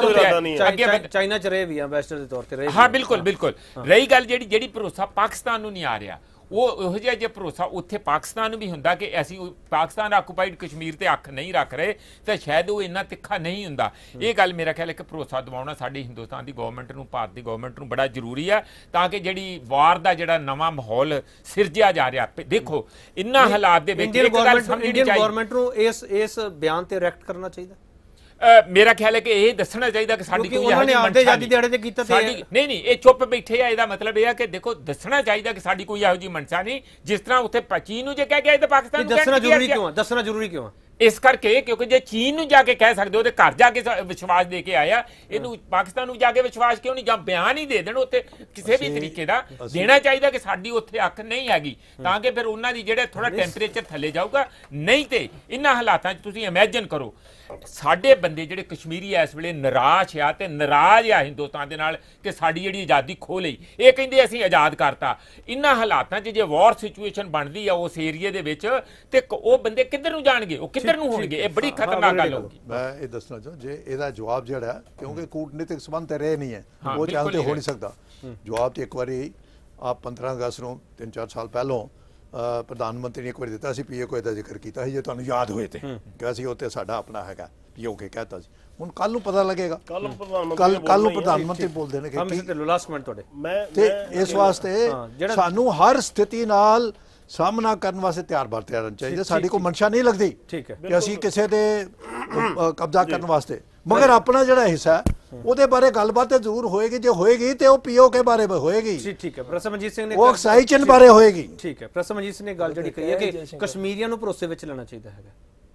ਚਾਈਨਾ 'ਚ ਰਹੇ ਵੀ ਐਮਬੈਸਡਰ ਦੇ ਤੌਰ ਤੇ ਰਹੇ। ਹਾਂ ਬਿਲਕੁਲ ਬਿਲਕੁਲ। ਰਹੀ ਗੱਲ ਜਿਹੜੀ ਜਿਹੜੀ ਭਰੋਸਾ ਪਾਕਿਸਤਾਨ ਨੂੰ ਨਹੀਂ ਆ ਰਿਹਾ, ਉਹ ਇਹੋ ਜਿਹਾ ਜੇ ਭਰੋਸਾ ਉੱਥੇ ਪਾਕਿਸਤਾਨ ਨੂੰ ਵੀ ਹੁੰਦਾ ਕਿ ਅਸੀਂ ਪਾਕਿਸਤਾਨ ਆਕੂਪਾਈਡ ਕਸ਼ਮੀਰ ਤੇ ਅੱਖ ਨਹੀਂ ਰੱਖ ਰਹੇ, ਤਾਂ ਸ਼ਾਇਦ ਉਹ ਇੰਨਾ ਤਿੱਖਾ ਨਹੀਂ ਹੁੰਦਾ। ਇਹ ਗੱਲ ਮੇਰਾ ਖਿਆਲ ਹੈ ਕਿ ਭਰੋਸਾ ਦਿਵਾਉਣਾ ਸਾਡੀ ਹਿੰਦੁਸਤਾਨ ਦੀ ਗਵਰਨਮੈਂਟ ਨੂੰ, ਭਾਰਤ ਦੀ ਗਵਰਨਮੈਂਟ ਨੂੰ ਬੜਾ ਜ਼ਰੂਰੀ ਹੈ, ਤਾਂ ਕਿ ਜਿਹੜੀ ਵਾਰ ਦਾ ਜਿਹੜਾ ਨਵਾਂ ਮਾਹੌਲ ਸਿਰਜਿਆ ਜਾ ਰਿਹਾ। ਦੇਖੋ ਇਨ੍ਹਾਂ ਹਾਲਾਤ ਦੇ ਵਿੱਚ ਇੰਡੀਅਨ ਗਵਰਨਮੈਂਟ ਨੂੰ ਇਸ ਇਸ ਬਿਆਨ ਤੇ ਰਿਐਕਟ ਕਰਨਾ ਚਾਹੀਦਾ। ਮੇਰਾ ਖਿਆਲ ਹੈ ਕਿ ਇਹ ਦੱਸਣਾ ਚਾਹੀਦਾ ਕਿ ਸਾਡੀ ਕੋਈ ਆਜ਼ਾਦੀ ਦਿਹਾੜੇ ਤੇ ਕੀਤਾ ਤੇ ਨਹੀਂ ਨਹੀਂ ਇਹ ਚੁੱਪ ਬੈਠੇ ਆ। ਇਹਦਾ ਮਤਲਬ ਇਹ ਹੈ ਕਿ ਦੇਖੋ ਦੱਸਣਾ ਚਾਹੀਦਾ ਕਿ ਸਾਡੀ ਕੋਈ ਇਹੋ ਜਿਹੀ ਮਨਸ਼ਾ ਨਹੀਂ, ਜਿਸ ਤਰ੍ਹਾਂ ਉੱਥੇ ਚੀਨ ਨੂੰ ਜੇ ਕਹਿ ਗਿਆ ਤਾਂ ਪਾਕਿਸਤਾਨ ਨੂੰ ਦੱਸਣਾ ਜ਼ਰੂਰੀ ਕਿਉਂ? ਦੱਸਣਾ ਜ਼ਰੂਰੀ ਕਿਉਂ? ਇਸ ਕਰਕੇ ਕਿਉਂਕਿ ਜੇ ਚੀਨ ਨੂੰ ਜਾ ਕੇ ਕਹਿ ਸਕਦੇ ਉਹਦੇ ਘਰ ਜਾ ਕੇ ਵਿਸ਼ਵਾਸ ਦੇ ਕੇ ਆਇਆ, ਇਹਨੂੰ ਪਾਕਿਸਤਾਨ ਨੂੰ ਜਾ ਕੇ ਵਿਸ਼ਵਾਸ ਕਿਉਂ ਨਹੀਂ? ਜਾਂ ਬਿਆਨ ਹੀ ਦੇ ਦੇਣ ਉੱਥੇ ਕਿਸੇ ਵੀ ਤਰੀਕੇ ਦਾ ਦੇਣਾ ਚਾਹੀਦਾ ਕਿ ਸਾਡੀ ਉੱਥੇ ਅੱਖ ਨਹੀਂ ਹੈਗੀ, ਤਾਂ ਕਿ ਫਿਰ ਉਹਨਾਂ ਦੀ ਜਿਹੜਾ ਥੋੜਾ ਟੈਂਪਰੇਚਰ ਥੱਲੇ ਜਾਊਗਾ। ਨਹੀਂ ਤੇ ਇਹਨਾਂ ਹਾਲਾਤਾਂ 'ਚ ਤੁਸੀਂ ਇਮੈਜਿਨ ਕਰੋ, ਸਾਡੇ ਬੰਦੇ ਜਿਹੜੇ ਕਸ਼ਮੀਰੀ ਇਸ ਵੇਲੇ ਨਿਰਾਸ਼ ਆ ਤੇ ਨਾਰਾਜ਼ ਆ ਹਿੰਦੁਸਤਾਨ ਦੇ ਨਾਲ ਕਿ ਸਾਡੀ ਜਿਹੜੀ ਆਜ਼ਾਦੀ ਖੋਹ ਲਈ। ਇਹ ਕਹਿੰਦੇ ਅਸੀਂ ਆਜ਼ਾਦ ਕਰਤਾ। ਇਹਨਾਂ ਹਾਲਾਤਾਂ 'ਚ ਜੇ ਵਾਰ ਸਿਚੁਏਸ਼ਨ ਬਣਦੀ ਆ ਉਸ ਏਰੀਏ ਦੇ ਵਿੱਚ, ਤੇ ਉਹ ਬੰਦੇ ਕਿੱਧਰ ਨੂੰ ਜਾਣਗੇ, ਉਹ ਕਿੱਧਰ ਨੂੰ ਹੋਣਗੇ? ਇਹ ਬੜੀ ਖਤਰਨਾਕ ਗੱਲ ਹੋਊਗੀ। ਮੈਂ ਇਹ ਦੱਸਣਾ ਚਾਹਾਂ ਜੇ ਇਹਦਾ ਜਵਾਬ ਜਿਹੜਾ, ਕਿਉਂਕਿ ਕੂਟਨੀਤਿਕ ਸੰਬੰਧ ਤੇ ਰਹੇ ਨਹੀਂ ਹੈ, ਉਹ ਚੱਲਦੇ ਹੋ ਨਹੀਂ ਸਕਦਾ। ਜਵਾਬ ਤੇ ਇੱਕ ਵਾਰੀ ਆਪ ਪੰਦਰਾਂ ਅਗਸਤ ਨੂੰ ਤਿੰਨ ਚਾਰ ਸਾਲ ਪਹਿਲੋਂ ਪ੍ਰਧਾਨ ਮੰਤਰੀ ਨੇ ਇੱਕ ਵਾਰ ਦਿੱਤਾ ਸੀ ਪੀਓਕੇ ਦਾ ਜ਼ਿਕਰ ਕੀਤਾ ਸੀ, ਜੇ ਤੁਹਾਨੂੰ ਯਾਦ ਹੋਏ ਤੇ ਕਿ ਅਸੀਂ ਉੱਥੇ ਸਾਡਾ ਆਪਣਾ ਹੈਗਾ ਪੀਓਕੇ ਕਹਿਤਾ ਸੀ। ਹੁਣ ਕੱਲ ਨੂੰ ਪਤਾ ਲੱਗੇਗਾ, ਕੱਲ ਪ੍ਰਧਾਨ ਮੰਤਰੀ ਕੱਲ ਕੱਲ ਨੂੰ ਪ੍ਰਧਾਨ ਮੰਤਰੀ ਬੋਲਦੇ ਨੇ ਹਮ ਕਿ ਲਾਸਟ ਕਮੈਂਟ ਤੁਹਾਡੇ ਮੈਂ ਤੇ ਇਸ ਵਾਸਤੇ ਸਾਨੂੰ ਹਰ ਸਥਿਤੀ ਨਾਲ ਸਾਹਮਣਾ ਕਰਨ ਵਾਸਤੇ ਤਿਆਰ ਬਰ ਤਿਆਰ ਰਹਿਣਾ ਚਾਹੀਦਾ। ਸਾਡੀ ਕੋਈ ਮਨਸ਼ਾ ਨਹੀਂ ਲੱਗਦੀ ਠੀਕ ਹੈ ਕਿ ਅਸੀਂ ਕਿਸੇ ਦੇ ਕਬਜ਼ਾ ਕਰਨ ਵਾਸਤੇ, ਮਗਰ ਆਪਣਾ ਜਿਹੜਾ ਹਿੱਸਾ ਉਹਦੇ ਬਾਰੇ ਗੱਲਬਾਤ ਜ਼ਰੂਰ ਹੋਏਗੀ, ਜੇ ਹੋਏਗੀ ਤੇ ਉਹ ਪੀਓਕੇ ਬਾਰੇ ਹੋਏਗੀ। ਜੀ ਠੀਕ ਹੈ। ਪ੍ਰਸਮਜੀਤ ਸਿੰਘ ਨੇ ਉਹ ਅਕਸਾਈ ਚਿੰਨ ਬਾਰੇ ਹੋਏਗੀ। ਠੀਕ ਹੈ। ਪ੍ਰਸਮਜੀਤ ਸਿੰਘ ਨੇ ਗੱਲ ਜਿਹੜੀ ਕਹੀ ਹੈ ਕਿ ਕਸ਼ਮੀਰੀਆਂ ਨੂੰ ਭਰੋਸੇ ਵਿੱਚ ਲੈਣਾ ਚਾਹੀਦਾ ਹੈਗਾ।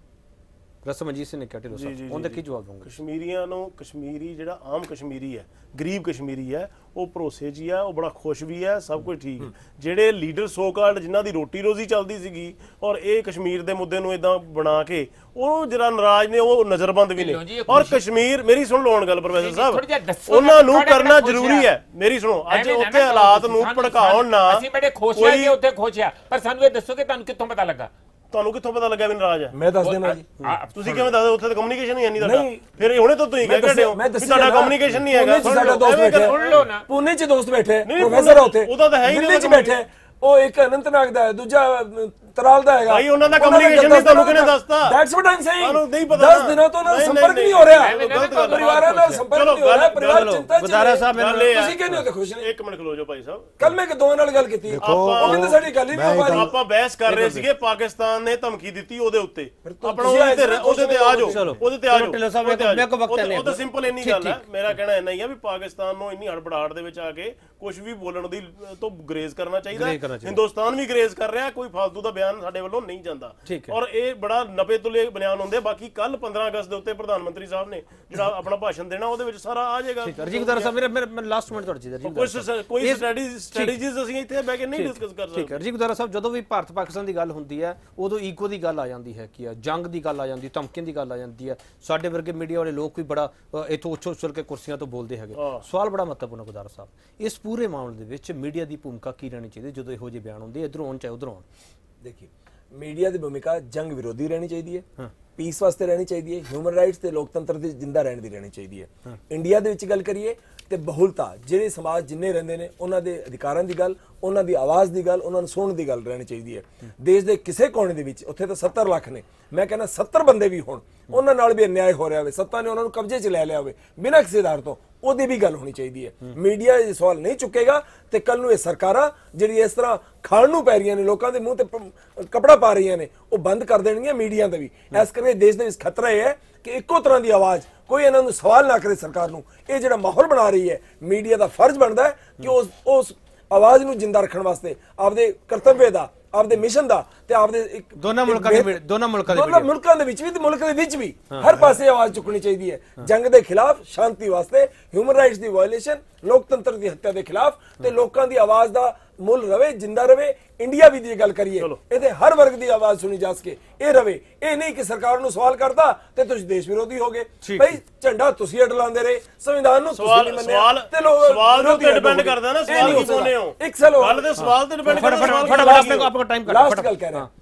ਰਸਮਜੀਤ ਸਿੰਘ ਨੇ ਕਿਹਾ ਢਿੱਲੋਂ ਸਾਹਿਬ, ਉਹਦਾ ਕੀ ਜਵਾਬ ਦਊਂਗੇ? ਕਸ਼ਮੀਰੀਆਂ ਨੂੰ, ਕਸ਼ਮੀਰੀ ਜਿਹੜਾ ਆਮ ਕਸ਼ਮੀਰੀ ਹੈ, ਗਰੀਬ ਕਸ਼ਮੀਰੀ ਹੈ, ਉਹ ਭਰੋਸੇ 'ਚ ਹੀ ਹੈ, ਉਹ ਬੜਾ ਖੁਸ਼ ਵੀ ਹੈ, ਸਭ ਕੁਝ ਠੀਕ। ਜਿਹੜੇ ਲੀਡਰ ਸੋ ਕਾਲਡ ਜਿਨ੍ਹਾਂ ਦੀ ਰੋਟੀ ਰੋਜ਼ੀ ਚੱਲਦੀ ਸੀਗੀ ਔਰ ਇਹ ਕਸ਼ਮੀਰ ਦੇ ਮੁੱਦੇ ਨੂੰ ਇਦਾਂ ਬਣਾ ਕੇ ਉਹ ਜਿਹੜਾ ਨਾਰਾਜ਼ ਨੇ, ਉਹ ਨਜ਼ਰਬੰਦ ਵੀ ਨੇ। ਔਰ ਕਸ਼ਮੀਰ, ਮੇਰੀ ਸੁਣ ਲਓ ਗੱਲ ਪ੍ਰੋਫੈਸਰ ਸਾਹਿਬ, ਉਹਨਾਂ ਨੂੰ ਕਰਨਾ ਜ਼ਰੂਰੀ ਹੈ। ਮੇਰੀ ਸੁਣੋ, ਅੱਜ ਉੱਥੇ ਹਾਲਾਤ ਨੂੰ ਭੜਕਾਉਣ ਨਾ, ਅਸੀਂ ਬੜੇ ਖੁਸ਼ ਹਾਂ ਕਿ ਉੱਥੇ ਖੁਸ਼ ਆ, ਪਰ ਸਾਨੂੰ ਇਹ ਦੱਸੋ ਕਿ ਤੁਹਾਨੂੰ ਕਿੱਥੋਂ ਪਤਾ ਲੱਗਾ? ਤੁਹਾਨੂੰ ਕਿੱਥੋਂ ਪਤਾ ਲੱਗਾ ਵੀ ਨਾਰਾਜ਼ ਹੈ? ਮੈਂ ਦੱਸ ਦੇਣਾ ਜੀ। ਤੁਸੀਂ ਕਿਵੇਂ ਦੱਸਦੇ? ਉੱਥੇ ਤਾਂ ਕਮਿਊਨੀਕੇਸ਼ਨ ਹੀ ਨਹੀਂ ਤੁਹਾਡਾ। ਫਿਰ ਹੁਣੇ ਤਾਂ ਤੁਸੀਂ ਕਹਿ ਰਹੇ ਹੋ ਕਿ ਤੁਹਾਡਾ ਕਮਿਊਨੀਕੇਸ਼ਨ ਨਹੀਂ ਹੈਗਾ। ਸਾਡਾ ਦੋਸਤ ਬੈਠੇ ਪੁਣੇ 'ਚ, ਦੋਸਤ ਬੈਠੇ ਪ੍ਰੋਫੈਸਰ ਉੱਥੇ, ਉਹਦਾ ਤਾਂ ਹੈ ਹੀ ਨਹੀਂ। ਦਿੱਲੀ 'ਚ ਬੈਠੇ, ਉਹ ਇੱਕ ਅਨੰਤਨਾਗ ਦਾ ਹੈ, ਦੂਜਾ ਤਰਾਲ ਦਾ ਹੈਗਾ। ਭਾਈ ਉਹਨਾਂ ਦਾ ਕਮਿਊਨੀਕੇਸ਼ਨ ਨਹੀਂ, ਤੁਹਾਨੂੰ ਕਿਹਨੇ ਦੱਸਤਾ? That's what I'm saying. ਤੁਹਾਨੂੰ ਨਹੀਂ ਪਤਾ। ਦਸ ਦਿਨਾਂ ਤੋਂ ਉਹਨਾਂ ਦਾ ਸੰਪਰਕ ਨਹੀਂ ਹੋ ਰਿਹਾ, ਪਰਿਵਾਰਾਂ ਨਾਲ ਸੰਪਰਕ ਨਹੀਂ ਹੋ ਰਿਹਾ, ਪਰਿਵਾਰ ਚਿੰਤਾ 'ਚ। ਗੁਜ਼ਾਰਾ ਸਾਹਿਬ, ਤੁਸੀਂ ਕਹਿੰਦੇ ਹੋ ਤੇ ਖੁਸ਼ ਨੇ। ਇੱਕ ਮਿੰਟ ਖਲੋ ਜਾਓ ਭਾਈ ਸਾਹਿਬ। ਕੱਲ ਮੈਂ ਦੋਵਾਂ ਨਾਲ ਗੱਲ ਕੀਤੀ, ਉਹ ਕਹਿੰਦੇ ਸਾਡੀ ਗੱਲ ਹੀ ਨਹੀਂ ਹੋ ਰਹੀ। ਆਪਾਂ ਬਹਿਸ ਕਰ ਰਹੇ ਸੀਗੇ, ਪਾਕਿਸਤਾਨ ਨੇ ਧਮਕੀ ਦਿੱਤੀ ਉਹਦੇ ਉੱਤੇ, ਆਪਣਾ ਉਹਦੇ ਤੇ ਉਹਦੇ ਤੇ ਆ ਜਾਓ, ਉਹਦੇ ਤੇ ਆ ਜਾਓ। ਢਿੱਲੋਂ ਸਾਹਿਬ, ਮੇਰੇ ਕੋਲ ਵਕਤ ਨਹੀਂ। ਉਹ ਤਾਂ ਸਿੰਪਲ ਇੰਨੀ ਗੱਲ ਹੈ। ਮੇਰਾ ਕਹਿਣਾ ਇੰਨਾ ਹੀ ਆ ਵੀ ਪਾਕਿਸਤਾਨ ਨੂੰ ਇੰਨੀ ਹੜਬੜਾਹਟ ਦੇ ਵਿੱਚ ਆ ਕੇ ਕੁਝ ਵੀ ਬੋਲਣ ਦੀ ਤੋਂ ਗਰੇਜ਼ ਕਰਨਾ ਚਾਹੀਦਾ। ਹਿੰਦੁਸਤਾਨ ਵੀ ਗਰੇਜ਼ ਕਰ ਰਿਹਾ, ਕੋਈ ਫालतू ਦਾ ਬਿਆਨ ਸਾਡੇ ਵੱਲੋਂ ਨਹੀਂ ਜਾਂਦਾ। ਔਰ ਇਹ ਬੜਾ ਨਪੇ ਤੁਲੇ ਬਿਆਨ ਹੁੰਦੇ। ਬਾਕੀ ਕੱਲ ਪੰਦਰਾਂ ਅਗਸਤ ਦੇ ਉੱਤੇ ਪ੍ਰਧਾਨ ਮੰਤਰੀ ਸਾਹਿਬ ਨੇ ਜਿਹੜਾ ਆਪਣਾ ਭਾਸ਼ਣ ਦੇਣਾ, ਉਹਦੇ ਵਿੱਚ ਸਾਰਾ ਆ ਜਾਏਗਾ। ਰਜੀਵ ਗੁਦਾਰਾ ਸਾਹਿਬ, ਮੇਰੇ ਮੇਰੇ ਲਾਸਟ ਮਿੰਟ ਤੁਹਾਡੇ ਚਾਹੀਦਾ। ਕੋਈ ਕੋਈ ਸਟ੍ਰੈਟਜੀਜ਼ ਅਸੀਂ ਇੱਥੇ ਬਹਿ ਕੇ ਨਹੀਂ ਡਿਸਕਸ ਕਰ ਸਕਦੇ। ਠੀਕ ਹੈ ਰਜੀਵ ਗੁਦਾਰਾ ਸਾਹਿਬ, ਜਦੋਂ ਵੀ ਭਾਰਤ ਪਾਕਿਸਤਾਨ ਦੀ ਗੱਲ ਹੁੰਦੀ ਹੈ, ਉਦੋਂ ਈਗੋ ਦੀ ਗੱਲ ਆ ਜਾਂਦੀ ਹੈ, ਕੀ ਜੰਗ ਦੀ ਗੱਲ ਆ ਜਾਂਦੀ, ਧਮਕੀਆਂ ਦੀ ਗੱਲ ਆ ਜਾਂਦੀ ਹੈ। ਸਾਡੇ ਵਰਗੇ ਮੀਡੀਆ ਵਾਲੇ ਲੋਕ ਵੀ ਬੜਾ ਇੱਥੋਂ ਉੱਛਲ ਉੱਛਲ ਕੇ ਕੁਰਸੀਆਂ ਤੋਂ ਬੋਲਦੇ ਹੈਗੇ। ਸਵਾਲ ਬੜਾ ਮਹੱਤਵਪੂਰਨ ਗੁਦਾਰਾ ਸਾਹਿਬ, ਇਸ ਪੂਰੇ ਮਾਮਲੇ ਦੇ ਵਿੱਚ ਮੀਡੀਆ ਦੀ ਭੂਮਿਕਾ ਕੀ ਰਹਿਣੀ ਚਾਹੀਦੀ ਜਦੋਂ ਇਹੋ ਜਿਹੇ ਬਿਆਨ ਹੁੰਦੇ, ਇੱਧਰੋਂ ਆਉਣ ਚਾਹੇ ਉੱਧਰੋਂ ਆਉਣ? देखिए, मीडिया की भूमिका जंग विरोधी रहनी चाहिए, पीस वास्ते रहनी चाहिए, ह्यूमन राइट्स ते लोकतंत्र की जिंदा रहने की रहनी चाहिए। इंडिया दे विच गल करिए ते बहुलता, जिहड़े समाज जिन्ने रहिंदे ने उन्हां दे अधिकारां दी गल, उन्हां दी आवाज़ दी गल, उन्हां नूं सुणन दी गल रहनी चाहिए। देश दे किसी कोने दे विच, उत्थे तां सत्तर लाख ने, मैं कहना सत्तर बंदे भी होण, उन्हां नाल भी अन्याय हो रहा होवे, सत्ता ने उन्हां नूं कब्जे च लै लिया होवे बिना किसी आधार तो, ਉਹਦੀ भी गल होनी चाहिए। मीडिया ये सवाल नहीं चुकेगा तो कल नूं ये सरकारां जिहड़ी इस तरह खाण नूं पै रहीआं ने, लोकां दे मूंह ते कपड़ा पा रहीआं ने, वो बंद कर देणगीआं मीडिया दा भी। इस करके देश दे विच खतरा है कि इक्को तरह की आवाज़ कोई इन्हां नूं सवाल ना करे सरकार नूं। ये जिहड़ा माहौल बना रही है, मीडिया दा फर्ज बनदा है कि उस उस आवाज़ नूं जिंदा रखण वास्ते आपदे कर्तव्य दा, आपदे मिशन दा ते आपदे एक दोनों मुल्कां दे दोनों मुल्कां दे दोनों मुल्कां दे विच भी ते मुल्क दे विच भी हर पासे आवाज़ चुकनी चाहिए है। जंग दे खिलाफ, शांति वास्ते, ह्यूमन राइट्स दी वायलेशन, लोकतंत्र दी हत्या दे खिलाफ ते लोकां दी आवाज़ दा मुल रवे, जिंदा रवे। इंडिया भी दी गल करिए, इहदे हर वर्ग दी आवाज़ सुनी जा सके, ये रवे। ये नहीं कि सरकार नूं सवाल करदा ते तुसीं देश विरोधी हो गए। भाई झंडा तुसीं अडलांदे रहे, संविधान नूं तुसीं नहीं मन्निया ते लोग सवाल ते डिपेंड करदा ना, सवाल की बोले हो एक साल गल ते सवाल ते डिपेंड करदा। फटाफट आपका टाइम कर, लास्ट गल कह रहे हैं,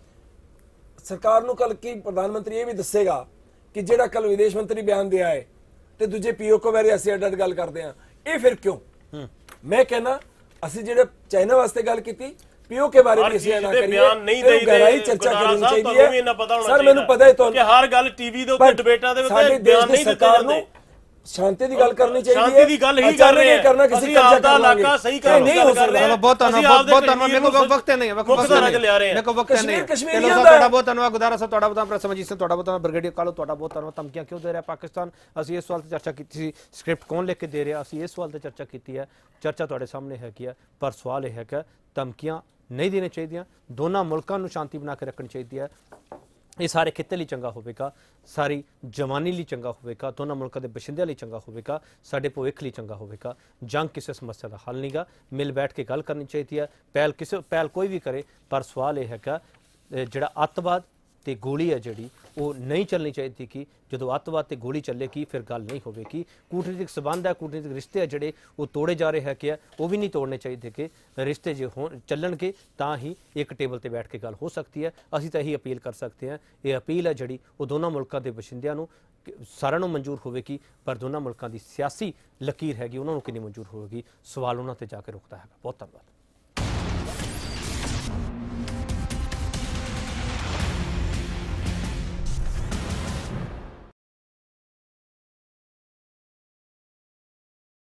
सरकार नूं कल की प्रधानमंत्री ये भी दसेगा कि जिहड़ा कल विदेश मंत्री बयान दिया है ते दूजे पीओके बारे असीं अड अड गल करदे हां, ये फिर क्यों? मैं कहना ਅਸੀਂ ਜਿਹੜੇ ਚਾਈਨਾ ਵਾਸਤੇ ਗੱਲ ਕੀਤੀ, ਪੀਓ ਕੇ ਬਾਰੇ ਵੀ ਅਸੀਂ ਨਾ ਕਰੀਏ, ਬਿਆਨ ਨਹੀਂ ਦੇਈਦੇ, ਗਹਿਰਾਈ ਚਰਚਾ ਕਰਨੀ ਚਾਹੀਦੀ ਹੈ। ਸਰ ਮੈਨੂੰ ਪਤਾ ਹੈ ਤੁਹਾਨੂੰ ਕਿ ਹਰ ਗੱਲ ਟੀਵੀ ਦੇ ਉੱਤੇ ਡਿਬੇਟਾਂ ਦੇ ਉੱਤੇ ਬਿਆਨ ਨਹੀਂ ਦਿੱਤੇ ਜਾਂਦੇ। शांति की गल करनी चाहिए, शांति की गल ही कर रहे हैं, करना किसी कब्जा इलाका सही करने नहीं हो सकता। चलो बहुत धन्यवाद, बहुत धन्यवाद। मेरे को वक्त नहीं है, वक्त नहीं मेरे को वक्त नहीं है। चलो ਤੁਹਾਡਾ ਬਹੁਤ ਧੰਨਵਾਦ ਗੁਦਾਰਾ ਸਾਹਿਬ, ਤੁਹਾਡਾ ਬਹੁਤ ਪ੍ਰਸਮਜੀਤ ਸਿੰਘ, ਤੁਹਾਡਾ ਬਹੁਤ ਧੰਨਵਾਦ ਬ੍ਰਿਗੇਡੀਅਰ ਕਾਲੋ, ਤੁਹਾਡਾ ਬਹੁਤ ਧੰਨਵਾਦ। ਧਮਕੀਆਂ ਕਿਉਂ ਦੇ ਰਿਹਾ ਪਾਕਿਸਤਾਨ? ਅਸੀਂ ਇਸ ਸਵਾਲ ਤੇ ਚਰਚਾ ਕੀਤੀ ਸੀ, ਸਕ੍ਰਿਪਟ ਕੌਣ ਲਿਖ ਕੇ ਦੇ ਰਿਹਾ, ਅਸੀਂ ਇਸ ਸਵਾਲ ਤੇ ਚਰਚਾ ਕੀਤੀ ਹੈ। ਚਰਚਾ ਤੁਹਾਡੇ ਸਾਹਮਣੇ ਹੈ ਕੀ ਹੈ, ਪਰ ਸਵਾਲ ਇਹ ਹੈ ਕਿ ਧਮਕੀਆਂ ਨਹੀਂ ਦੇਣੀਆਂ ਚਾਹੀਦੀਆਂ, ਦੋਨਾਂ ਮੁਲਕਾਂ ਨੂੰ ਸ਼ਾਂਤੀ ਬਣਾ ਕੇ ਰੱਖਣੀ ਚਾਹੀਦੀ ਹੈ। ਇਹ ਸਾਰੇ ਖਿੱਤੇ ਲਈ ਚੰਗਾ ਹੋਵੇਗਾ, ਸਾਰੀ ਜਵਾਨੀ ਲਈ ਚੰਗਾ ਹੋਵੇਗਾ, ਦੋਨਾਂ ਮੁਲਕਾਂ ਦੇ ਬਸ਼ਿੰਦਿਆਂ ਲਈ ਚੰਗਾ ਹੋਵੇਗਾ, ਸਾਡੇ ਭਵਿੱਖ ਲਈ ਚੰਗਾ ਹੋਵੇਗਾ। ਜੰਗ ਕਿਸੇ ਸਮੱਸਿਆ ਦਾ ਹੱਲ ਨਹੀਂਗਾ, ਮਿਲ ਬੈਠ ਕੇ ਗੱਲ ਕਰਨੀ ਚਾਹੀਦੀ ਹੈ। ਪਹਿਲ ਕਿਸੇ ਪਹਿਲ ਕੋਈ ਵੀ ਕਰੇ, ਪਰ ਸਵਾਲ ਇਹ ਹੈਗਾ ਜਿਹੜਾ ਅੱਤਵਾਦ ਤੇ ਗੋਲੀ ਹੈ ਜਿਹੜੀ ਉਹ ਨਹੀਂ ਚੱਲਣੀ ਚਾਹੀਦੀ। ਕਿ ਜਦੋਂ ਅੱਤਵਾਦ ਤੇ ਗੋਲੀ ਚੱਲੇਗੀ ਫਿਰ ਗੱਲ ਨਹੀਂ ਹੋਵੇਗੀ। ਕੂਟਨੀਤਿਕ ਸਬੰਧ ਹੈ, ਕੂਟਨੀਤਿਕ ਰਿਸ਼ਤੇ ਆ ਜਿਹੜੇ ਉਹ ਤੋੜੇ ਜਾ ਰਹੇ ਹੈਗੇ ਆ, ਉਹ ਵੀ ਨਹੀਂ ਤੋੜਨੇ ਚਾਹੀਦੇ। ਕਿ ਰਿਸ਼ਤੇ ਜੇ ਹੋ ਚੱਲਣਗੇ ਤਾਂ ਹੀ ਇੱਕ ਟੇਬਲ ਤੇ ਬੈਠ ਕੇ ਗੱਲ ਹੋ ਸਕਦੀ ਹੈ। ਅਸੀਂ ਤਾਂ ਇਹੀ ਅਪੀਲ ਕਰ ਸਕਦੇ ਹਾਂ, ਇਹ ਅਪੀਲ ਹੈ ਜਿਹੜੀ ਉਹ ਦੋਨਾਂ ਮੁਲਕਾਂ ਦੇ ਵਸਿੰਦਿਆਂ ਨੂੰ ਸਾਰਿਆਂ ਨੂੰ ਮਨਜ਼ੂਰ ਹੋਵੇਗੀ, ਪਰ ਦੋਨਾਂ ਮੁਲਕਾਂ ਦੀ ਸਿਆਸੀ ਲਕੀਰ ਹੈਗੀ ਉਹਨਾਂ ਨੂੰ ਕਿੰਨੀ ਮਨਜ਼ੂਰ ਹੋਵੇਗੀ, ਸਵਾਲ ਉਹਨਾਂ ਤੇ ਜਾ ਕੇ ਰੁਕਦਾ ਹੈਗਾ। ਬਹੁਤ ਧੰਨਵਾਦ।